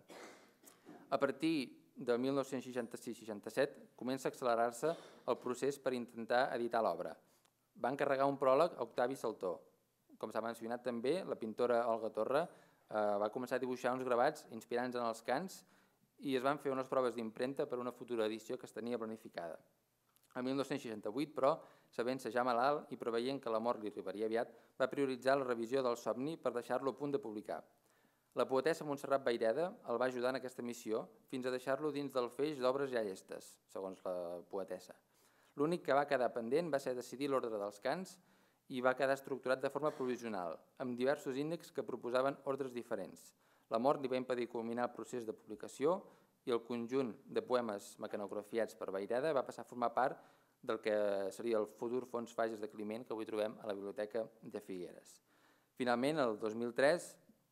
A partir de 1966-67 comença a accelerar-se el procés per intentar editar l'obra. Va encarregar un pròleg a Octavi Saltó. Com s'ha mencionat també, la pintora Olga Torra va començar a dibuixar uns gravats inspirants en els cants i es van fer unes proves d'impremta per a una futura edició que es tenia planificada. El 1968, però, sabent-se ja malalt i preveient que la mort li arribaria aviat, va prioritzar la revisió del somni per deixar-lo a punt de publicar. La poetessa Montserrat Vayreda el va ajudar en aquesta missió fins a deixar-lo dins del feix d'obres ja llestes, segons la poetessa. L'únic que va quedar pendent va ser decidir l'ordre dels cants i va quedar estructurat de forma provisional, amb diversos índexs que proposaven ordres diferents. La mort li va impedir culminar el procés de publicació i el conjunt de poemes mecanografiats per Vayreda va passar a formar part del que seria el futur fons Fages de Climent que avui trobem a la Biblioteca de Figueres. Finalment, el 2003,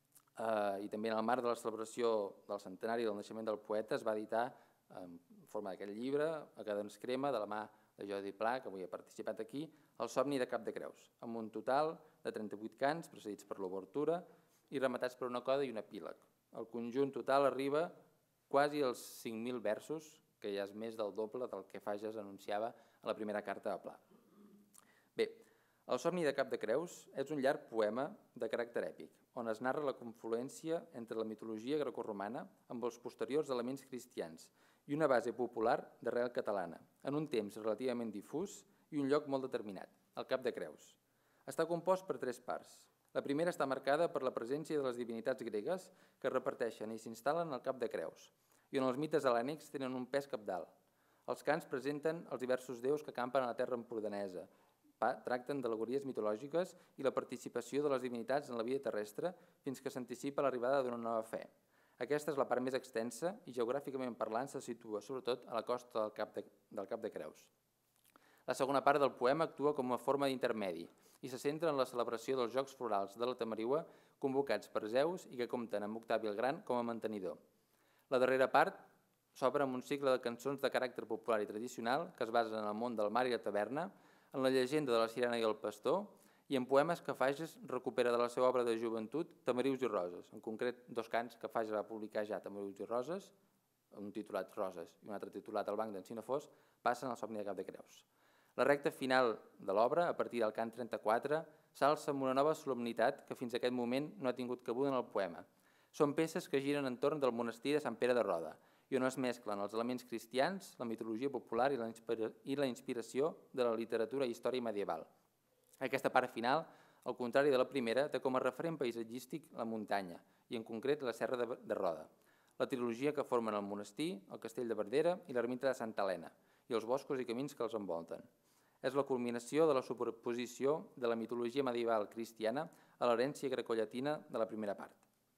i també en el marc de la celebració del centenari del naixement del poeta, es va editar en forma d'aquest llibre, A cada ens crema, de la mà de Jordi Pla, que avui ha participat aquí, El somni de Cap de Creus, amb un total de 38 cants, precedits per l'obertura, i rematats per una coda i un epíleg. El conjunt total arriba quasi als 5.000 versos, que ja és més del doble del que Fages anunciava a la primera carta de Pla. Bé, El somni de Cap de Creus és un llarg poema de caràcter èpic, on es narra la confluència entre la mitologia grecorromana amb els posteriors elements cristians i una base popular d'arrel catalana, en un temps relativament difús i un lloc molt determinat, el Cap de Creus. Està compost per 3 parts. La primera està marcada per la presència de les divinitats gregues que es reparteixen i s'instal·len al Cap de Creus, i on els mites hel·lènics tenen un pes cabdal. Els cants presenten els diversos déus que campen a la terra empordanesa, tracten d'al·legories mitològiques i la participació de les divinitats en la vida terrestre fins que s'anticipa l'arribada d'una nova fe. Aquesta és la part més extensa i geogràficament parlant se situa sobretot a la costa del Cap de Creus. La segona part del poema actua com a forma d'intermedi i se centra en la celebració dels Jocs Florals de la Tamariua convocats per Zeus i que compten amb Octavi el Gran com a mantenidor. La darrera part s'obre amb un cicle de cançons de caràcter popular i tradicional que es basen en el món del mar i la taverna, en la llegenda de la sirena i el pastor i en poemes que Fages recupera de la seva obra de joventut Tamarius i Roses, en concret 2 cants que Fages va publicar ja, Tamarius i Roses, un titulat Roses i un altre titulat El banc d'en Cinefós, passen al somni de Cap de Creus. La recta final de l'obra, a partir del cant 34, s'alça amb una nova solemnitat que fins a aquest moment no ha tingut cabuda en el poema. Són peces que giren entorn del monestir de Sant Pere de Roda i on es mesclen els elements cristians, la mitologia popular i la inspiració de la literatura i història medieval. Aquesta part final, al contrari de la primera, té com a referent paisatgístic la muntanya i en concret la serra de Roda, la trilogia que formen el monestir, el castell de Verdera i l'ermita de Santa Helena i els boscos i camins que els envolten. És la culminació de la superposició de la mitologia medieval cristiana a l'herència grecollatina de la primera part.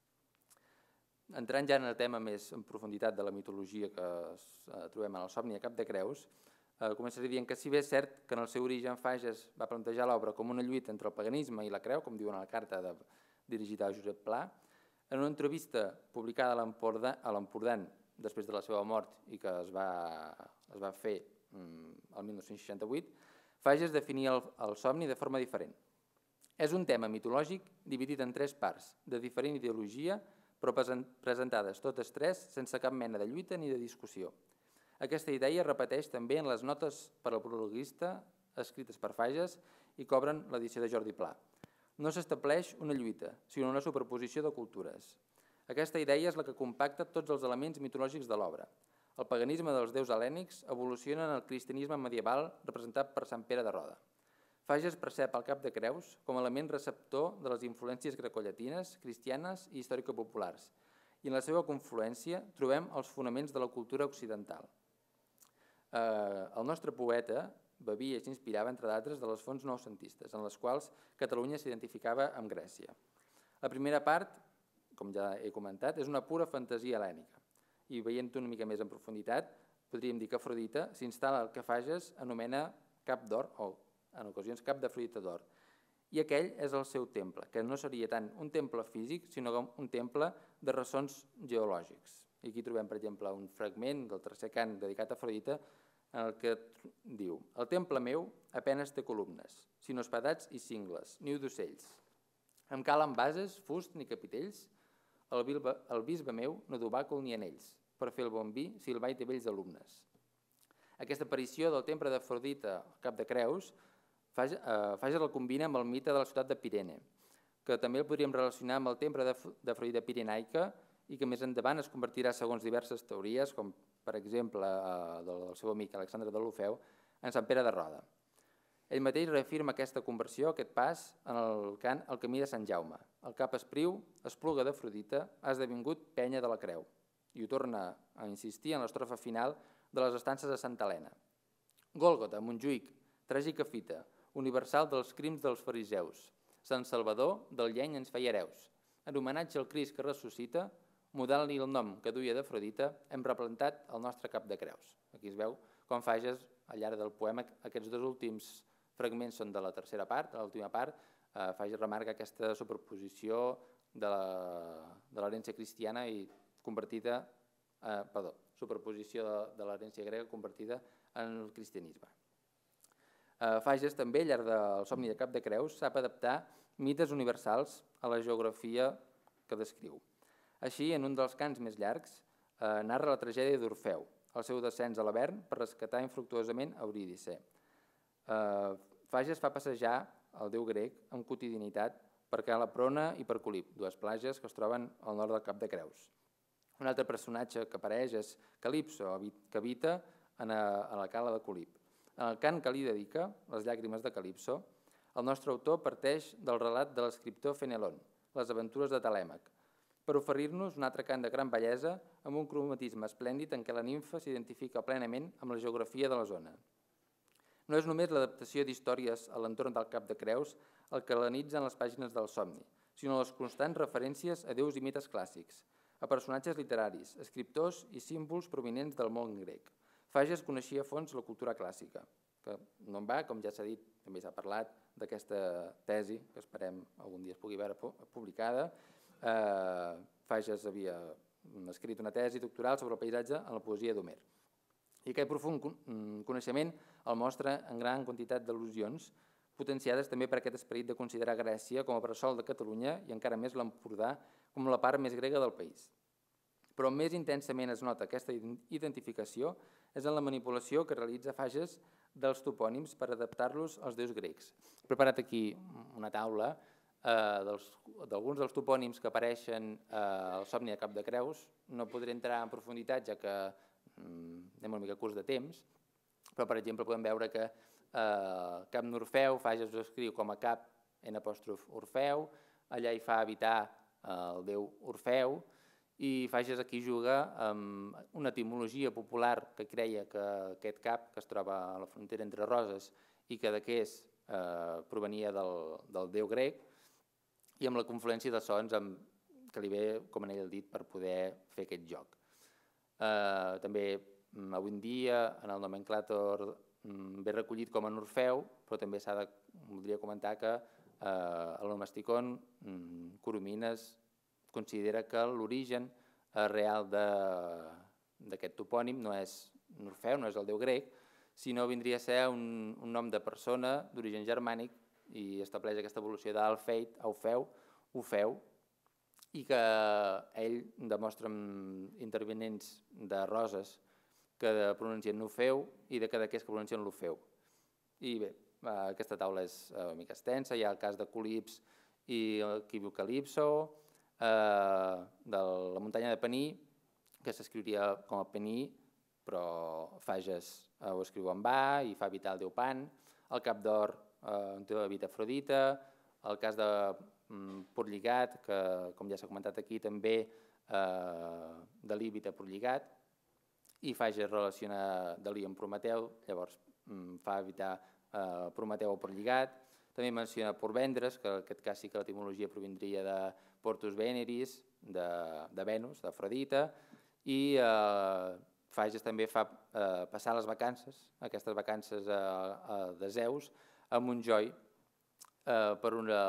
Entrant ja en el tema més en profunditat de la mitologia que trobem en el somni de Cap de Creus, començaré dient que si bé és cert que en el seu origen Fages va plantejar l'obra com una lluita entre el paganisme i la creu, com diuen a la carta dirigida a Josep Pla, en una entrevista publicada a l'Empordà després de la seva mort i que es va fer el 1968, Fages definia el somni de forma diferent. És un tema mitològic dividit en 3 parts, de diferent ideologia, però presentades totes 3 sense cap mena de lluita ni de discussió. Aquesta idea es repeteix també en les notes per al prologuista escrites per Fages i que obren l'edició de Jordi Pla. No s'estableix una lluita, sinó una superposició de cultures. Aquesta idea és la que compacta tots els elements mitològics de l'obra. El paganisme dels déus hel·lènics evoluciona en el cristianisme medieval representat per Sant Pere de Roda. Fages percep el Cap de Creus com a element receptor de les influències grecollatines, cristianes i històrico-populars, i en la seva confluència trobem els fonaments de la cultura occidental. El nostre poeta bevia i s'inspirava, entre d'altres, de les fonts noucentistes, en les quals Catalunya s'identificava amb Grècia. La primera part, com ja he comentat, és una pura fantasia hel·lènica, i veient-ho una mica més en profunditat, podríem dir que Afrodita s'instal·la al que Fages anomena Cap d'Or, o en ocasions Cap d'Afrodita d'Or, i aquell és el seu temple, que no seria tant un temple físic, sinó un temple de ressons geològics. I aquí trobem, per exemple, un fragment del tercer cant dedicat a Afrodita, en el que diu: «El temple meu apenes té columnes, sinó espadats i cingles, niu d'ocells. Em calen bases, fust ni capitells, el bisbe meu no du bàcul ni anells, per fer el bon vi si el ball té vells alumnes». Aquesta aparició del temple d'Afrodita al Cap de Creus, Fages el combina amb el mite de la ciutat de Pirene, que també el podríem relacionar amb el temple d'Afrodita pirenaica i que més endavant es convertirà, segons diverses teories, com per exemple del seu amic Alexandre de Lofeu, en Sant Pere de Roda. Ell mateix reafirma aquesta conversió, aquest pas, en el cant El camí de Sant Jaume. El cap espriu, espluga d'Afrodita, ha esdevingut penya de la creu. I ho torna a insistir en l'estrofa final de les estances de Santa Helena. Gòlgota, Montjuïc, tràgica fita, universal dels crims dels fariseus. Sant Salvador del lleny ens feia hereus. En homenatge al Crist que ressuscita, mudant-li el nom que duia d'Afrodita, hem replantat el nostre cap de creus. Aquí es veu com Fages, al llarg del poema, aquests dos últims fragments són de la tercera part, de l'última part, Fages remarca aquesta superposició de l'herència cristiana i convertida, superposició de l'herència grega convertida en el cristianisme. Fages també, al llarg del somni de Cap de Creus, sap adaptar mites universals a la geografia que descriu. Així, en un dels cants més llargs, narra la tragèdia d'Orfeu, el seu descens a l'Avern per rescatar infructuosament Eurídice. Fages fa passejar el déu grec amb quotidianitat per Cala Prona i per Colip, dues platges que es troben al nord del Cap de Creus. Un altre personatge que apareix és Calipso, que habita a la cala de Colip. En el cant que li dedica, Les llàgrimes de Calipso, el nostre autor parteix del relat de l'escriptor Fenelon, Les aventures de Telèmac, per oferir-nos un altre cant de gran bellesa amb un cromatisme esplèndid en què la nimfa s'identifica plenament amb la geografia de la zona. No és només l'adaptació d'històries a l'entorn del Cap de Creus el que l'anitza en les pàgines del somni, sinó les constants referències a déus i mites clàssics, a personatges literaris, escriptors i símbols provinents del món grec. Fages coneixia a fons la cultura clàssica, que no en va, com ja s'ha dit, també s'ha parlat d'aquesta tesi, que esperem algun dia es pugui veure publicada. Fages havia escrit una tesi doctoral sobre el paisatge en la poesia d'Homer. I aquest profund coneixement el mostra en gran quantitat d'al·lusions, potenciades també per aquest esperit de considerar Grècia com a bressol de Catalunya i encara més l'Empordà com la part més grega del país. Però més intensament es nota aquesta identificació és en la manipulació que realitza Fages dels topònims per adaptar-los als déus grecs. He preparat aquí una taula d'alguns dels topònims que apareixen al somni de Cap de Creus. No podré entrar en profunditat, ja que anem una mica curts de temps, però per exemple podem veure que Cap n'Orfeu, Fages ho escriu com a Cap Orfeu, allà hi fa habitar el déu Orfeu, i Fages aquí juga amb una etimologia popular que creia que aquest cap, que es troba a la frontera entre Roses i Cadaqués, provenia del déu grec, i amb la confluència de sons que li ve, com en ell dit, per poder fer aquest joc. També avui en dia en el nomenclàtor ve recollit com en Orfeu, però també voldria comentar que l'Onomasticon Coromines considera que l'origen real d'aquest topònim no és Orfeu, no és el déu grec, sinó vindria a ser un nom de persona d'origen germànic i estableix aquesta evolució d'Alfeit, Aufeu, Ofeu, i que ell demostra amb intervenents de Roses que pronuncien Nofeu i de Cadaqués que pronuncien l'Ofeu. I bé, aquesta taula és una mica extensa, hi ha el cas de Colips i qui viu Calipso, de la muntanya de Pení, que s'escriuria com a Pení, però Fages ho escriu en va i fa habitar el déu Pan, el Cap d'Or on habita Afrodita, el cas de Porlligat, que com ja s'ha comentat aquí també Dalí habita Porlligat, i Fages relaciona Dalí amb Prometeu, llavors fa habitar Prometeu o Porlligat. També menciona Porvendres, que en aquest cas sí que l'etimologia provindria de Portus Veneris, de Venus, d'Afrodita, i Fages també fa passar les vacances, aquestes vacances de Zeus, a Montjoi, per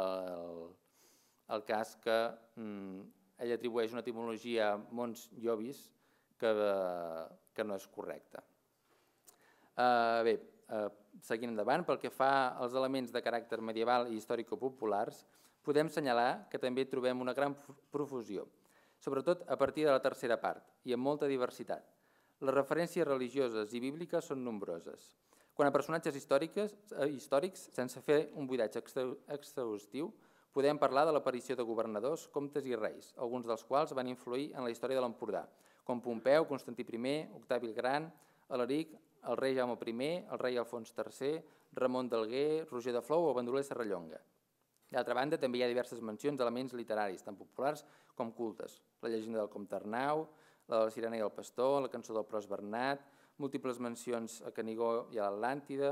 el cas que ell atribueix una etimologia a Mons Jovis que no és correcta. Bé, seguint endavant, pel que fa als elements de caràcter medieval i històrico-populars, podem assenyalar que també trobem una gran profusió, sobretot a partir de la tercera part, i amb molta diversitat. Les referències religioses i bíbliques són nombroses. Quant a personatges històrics, sense fer un buidatge exhaustiu, podem parlar de l'aparició de governadors, comtes i reis, alguns dels quals van influir en la història de l'Empordà, com Pompeu, Constantí I, Octavi el Gran, Alaric, el rei Jaume I, el rei Alfons III, Ramon d'Alguer, Roger de Flou o Bandoler Serrallonga. D'altra banda, també hi ha diverses mencions d'elements literaris, tant populars com cultes. La llegenda del Comte Arnau, la de la Sirena i el Pastor, la cançó del Pros Bernat, múltiples mencions a Canigó i a l'Atlàntida,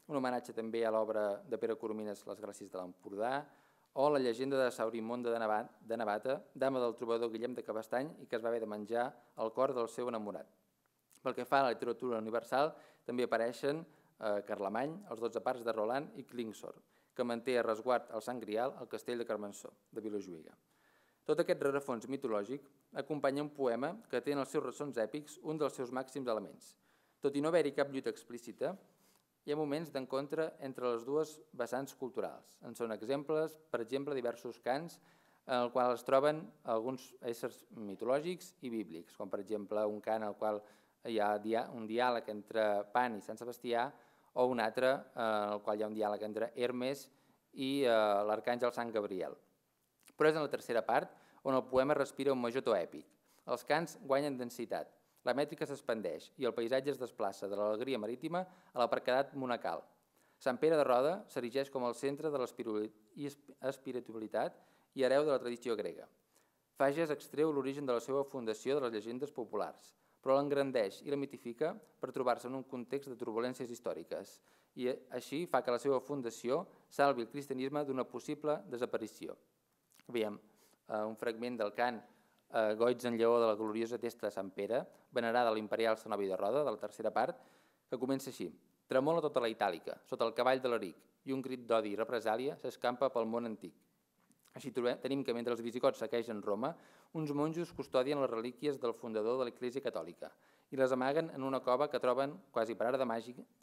un homenatge també a l'obra de Pere Coromines, Les gràcies de l'Empordà, o la llegenda de Saurimonda de Navata, dama del trobador Guillem de Cabestany i que es va haver de menjar el cor del seu enamorat. Pel que fa a la literatura universal, també apareixen Carlemany, els 12 parts de Roland i Klingsor, que manté a resguard el Sant Grial al castell de Carmençó, de Vilajuïga. Tot aquest rerefons mitològic acompanya un poema que té en els seus ressons èpics un dels seus màxims elements. Tot i no haver-hi cap lluita explícita, hi ha moments d'encontre entre les dues vessants culturals. En són exemples, per exemple, diversos cants en els quals es troben alguns éssers mitològics i bíblics, com per exemple un cant en el qual hi ha un diàleg entre Pan i Sant Sebastià, o un altre en el qual hi ha un diàleg entre Hermes i l'arcàngel Sant Gabriel. Però és en la tercera part on el poema respira un major to èpic. Els cants guanyen densitat, la mètrica s'expandeix i el paisatge es desplaça de l'alegria marítima a la perquedat monacal. Sant Pere de Roda s'erigeix com el centre de l'espiritualitat i hereu de la tradició grega. Fages extreu l'origen de la seva fundació de les llegendes populars, però l'engrandeix i la mitifica per trobar-se en un context de turbulències històriques i així fa que la seva fundació salvi el cristianisme d'una possible desaparició. Veiem un fragment del cant Goigs en lleó de la gloriosa testa de Sant Pere, venerada a l'imperial cenobi de Roda, de la tercera part, que comença així. Tremola tota la itàlica, sota el cavall de l'Eric, i un crit d'odi i represàlia s'escampa pel món antic. Així tenim que mentre els visigots saquegen Roma, uns monjos custodien les relíquies del fundador de l'Església Catòlica i les amaguen en una cova que troben quasi per art de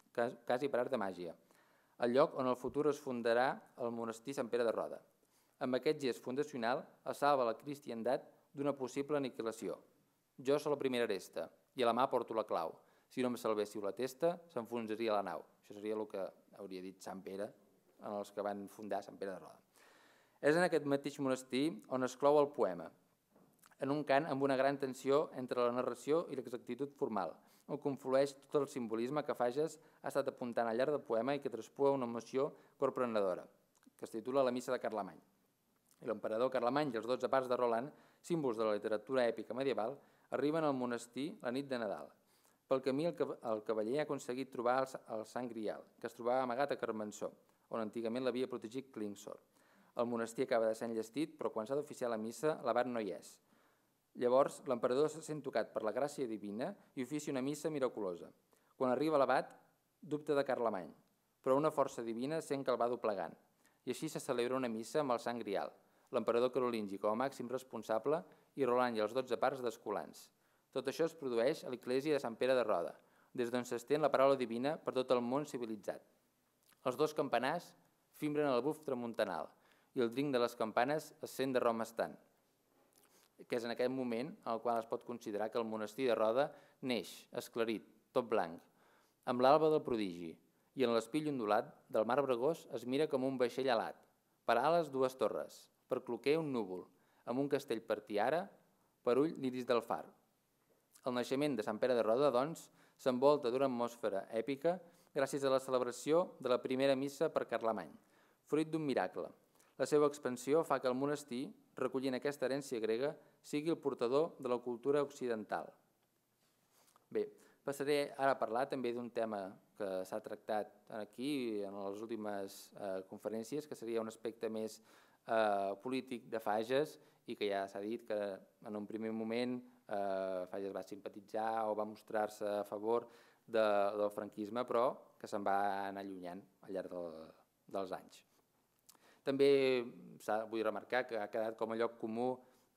màgia, el lloc on el futur es fundarà el monestir Sant Pere de Roda. Amb aquest gest fundacional es salva la cristiandat d'una possible aniquilació. Jo sóc la primera aresta i a la mà porto la clau. Si no em salvéssiu la testa, s'enfonsaria la nau. Això seria el que hauria dit Sant Pere en els que van fundar Sant Pere de Roda. És en aquest mateix monestir on es clou el poema, en un cant amb una gran tensió entre la narració i l'exactitud formal, on conflueix tot el simbolisme que Fages ha estat apuntant al llarg del poema i que traspua una emoció corprenedora, que es titula La missa de Carlemany. L'emperador Carlemany i els 12 parts de Roland, símbols de la literatura èpica medieval, arriben al monestir la nit de Nadal. Pel camí el cavaller ha aconseguit trobar el Sant Grial, que es trobava amagat a Carmençó, on antigament l'havia protegit Klingsor. El monestir acaba de ser enllestit, però quan s'ha d'oficiar la missa, l'abat no hi és. Llavors, l'emperador se sent tocat per la gràcia divina i oficia una missa miraculosa. Quan arriba l'abat, dubta de Carlemany, però una força divina sent que el va doblegant. I així se celebra una missa amb el Sant Grial, l'emperador carolingi com a màxim responsable i Roland i els 12 parts d'escolans. Tot això es produeix a l'església de Sant Pere de Roda, des d'on s'estén la paraula divina per tot el món civilitzat. Els dos campanars fimbren el buf tramuntanal i el drinc de les campanes es sent de Roma estant, que és en aquest moment en el qual es pot considerar que el monestir de Roda neix, esclarit, tot blanc, amb l'alba del prodigi, i en l'espill ondulat del mar bregós es mira com un vaixell alat, per ales dues torres, per cloquer un núvol, amb un castell per tiara, per ull l'iris del far. El naixement de Sant Pere de Roda, doncs, s'envolta d'una atmosfera èpica gràcies a la celebració de la primera missa per Carlemany, fruit d'un miracle. La seva expansió fa que el monestir, recollint aquesta herència grega, sigui el portador de la cultura occidental. Bé, passaré ara a parlar també d'un tema que s'ha tractat aquí en les últimes conferències, que seria un aspecte més polític de Fages i que ja s'ha dit que en un primer moment Fages va simpatitzar o va mostrar-se a favor del franquisme, però que se'n va anar allunyant al llarg dels anys. També vull remarcar que ha quedat com a lloc comú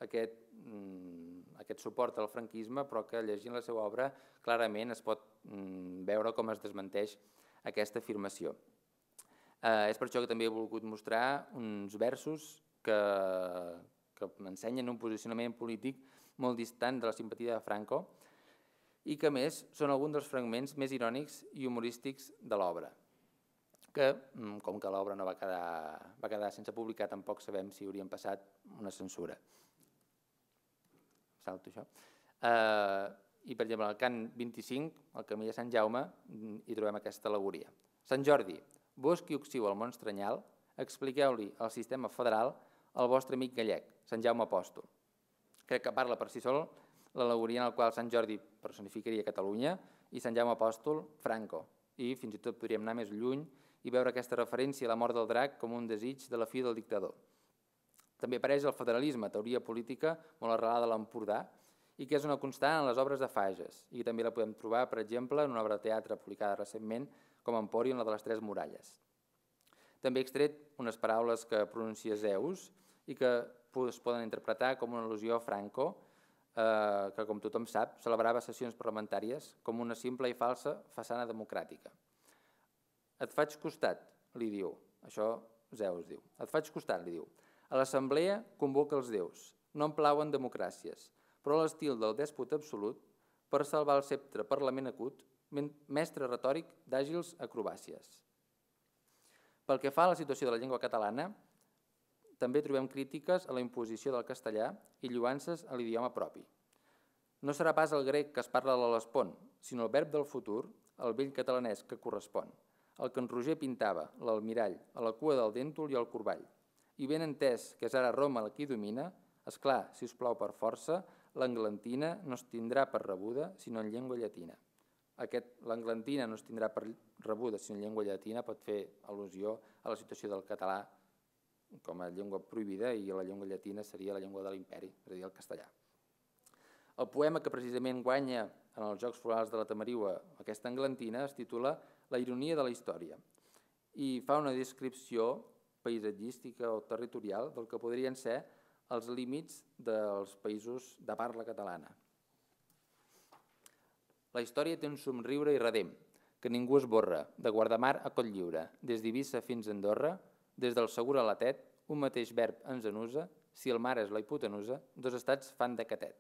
aquest suport al franquisme, però que llegint la seva obra clarament es pot veure com es desmenteix aquesta afirmació. És per això que també he volgut mostrar uns versos que ensenyen un posicionament polític molt distant de la simpatia de Franco i que, a més, són alguns dels fragments més irònics i humorístics de l'obra, que, com que l'obra no va quedar sense publicar, tampoc sabem si haurien passat una censura. Salto això. I, per exemple, al cant 25, al camí de Sant Jaume, hi trobem aquesta al·legoria. Sant Jordi, vos qui oxiu el món estranyal, expliqueu-li al sistema federal al vostre amic gallec, Sant Jaume Apòstol. Crec que parla per si sol l'al·legoria en la qual Sant Jordi personificaria Catalunya i Sant Jaume Apòstol, Franco. i fins i tot podríem anar més lluny i veure aquesta referència a la mort del drac com un desig de la fi del dictador. També apareix el federalisme, teoria política molt arrelada a l'Empordà, i que és una constant en les obres de Fages, i també la podem trobar, per exemple, en una obra de teatre publicada recentment com Empòrion, la de les Tres Muralles. També he extret unes paraules que pronuncia Zeus i que es poden interpretar com una al·lusió a Franco, que, com tothom sap, celebrava sessions parlamentàries com una simple i falsa façana democràtica. Et faig costat, li diu, això Zeus diu, et faig costat, li diu. A l'assemblea convoca els déus, no em plauen democràcies, però a l'estil del dèspot absolut, per salvar el sceptre parlament acut, mestre retòric d'àgils acrobàcies. Pel que fa a la situació de la llengua catalana, també trobem crítiques a la imposició del castellà i lloances a l'idioma propi. No serà pas el grec que es parla a l'Hel·lespont, sinó el verb del futur, el vell catalanès que correspon, el que en Roger pintava, l'almirall, a la cua del dèntol i el corball. I ben entès que és ara Roma la qui domina, esclar, si us plau per força, l'englantina no es tindrà per rebuda, sinó en llengua llatina. L'englantina no es tindrà per rebuda, sinó en llengua llatina, pot fer al·lusió a la situació del català com a llengua prohibida i la llengua llatina seria la llengua de l'imperi, és a dir, el castellà. El poema que precisament guanya en els Jocs Florals de la Tamariua aquesta englantina es titula La ironia de la història i fa una descripció paisatgística o territorial del que podrien ser els límits dels països de parla catalana. La història té un somriure i redem, que ningú esborra, de Guardamar a Cotlliure, des d'Eivissa fins a Andorra, des del Segura a la Tet, un mateix verb ens enusa, si el mar és la hipotenusa, dos estats fan de catet.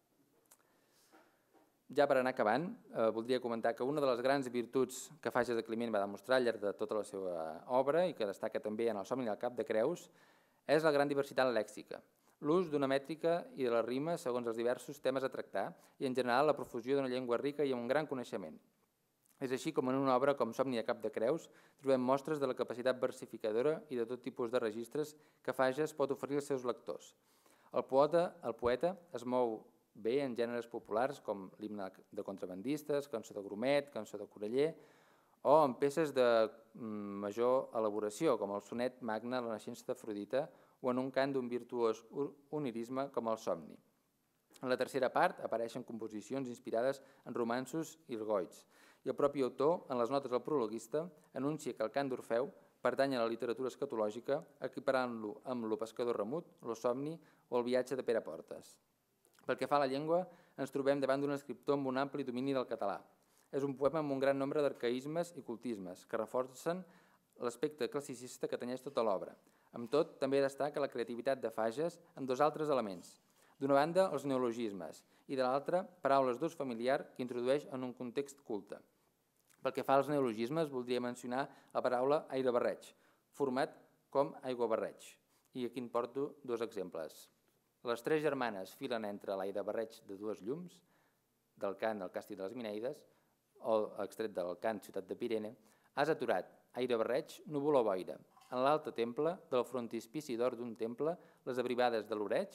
Ja per anar acabant, voldria comentar que una de les grans virtuts que Fages de Climent va demostrar al llarg de tota la seva obra i que destaca també en el Somni del Cap de Creus és la gran diversitat lèxica, l'ús d'una mètrica i de la rima segons els diversos temes a tractar i en general la profusió d'una llengua rica i amb un gran coneixement. És així com en una obra com Somni de Cap de Creus trobem mostres de la capacitat versificadora i de tot tipus de registres que Fages pot oferir als seus lectors. El poeta es mou bé en gèneres populars com l'himne de contrabandistes, cançó de grumet, cançó de coreller, o en peces de major elaboració, com el sonet magne La naixença d'Afrodita, o en un cant d'un virtuós onirisme com el Somni. En la tercera part apareixen composicions inspirades en romanços i orgoigs, i el propi autor, en les notes del prologuista, anuncia que el cant d'Orfeu pertany a la literatura escatològica, equiparant-lo amb Lo pescador remut, Lo somni o El viatge de Pere Portes. Pel que fa a la llengua, ens trobem davant d'un escriptor amb un ampli domini del català. És un poema amb un gran nombre d'arcaïsmes i cultismes que reforcen l'aspecte classicista que tenyeix tota l'obra. Amb tot, també destaca la creativitat de Fages en dos altres elements. D'una banda, els neologismes, i de l'altra, paraules d'ús familiar que introdueix en un context culte. Pel que fa als neologismes, voldria mencionar la paraula aire-barreig, format com aigua-barreig. I aquí en porto dos exemples. Les tres germanes filen entre l'aire-barreig de dues llums, del cant El càstig de les Mineides, o extret del cant Ciutat de Pirene, has aturat, aire-barreig, núvol o boira. En l'altre temple, del frontispici d'or d'un temple, les abrivades de l'oreig.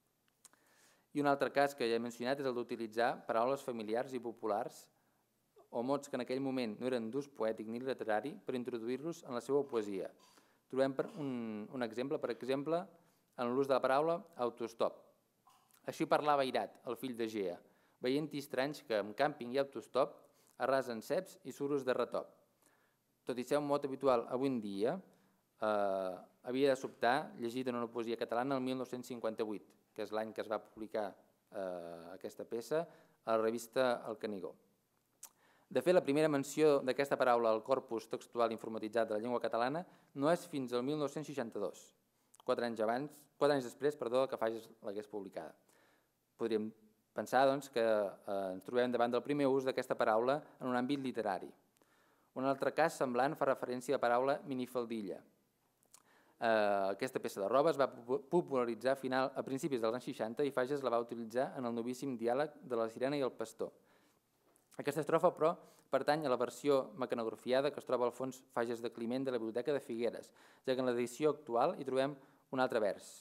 I un altre cas que ja he mencionat és el d'utilitzar paraules familiars i populars o mots que en aquell moment no eren d'ús poètic ni literari per introduir-los en la seva poesia. Trobem un exemple, per exemple, en l'ús de la paraula autostop. Així parlava Irat, el fill de Gea, veient-hi estranys que amb càmping i autostop arrasen ceps i suros de retop. Tot i ser un mot habitual avui en dia, havia de sobtar llegit en una poesia catalana el 1958, que és l'any que es va publicar aquesta peça a la revista El Canigó. De fet, la primera menció d'aquesta paraula al corpus textual informatitzat de la llengua catalana no és fins al 1962, 4 anys després que Fages l'hagués publicada. Podríem pensar que ens trobem davant del primer ús d'aquesta paraula en un àmbit literari. Un altre cas semblant fa referència a la paraula minifaldilla. Aquesta peça de roba es va popularitzar a principis dels anys 60 i Fages la va utilitzar en el novíssim diàleg de la sirena i el pastor. Aquesta estrofa, però, pertany a la versió mecanografiada que es troba al fons Fages de Climent de la Biblioteca de Figueres, ja que en l'edició actual hi trobem un altre vers.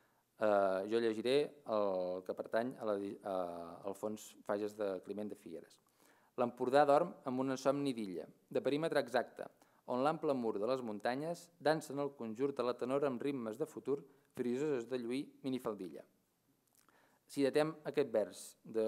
Jo llegiré el que pertany al fons Fages de Climent de Figueres. L'Empordà dorm amb un somni d'illa, de perímetre exacte, on l'ample mur de les muntanyes dansa en el conjur de la tenora amb ritmes de futur frisoses de lluir minifaldilla. Si datem aquest vers de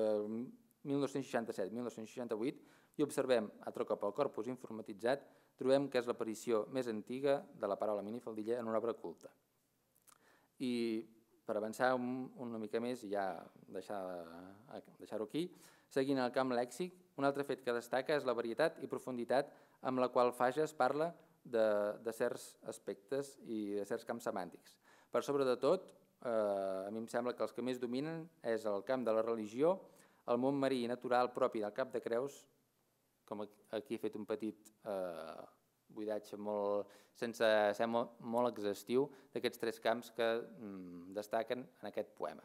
1967-1968 i observem altre cop el corpus informatitzat, trobem que és l'aparició més antiga de la paraula minifaldilla en una obra culta. I per avançar una mica més i ja deixar-ho aquí, seguint el camp lèxic, un altre fet que destaca és la varietat i profunditat amb la qual Fages parla de certs aspectes i de certs camps semàntics. Per sobre de tot, a mi em sembla que els que més dominen és el camp de la religió, el món marí i natural propi del Cap de Creus, com aquí he fet un petit buidatge sense ser molt exhaustiu d'aquests 3 camps que destaquen en aquest poema.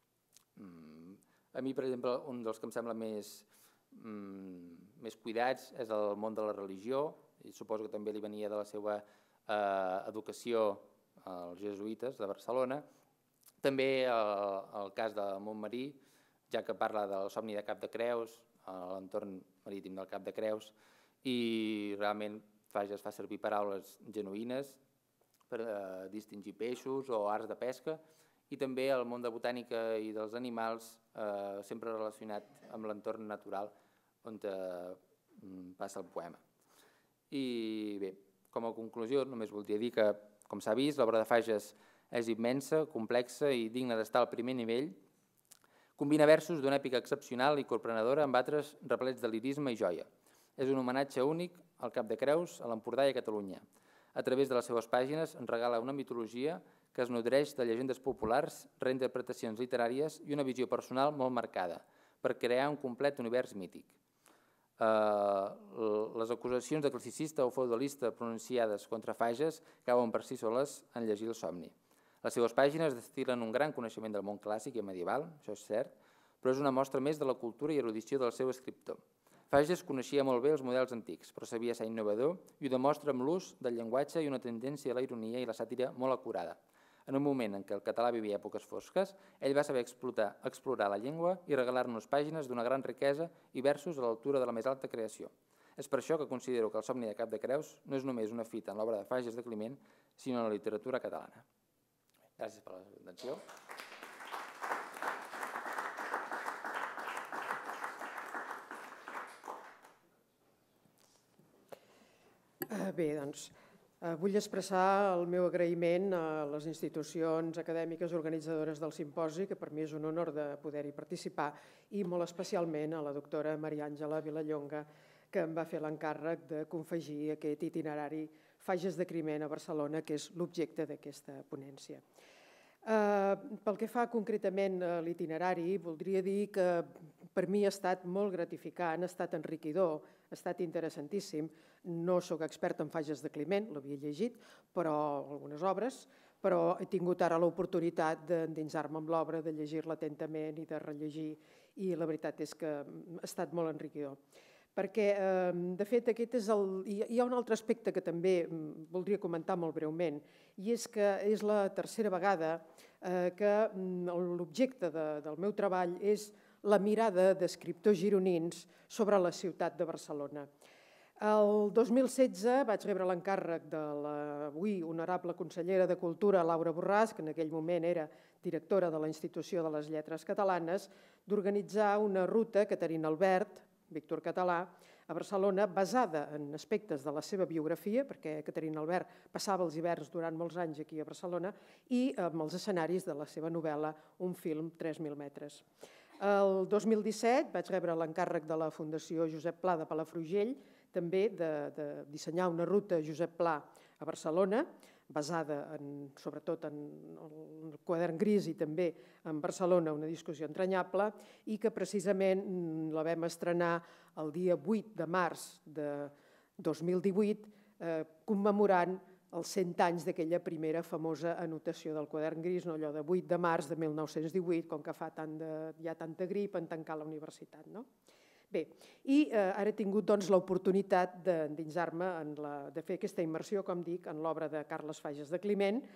A mi, per exemple, un dels que em sembla més cuidats és el món de la religió, i suposo que també li venia de la seva educació als jesuïtes de Barcelona. També el cas del Montmarí, ja que parla del somni de Cap de Creus, l'entorn marítim del Cap de Creus, i realment Fages fa servir paraules genuïnes per distingir peixos o arts de pesca, i també el món de botànica i dels animals sempre relacionat amb l'entorn natural on passa el poema. I bé, com a conclusió només voldria dir que, com s'ha vist, l'obra de Fages és immensa, complexa i digna d'estar al primer nivell. Combina versos d'una èpica excepcional i corprenedora amb altres replets de lirisme i joia. És un homenatge únic al Cap de Creus, a l'Empordà i a Catalunya. A través de les seves pàgines ens regala una mitologia que es nodreix de llegendes populars, reinterpretacions literàries i una visió personal molt marcada, per crear un complet univers mític. Les acusacions de classicista o feudalista pronunciades contra Fages cauen per si soles en llegir el somni. Les seves pàgines destil·len un gran coneixement del món clàssic i medieval, això és cert, però és una mostra més de la cultura i erudició del seu escriptor. Fages coneixia molt bé els models antics, però sabia ser innovador i ho demostra amb l'ús del llenguatge i una tendència a la ironia i la sàtira molt acurada. En un moment en què el català vivia èpoques fosques, ell va saber explorar la llengua i regalar-nos pàgines d'una gran riquesa i versos a l'altura de la més alta creació. És per això que considero que el somni de Cap de Creus no és només una fita en l'obra de Fages de Climent, sinó en la literatura catalana. Gràcies per la seva atenció. Bé, doncs, vull expressar el meu agraïment a les institucions acadèmiques organitzadores del simposi, que per mi és un honor de poder-hi participar, i molt especialment a la doctora Maria Àngela Vilallonga, que em va fer l'encàrrec de confegir aquest itinerari Fages de Climent a Barcelona, que és l'objecte d'aquesta ponència. Pel que fa concretament a l'itinerari, voldria dir que per mi ha estat molt gratificant, ha estat enriquidor, ha estat interessantíssim. No soc experta en Fages de Climent, l'havia llegit, però algunes obres, però he tingut ara l'oportunitat d'endinsar-me amb l'obra, de llegir-la atentament i de rellegir, i la veritat és que ha estat molt enriquidor. Perquè, de fet, hi ha un altre aspecte que també voldria comentar molt breument, i és que és la tercera vegada que l'objecte del meu treball és la mirada d'escriptors gironins sobre la ciutat de Barcelona. El 2016 vaig rebre l'encàrrec de l'avui honorable consellera de Cultura, Laura Borràs, que en aquell moment era directora de la Institució de les Lletres Catalanes, d'organitzar una ruta Caterina Albert, Víctor Català, a Barcelona, basada en aspectes de la seva biografia, perquè Caterina Albert passava els hiverns durant molts anys aquí a Barcelona, i amb els escenaris de la seva novel·la Un film, 3.000 metres. El 2017 vaig rebre l'encàrrec de la Fundació Josep Pla de Palafrugell, també de dissenyar una ruta Josep Pla a Barcelona, basada sobretot en el quadern gris i també en Barcelona, una discussió entranyable, i que precisament la vam estrenar el dia 8 de març de 2018, commemorant els 100 anys d'aquella primera famosa anotació del quadern gris, allò de 8 de març de 1918, com que hi ha tanta grip en tancar la universitat. Bé, i ara he tingut l'oportunitat d'endinsar-me, de fer aquesta immersió, com dic, en l'obra de Carles Fages de Climent,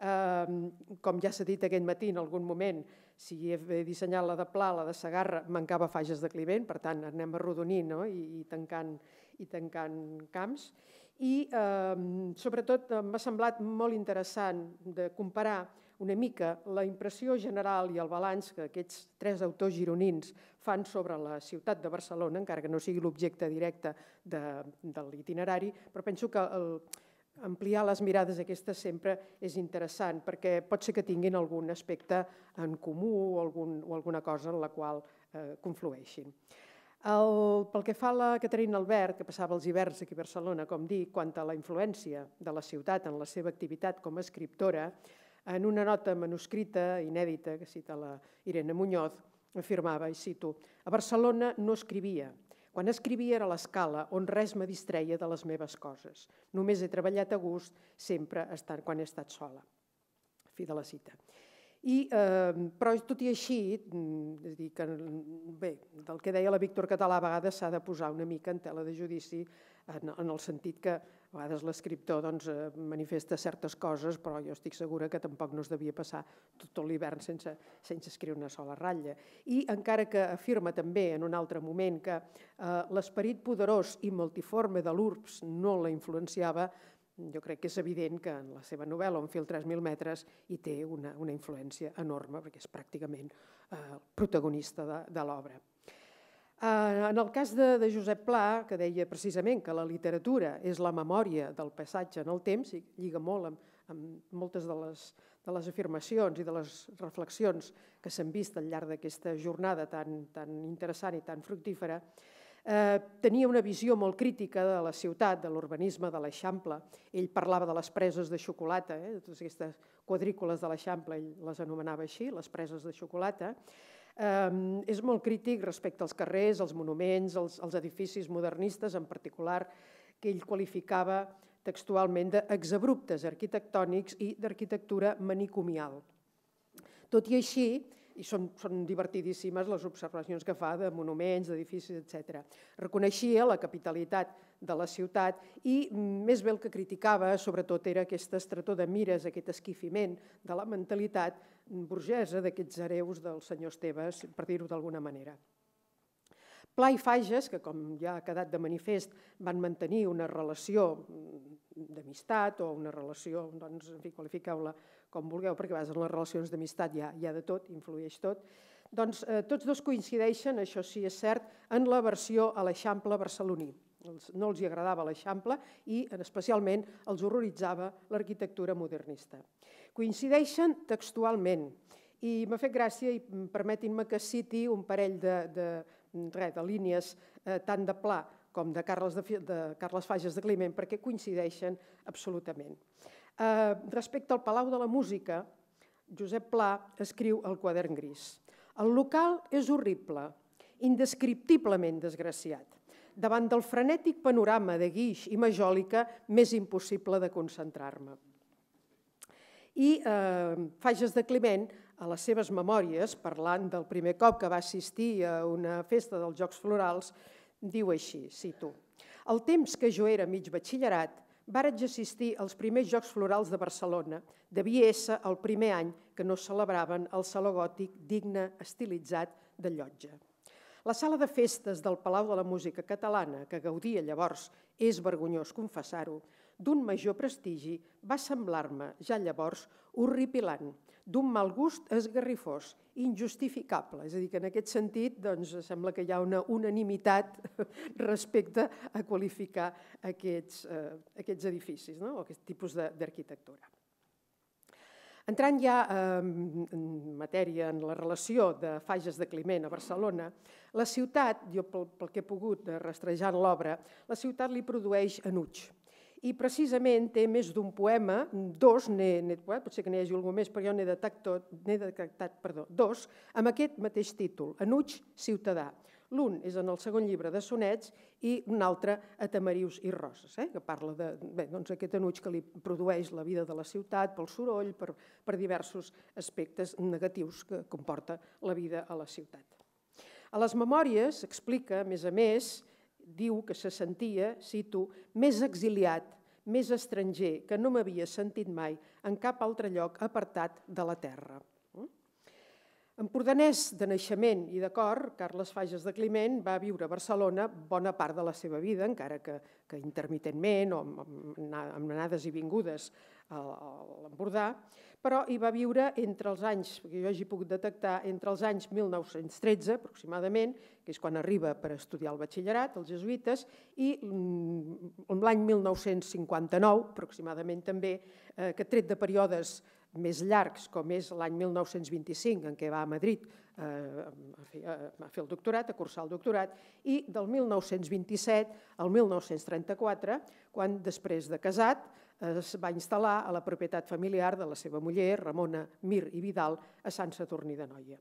Com ja s'ha dit aquest matí en algun moment, si he dissenyat la de Pla, la de Segarra, mancava Fages de Climent, per tant anem arrodonint i tancant camps. I sobretot m'ha semblat molt interessant de comparar una mica la impressió general i el balanç que aquests 3 autors gironins fan sobre la ciutat de Barcelona, encara que no sigui l'objecte directe de l'itinerari, però penso que ampliar les mirades aquestes sempre és interessant, perquè pot ser que tinguin algun aspecte en comú o alguna cosa en la qual conflueixin. Pel que fa a la Caterina Albert, que passava els hiverns aquí a Barcelona, com dic, quant a la influència de la ciutat en la seva activitat com a escriptora, en una nota manuscrita, inèdita, que cita la Irene Muñoz, afirmava, i cito, «A Barcelona no escrivia. Quan escrivia era a l'Escala, on res me distreia de les meves coses. Només he treballat a gust sempre quan he estat sola». Fi de la cita. Però tot i així, del que deia la Víctor Català, a vegades s'ha de posar una mica en tela de judici en el sentit que a vegades l'escriptor manifesta certes coses, però jo estic segura que tampoc no es devia passar tot l'hivern sense escriure una sola ratlla. I encara que afirma també en un altre moment que l'esperit poderós i multiforme de l'URBS no la influenciava, jo crec que és evident que en la seva novel·la, Un fil 3.000 metres, hi té una influència enorme, perquè és pràcticament protagonista de l'obra. En el cas de Josep Pla, que deia precisament que la literatura és la memòria del passatge en el temps, i lliga molt amb moltes de les afirmacions i de les reflexions que s'han vist al llarg d'aquesta jornada tan interessant i tan fructífera, tenia una visió molt crítica de la ciutat, de l'urbanisme, de l'Eixample. Ell parlava de les preses de xocolata, totes aquestes quadrícules de l'Eixample, ell les anomenava així, les preses de xocolata. És molt crític respecte als carrers, als monuments, als edificis modernistes, en particular, que ell qualificava textualment d'exabruptes arquitectònics i d'arquitectura manicomial. Tot i així, i són divertidíssimes les observacions que fa de monuments, d'edificis, etc. Reconeixia la capitalitat de la ciutat i més bé el que criticava, sobretot, era aquesta estretor de mires, aquest esquifiment de la mentalitat burgesa d'aquests hereus del senyor Esteves, per dir-ho d'alguna manera. Pla i Fages, que com ja ha quedat de manifest, van mantenir una relació d'amistat o una relació, doncs, en fi, qualifiqueu-la com vulgueu, perquè a vegades en les relacions d'amistat hi ha de tot, influeix tot, doncs tots dos coincideixen, això sí és cert, en l'aversió a l'Eixample barceloní. No els agradava l'Eixample i especialment els horroritzava l'arquitectura modernista. Coincideixen textualment i m'ha fet gràcia, i permetin-me que citi un parell de línies tant de Pla com de Carles Fages de Climent, perquè coincideixen absolutament. Respecte al Palau de la Música, Josep Pla escriu al quadern gris: «El local és horrible, indescriptiblement desgraciat. Davant del frenètic panorama de guix i majòlica m'és impossible de concentrar-me». I Fages de Climent, a les seves memòries, parlant del primer cop que va assistir a una festa dels Jocs Florals, diu així, cito: «El temps que jo era mig batxillerat, vaig assistir als primers Jocs Florals de Barcelona. Devia ésser el primer any que no celebraven el saló gòtic digne estilitzat de Llotja. La sala de festes del Palau de la Música Catalana, que gaudia llavors, és vergonyós confessar-ho, d'un major prestigi, va semblar-me, ja llavors, horripilant, d'un mal gust esgarrifós, injustificable». És a dir, que en aquest sentit sembla que hi ha una unanimitat respecte a qualificar aquests edificis, o aquest tipus d'arquitectura. Entrant ja en matèria, en la relació de Fages de Climent a Barcelona, la ciutat, jo pel que he pogut rastrejar en l'obra, la ciutat li produeix enuig. I precisament té més d'un poema, dos, potser que n'hi hagi algú més, però jo n'he detectat dos, amb aquest mateix títol, Enuig ciutadà. L'un és en el segon llibre de sonets i un altre a Tamarius i Roses, que parla d'aquest enuig que li produeix la vida de la ciutat pel soroll, per diversos aspectes negatius que comporta la vida a la ciutat. A les memòries explica, a més, diu que se sentia, cito, més exiliat, més estranger que no m'havia sentit mai en cap altre lloc apartat de la terra. Empordanès de naixement i de cor, Carles Fages de Climent va viure a Barcelona bona part de la seva vida, encara que intermitentment o amb anades i vingudes a l'Empordà, però hi va viure entre els anys, que jo hagi pogut detectar, entre els anys 1913 aproximadament, que és quan arriba per estudiar el batxillerat, els jesuïtes, i l'any 1959, aproximadament també, que tret de períodes més llargs, com és l'any 1925, en què va a Madrid a fer el doctorat, a cursar el doctorat, i del 1927 al 1934, quan després de casat es va instal·lar a la propietat familiar de la seva muller, Ramona Mir i Vidal, a Sant Sadurní d'Anoia.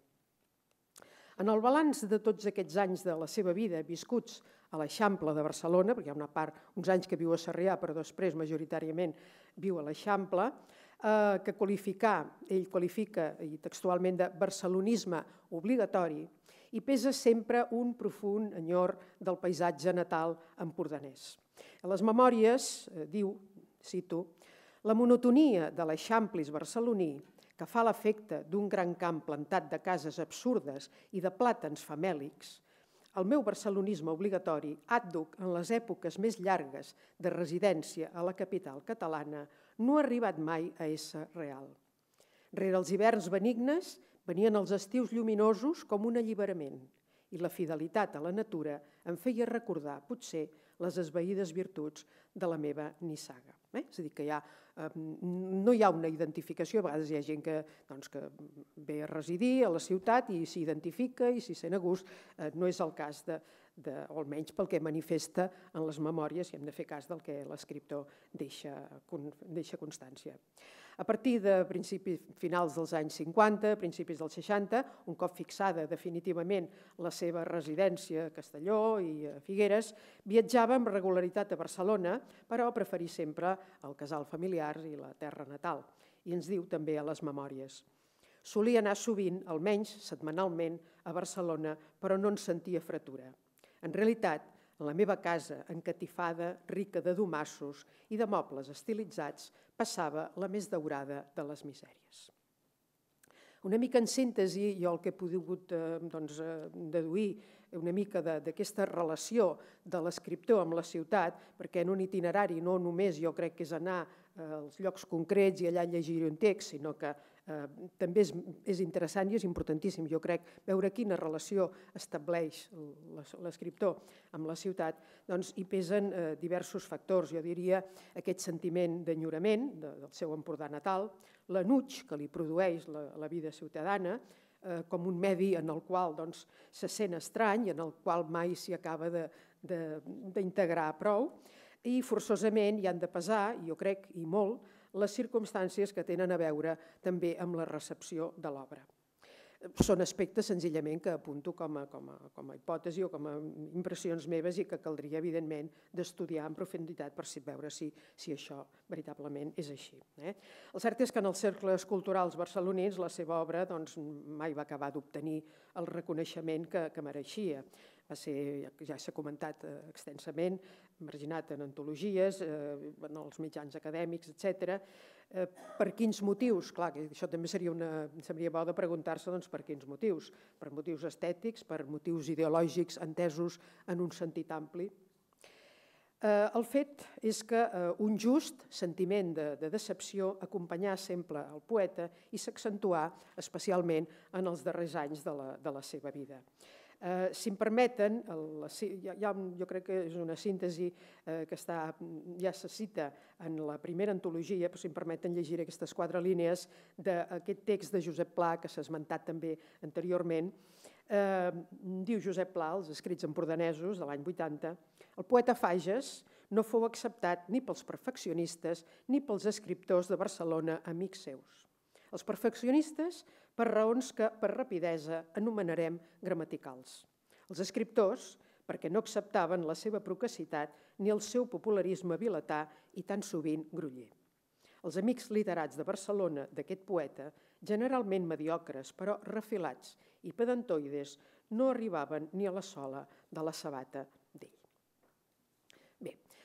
En el balanç de tots aquests anys de la seva vida viscuts a l'Eixample de Barcelona, perquè hi ha una part, uns anys que viu a Sarrià, però després majoritàriament viu a l'Eixample, que ell qualifica i textualment de barcelonisme obligatori, i pesa sempre un profund enyor del paisatge natal empordanès. A les memòries diu, cito, la monotonia de l'Eixamplis barceloní, que fa l'efecte d'un gran camp plantat de cases absurdes i de plàtans famèlics, el meu barcelonisme obligatori àdhuc en les èpoques més llargues de residència a la capital catalana no ha arribat mai a ésser real. Rere els hiverns benignes venien els estius lluminosos com un alliberament i la fidelitat a la natura em feia recordar, potser, les esvaïdes virtuts de la meva nissaga. És a dir, que no hi ha una identificació, a vegades hi ha gent que ve a residir a la ciutat i s'identifica i s'hi sent a gust, no és el cas o almenys pel que manifesta en les memòries, i hem de fer cas del que l'escriptor deixa constància. A partir de finals dels anys 50, principis dels 60, un cop fixada definitivament la seva residència a Castelló i a Figueres, viatjava amb regularitat a Barcelona, però preferí sempre el casal familiar i la terra natal. I ens diu també a les memòries. Solia anar sovint, almenys setmanalment, a Barcelona, però no en sentia fretura. En realitat, en la meva casa encatifada, rica de domassos i de mobles estilitzats, passava la més daurada de les misèries. Una mica en síntesi, jo el que he pogut deduir una mica d'aquesta relació de l'escriptor amb la ciutat, perquè en un itinerari no només jo crec que és anar als llocs concrets i allà llegir un text, sinó que també és interessant i és importantíssim, jo crec, veure quina relació estableix l'escriptor amb la ciutat, doncs hi pesen diversos factors. Jo diria aquest sentiment d'enyorament del seu Empordà natal, l'enuig que li produeix la vida ciutadana, com un medi en el qual se sent estrany i en el qual mai s'hi acaba d'integrar prou, i forçosament hi han de pesar, jo crec, i molt, les circumstàncies que tenen a veure també amb la recepció de l'obra. Són aspectes senzillament que apunto com a hipòtesi o com a impressions meves i que caldria, evidentment, d'estudiar en profunditat per veure si això veritablement és així. El cert és que en els cercles culturals barcelonins la seva obra mai va acabar d'obtenir el reconeixement que mereixia. Va ser, ja s'ha comentat extensament, marginat en antologies, en els mitjans acadèmics, etc. Per quins motius? Clar, això també seria bo de preguntar-se per quins motius. Per motius estètics, per motius ideològics entesos en un sentit ampli. El fet és que un just sentiment de decepció acompanyà sempre el poeta i s'accentuà especialment en els darrers anys de la seva vida. Si em permeten, jo crec que és una síntesi que ja se cita en la primera antologia, però si em permeten llegir aquestes 4 línies d'aquest text de Josep Pla, que s'ha esmentat també anteriorment. Diu Josep Pla, els escrits empordanesos de l'any 80, el poeta Fages no fou acceptat ni pels perfeccionistes ni pels escriptors de Barcelona, amics seus. Els perfeccionistes per raons que, per rapidesa, anomenarem gramaticals. Els escriptors, perquè no acceptaven la seva procacitat ni el seu popularisme vilatà i tan sovint groller. Els amics literats de Barcelona d'aquest poeta, generalment mediocres però refilats i pedantoides, no arribaven ni a la sola de la sabata d'ell. Bé,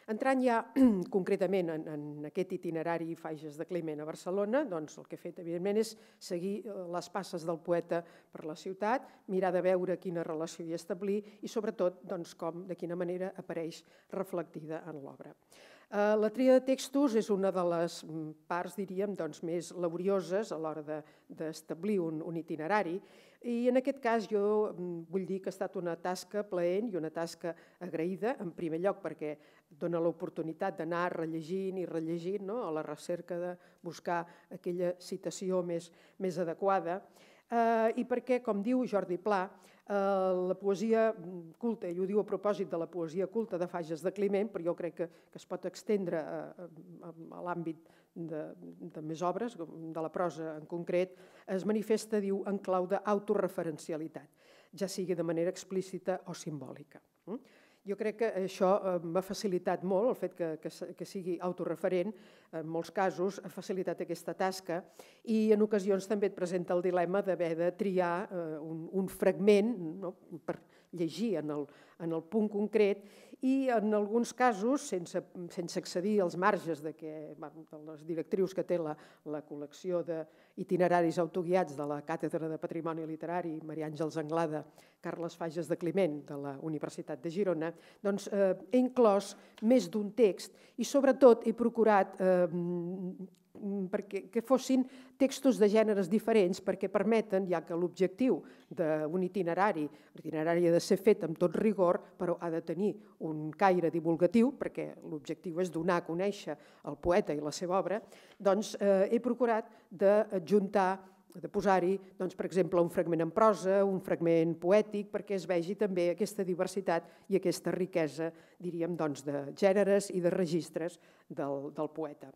Entrant ja concretament en aquest itinerari Fages de Climent a Barcelona, doncs el que he fet, evidentment, és seguir les passes del poeta per la ciutat, mirar de veure quina relació hi establir i, sobretot, de quina manera apareix reflectida en l'obra. La tria de textos és una de les parts, diríem, més laborioses a l'hora d'establir un itinerari, i en aquest cas jo vull dir que ha estat una tasca plaent i una tasca agraïda, en primer lloc perquè dona l'oportunitat d'anar rellegint i rellegint a la recerca de buscar aquella citació més adequada, i perquè, com diu Jordi Pla, la poesia culta, i ho diu a propòsit de la poesia culta de Fages de Climent, però jo crec que es pot estendre a l'àmbit de més obres, de la prosa en concret, es manifesta, diu, en clau d'autoreferencialitat, ja sigui de manera explícita o simbòlica. Jo crec que això m'ha facilitat molt, el fet que sigui autoreferent, en molts casos ha facilitat aquesta tasca, i en ocasions també et presenta el dilema d'haver de triar un fragment per llegir en el punt concret, i en alguns casos, sense accedir als marges de les directrius que té la col·lecció d'itineraris autoguiats de la Càtedra de Patrimoni Literari Maria Àngels Anglada, Carles Fages de Climent, de la Universitat de Girona, doncs he inclòs més d'un text i sobretot he procurat que fossin textos de gèneres diferents perquè permeten, ja que l'objectiu d'un itinerari, l'itinerari ha de ser fet amb tot rigor, però ha de tenir un caire divulgatiu, perquè l'objectiu és donar a conèixer el poeta i la seva obra, doncs he procurat d'adjuntar, de posar-hi, per exemple, un fragment en prosa, un fragment poètic, perquè es vegi també aquesta diversitat i aquesta riquesa, diríem, de gèneres i de registres del poeta.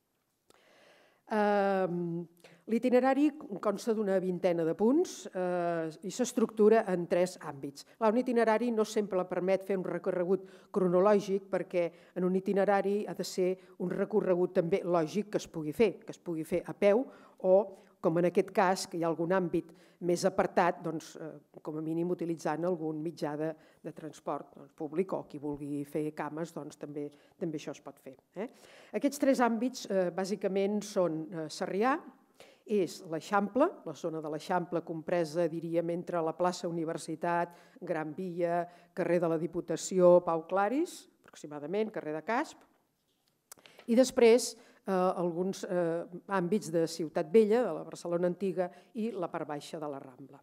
L'itinerari consta d'una vintena de punts i s'estructura en 3 àmbits. Un itinerari no sempre permet fer un recorregut cronològic perquè en un itinerari ha de ser un recorregut també lògic que es pugui fer a peu o, com en aquest cas, que hi ha algun àmbit més apartat, com a mínim utilitzant algun mitjà de transport públic o qui vulgui fer cames, també això es pot fer. Aquests 3 àmbits bàsicament són Sarrià, és l'Eixample, la zona de l'Eixample compresa, diríem, entre la plaça Universitat, Gran Via, carrer de la Diputació, Pau Claris, aproximadament, carrer de Casp, i després alguns àmbits de Ciutat Vella, de la Barcelona Antiga i la part baixa de la Rambla.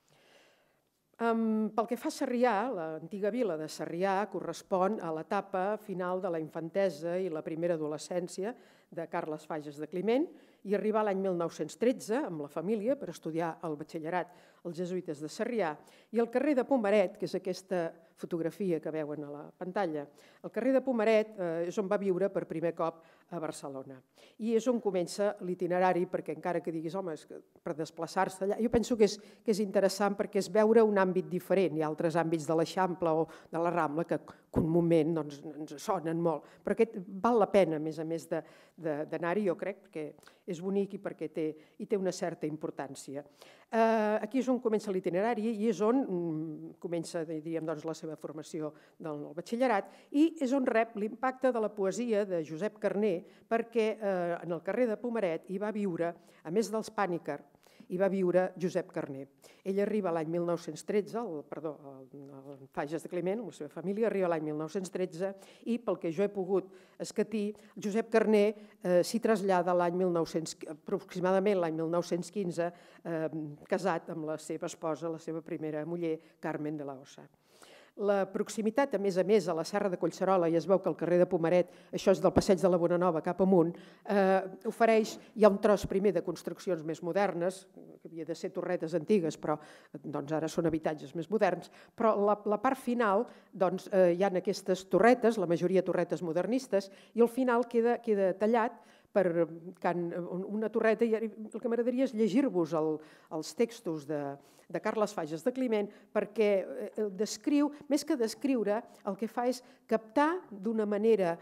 Pel que fa a Sarrià, l'antiga vila de Sarrià correspon a l'etapa final de la infantesa i la primera adolescència de Carles Fages de Climent i arriba l'any 1913 amb la família per estudiar el batxillerat als jesuïtes de Sarrià, i el carrer de Pomaret, que és aquesta fotografia que veuen a la pantalla, el carrer de Pomaret és on va viure per primer cop a Barcelona. I és on comença l'itinerari, perquè encara que diguis, home, per desplaçar-se allà, jo penso que és interessant perquè és veure un àmbit diferent. Hi ha altres àmbits de l'Eixample o de la Rambla que un moment ens sonen molt, però aquest val la pena, a més d'anar-hi, jo crec, perquè és bonic i perquè té una certa importància. Aquí és on comença l'itinerari i és on comença, diríem, la seva formació del batxillerat i és on rep l'impacte de la poesia de Josep Carner perquè en el carrer de Pomaret hi va viure, a més dels Pàniker, hi va viure Josep Carner. Ell arriba l'any 1913, el Fages de Climent, amb la seva família, arriba l'any 1913 i pel que jo he pogut escatir, Josep Carner s'hi trasllada aproximadament l'any 1915, casat amb la seva esposa, la seva primera muller, Carmen de la Ossa. La proximitat, a més, a la Serra de Collserola, i es veu que el carrer de Pomaret, això és del passeig de la Bonanova cap amunt, ofereix, hi ha un tros primer de construccions més modernes, que havia de ser torretes antigues, però ara són habitatges més moderns, però la part final hi ha aquestes torretes, la majoria torretes modernistes, i al final queda tallat per una torreta, i el que m'agradaria és llegir-vos els textos de Carles Fages de Climent perquè descriu, més que descriure, el que fa és captar d'una manera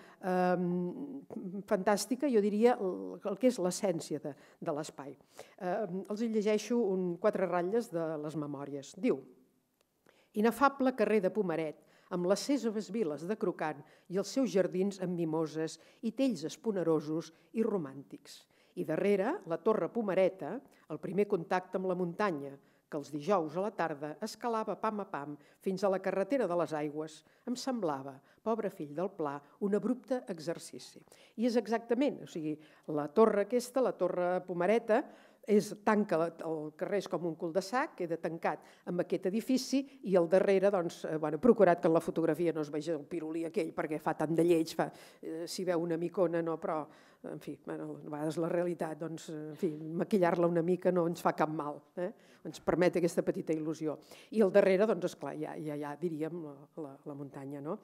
fantàstica, jo diria, el que és l'essència de l'espai. Els llegeixo 4 ratlles de les memòries. Diu: inefable carrer de Pomaret, amb les seves viles de crocant i els seus jardins amb mimoses i tells esponerosos i romàntics. I darrere, la Torre Pomereta, el primer contacte amb la muntanya, que els dijous a la tarda escalava pam a pam fins a la carretera de les Aigües, em semblava, pobre fill del Pla, un abrupte exercici. I és exactament, o sigui, la torre aquesta, la Torre Pomereta, tanca el carrer, és com un cul-de-sac, queda tancat amb aquest edifici i al darrere, doncs, he procurat que en la fotografia no es vegi el pirulí aquell perquè fa tant de lleig, s'hi veu una micona, no, però, en fi, a vegades la realitat, doncs, en fi, maquillar-la una mica no ens fa cap mal, ens permet aquesta petita il·lusió. I al darrere, doncs, esclar, ja diríem la muntanya, no?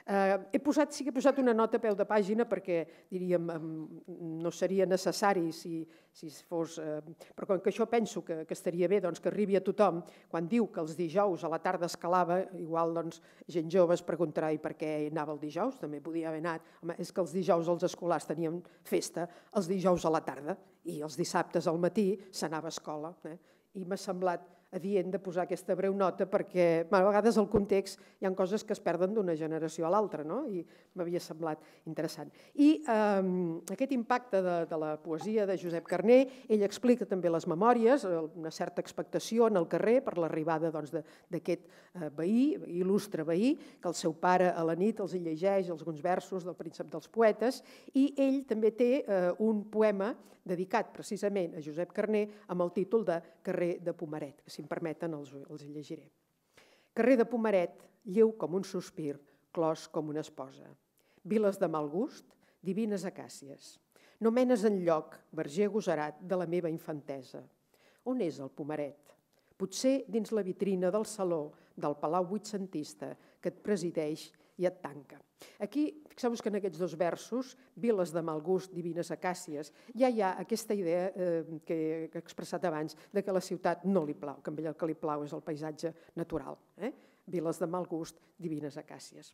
Sí que he posat una nota a peu de pàgina perquè, diríem, no seria necessari si fos... Però com que això penso que estaria bé que arribi a tothom, quan diu que els dijous a la tarda escalava, igual gent jove es preguntarà i per què anava el dijous, també podia haver anat. Home, és que els dijous els escolars tenien festa els dijous a la tarda i els dissabtes al matí s'anava a escola. I m'ha semblat adient de posar aquesta breu nota perquè a vegades al context hi ha coses que es perden d'una generació a l'altra, no? I m'havia semblat interessant. I aquest impacte de la poesia de Josep Carner, ell explica també les memòries, una certa expectació en el carrer per l'arribada d'aquest veí, il·lustre veí, que el seu pare a la nit els llegeix alguns versos del Príncep dels Poetes, i ell també té un poema dedicat precisament a Josep Carner amb el títol de Carrer de Pomeret, que si em permeten els llegiré. Carrer de Pomeret, lleu com un sospir, clos com una esposa. Viles de mal gust, divines acàcies. No menes enlloc, verger agosarat de la meva infantesa. On és el Pomeret? Potser dins la vitrina del saló del Palau Vuitcentista que et presideix i et tanca. Aquí, fixeu-vos que en aquests dos versos, viles de mal gust, divines acàcies, ja hi ha aquesta idea que he expressat abans, de que la ciutat no li plau, que a ell el que li plau és el paisatge natural. Viles de mal gust, divines acàcies.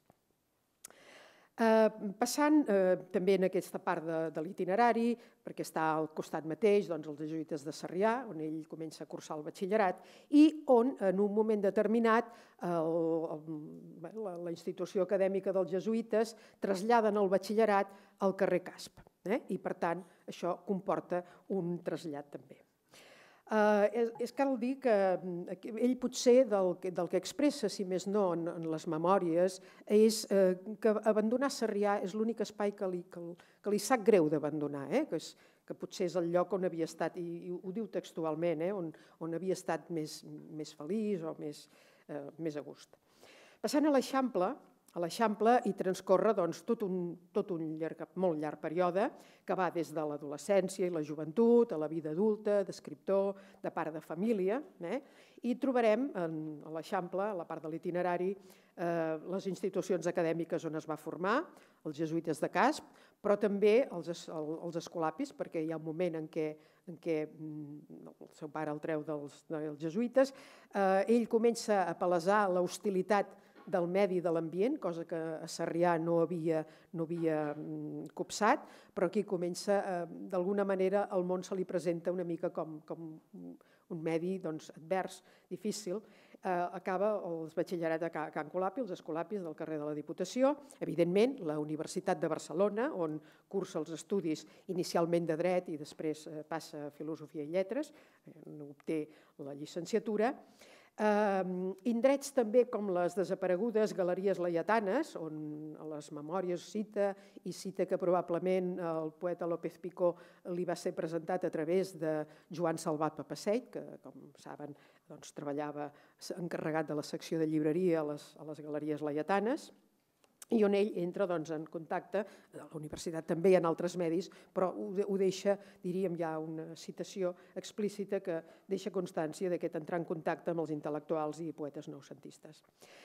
Passant també en aquesta part de l'itinerari, perquè està al costat mateix els jesuïtes de Sarrià, on ell comença a cursar el batxillerat, i on en un moment determinat la institució acadèmica dels jesuïtes traslladen el batxillerat al carrer Casp, i per tant això comporta un trasllat també. Cal dir que ell potser del que expressa, si més no, en les memòries, és que abandonar Sarrià és l'únic espai que li sap greu d'abandonar, que potser és el lloc on havia estat, i ho diu textualment, on havia estat més feliç o més a gust. Passant a l'Eixample hi transcorre tot un molt llarg període que va des de l'adolescència i la joventut, a la vida adulta, d'escriptor, de pare de família, i trobarem a l'Eixample, a la part de l'itinerari, les institucions acadèmiques on es va formar, els jesuïtes de Casp, però també els escolapis, perquè hi ha un moment en què el seu pare el treu dels jesuïtes, ell comença a palesar l'hostilitat del medi de l'ambient, cosa que a Sarrià no havia copsat, però aquí comença, d'alguna manera, el món se li presenta una mica com un medi advers, difícil. Acaba el batxillerat a Can Colapi, els escolapis del carrer de la Diputació, evidentment la Universitat de Barcelona, on cursa els estudis inicialment de dret i després passa a filosofia i lletres, obté la llicenciatura. Indrets també com les desaparegudes Galeries Laietanes, on a les memòries cita que probablement el poeta López Picó li va ser presentat a través de Joan Salvat Papaseit, que, com saben, treballava encarregat de la secció de llibreria a les Galeries Laietanes, i on ell entra en contacte, a la universitat també en altres medis, però ho deixa, diríem ja una citació explícita que deixa constància d'aquest entrar en contacte amb els intel·lectuals i poetes noucentistes.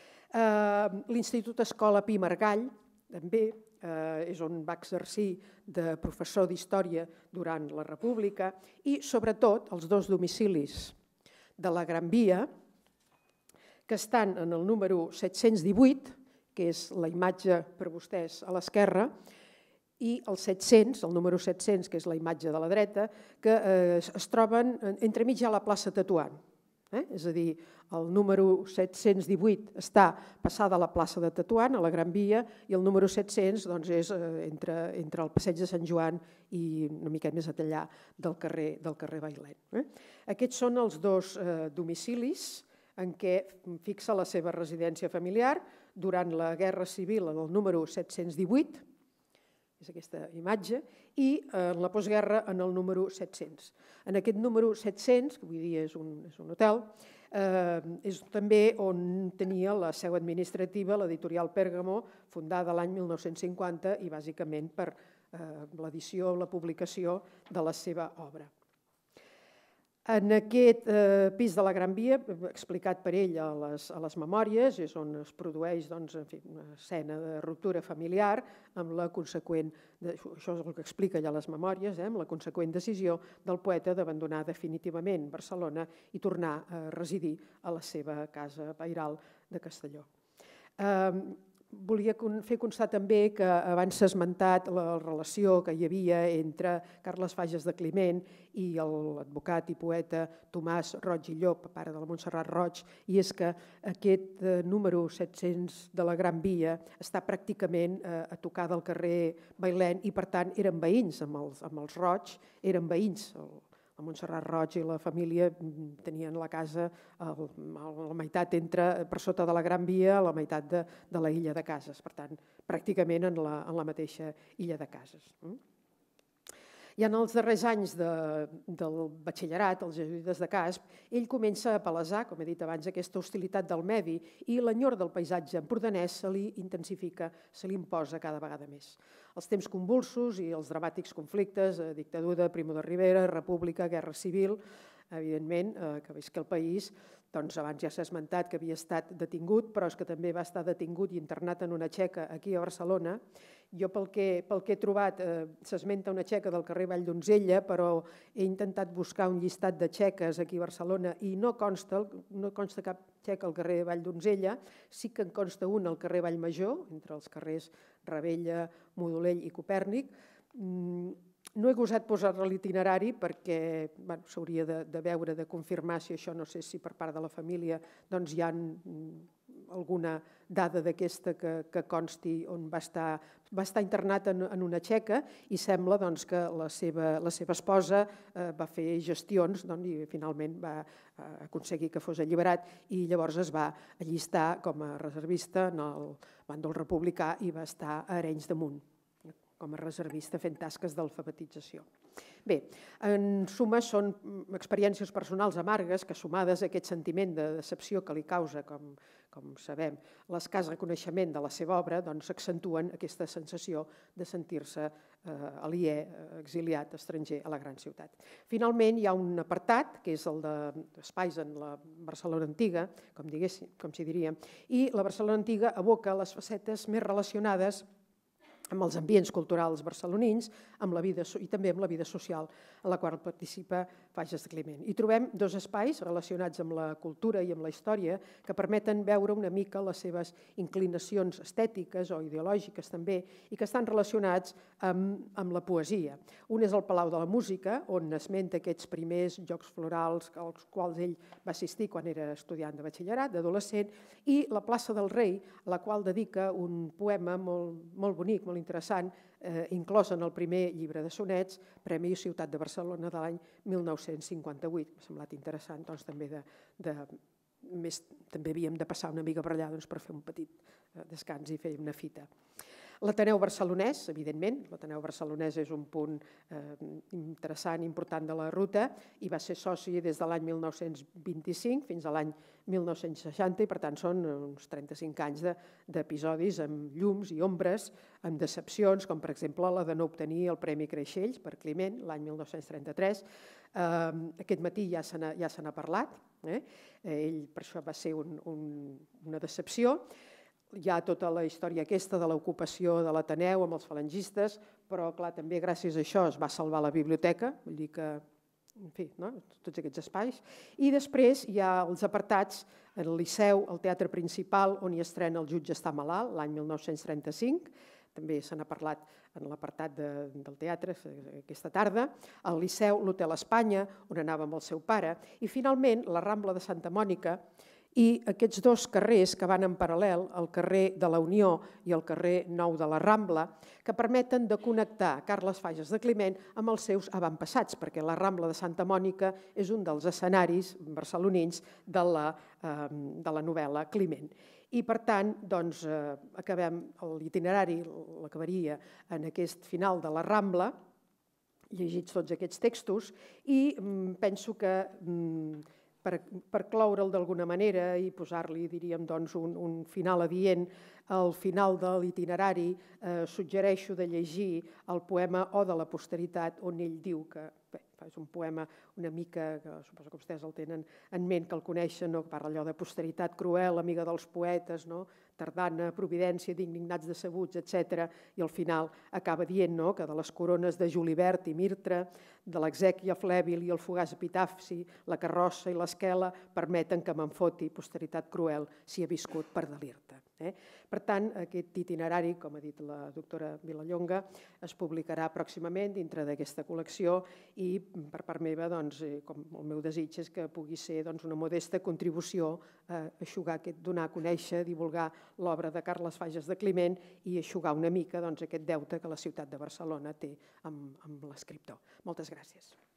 L'Institut Escola Pi Margall també és on va exercir de professor d'història durant la República i, sobretot, els dos domicilis de la Gran Via, que estan en el número 718, que és la imatge per vostès a l'esquerra, i el 700, el número 700, que és la imatge de la dreta, que es troben entremig a la plaça Tetuan. És a dir, el número 718 està passada a la plaça de Tetuan, a la Gran Via, i el número 700 és entre el passeig de Sant Joan i una mica més allà del carrer Bailèn. Aquests són els dos domicilis en què fixa la seva residència familiar durant la Guerra Civil, en el número 718, és aquesta imatge, i en la postguerra en el número 700. En aquest número 700, que avui dia és un hotel, és també on tenia la seu administrativa l'editorial Pèrgamo, fundada l'any 1950 i bàsicament per l'edició o la publicació de la seva obra. En aquest pis de la Gran Via, explicat per ell a les memòries, és on es produeix una escena de ruptura familiar amb la conseqüent, això és el que explica allà a les memòries, amb la conseqüent decisió del poeta d'abandonar definitivament Barcelona i tornar a residir a la seva casa pairal de Castelló. Volia fer constar també que abans s'ha esmentat la relació que hi havia entre Carles Fages de Climent i l'advocat i poeta Tomàs Roig i Llop, pare de la Montserrat Roig, i és que aquest número 700 de la Gran Via està pràcticament a tocar del carrer Bailèn i per tant eren veïns amb els Roig, eren veïns. La Montserrat Roig i la família tenien la casa a la meitat per sota de la Gran Via, a la meitat de la illa de Cases, per tant, pràcticament en la mateixa illa de Cases. I en els darrers anys del batxillerat, els jesuïtes de Casp, ell comença a palesar, com he dit abans, aquesta hostilitat del medi i l'enyor del paisatge empordanès se li intensifica, se li imposa cada vegada més. Els temps convulsos i els dramàtics conflictes, dictadura, Primo de Rivera, república, guerra civil, evidentment, que visca el país, doncs abans ja s'ha esmentat que havia estat detingut, però és que també va estar detingut i internat en una txeca aquí a Barcelona. Jo pel que he trobat s'esmenta una txeca del carrer Valldonzella, però he intentat buscar un llistat de txeques aquí a Barcelona i no consta cap txeca al carrer Valldonzella, sí que en consta un al carrer Vallmajor, entre els carrers Ravella, Modolell i Copèrnic. No he gosat posar-ne l'itinerari perquè s'hauria de veure, de confirmar si això, no sé si per part de la família hi ha alguna dada d'aquesta que consti on va estar internat en una txeca i sembla que la seva esposa va fer gestions i finalment va aconseguir que fos alliberat i llavors es va allistar com a reservista en el bàndol republicà i va estar a Arenys de Munt com a reservista fent tasques d'alfabetització. Bé, en suma són experiències personals amargues que sumades a aquest sentiment de decepció que li causa, com sabem, l'escàs reconeixement de la seva obra, s'accentuen aquesta sensació de sentir-se aliè, exiliat, estranger a la gran ciutat. Finalment, hi ha un apartat, que és el d'espais en la Barcelona antiga, com si diríem, i la Barcelona antiga aboca les facetes més relacionades amb els ambients culturals barcelonins i també amb la vida social en la qual participa Fages de Climent. Hi trobem dos espais relacionats amb la cultura i amb la història que permeten veure una mica les seves inclinacions estètiques o ideològiques també i que estan relacionats amb la poesia. Un és el Palau de la Música, on esmenta aquests primers jocs florals als quals ell va assistir quan era estudiant de batxillerat, d'adolescent, i la plaça del Rei, a la qual dedica un poema molt bonic, molt interessant, inclòs en el primer llibre de sonets, Premi Ciutat de Barcelona de l'any 1958. M'ha semblat interessant, també havíem de passar una mica per allà per fer un petit descans i fer una fita. L'Ateneu Barcelonès, evidentment, l'Ateneu Barcelonès és un punt interessant, important de la ruta i va ser soci des de l'any 1925 fins a l'any 1960 i per tant són uns 35 anys d'episodis amb llums i ombres, amb decepcions, com per exemple la de no obtenir el Premi Creixells per Climent l'any 1933. Aquest matí ja se n'ha parlat, ell per això va ser una decepció. Hi ha tota la història aquesta de l'ocupació de l'Ateneu amb els falangistes, però clar, també gràcies a això es va salvar la biblioteca, vull dir que, en fi, tots aquests espais. I després hi ha els apartats en el Liceu, el Teatre Principal, on hi estrena El jutge està malalt, l'any 1935, també se n'ha parlat en l'apartat del teatre aquesta tarda, al Liceu, l'Hotel Espanya, on anava amb el seu pare, i finalment la Rambla de Santa Mònica i aquests dos carrers que van en paral·lel, el carrer de la Unió i el carrer Nou de la Rambla, que permeten de connectar Carles Fages de Climent amb els seus avantpassats, perquè la Rambla de Santa Mònica és un dels escenaris barcelonins de la novel·la Climent. I, per tant, acabem l'itinerari, l'acabaria en aquest final de la Rambla, llegits tots aquests textos, i penso que per cloure'l d'alguna manera i posar-li, diríem, un final adient, al final de l'itinerari suggereixo de llegir el poema Oda a la posteritat, on ell diu que és un poema una mica, que suposo que vostès el tenen en ment, que el coneixen, que parla allò de posteritat cruel, amiga dels poetes, tardana, providència, d'indignats decebuts, etc. I al final acaba dient que de les corones de Julibert i Mirtra, de l'exèquia flèbil i el fugaç epitafi, la carrossa i l'esquela permeten que me'n foti posteritat cruel si he viscut per delir-te. Per tant, aquest itinerari, com ha dit la doctora Vilallonga, es publicarà pròximament dintre d'aquesta col·lecció i per part meva, com el meu desig és que pugui ser una modesta contribució a donar a conèixer, divulgar l'obra de Carles Fages de Climent i eixugar una mica aquest deute que la ciutat de Barcelona té amb l'escriptor. Moltes gràcies.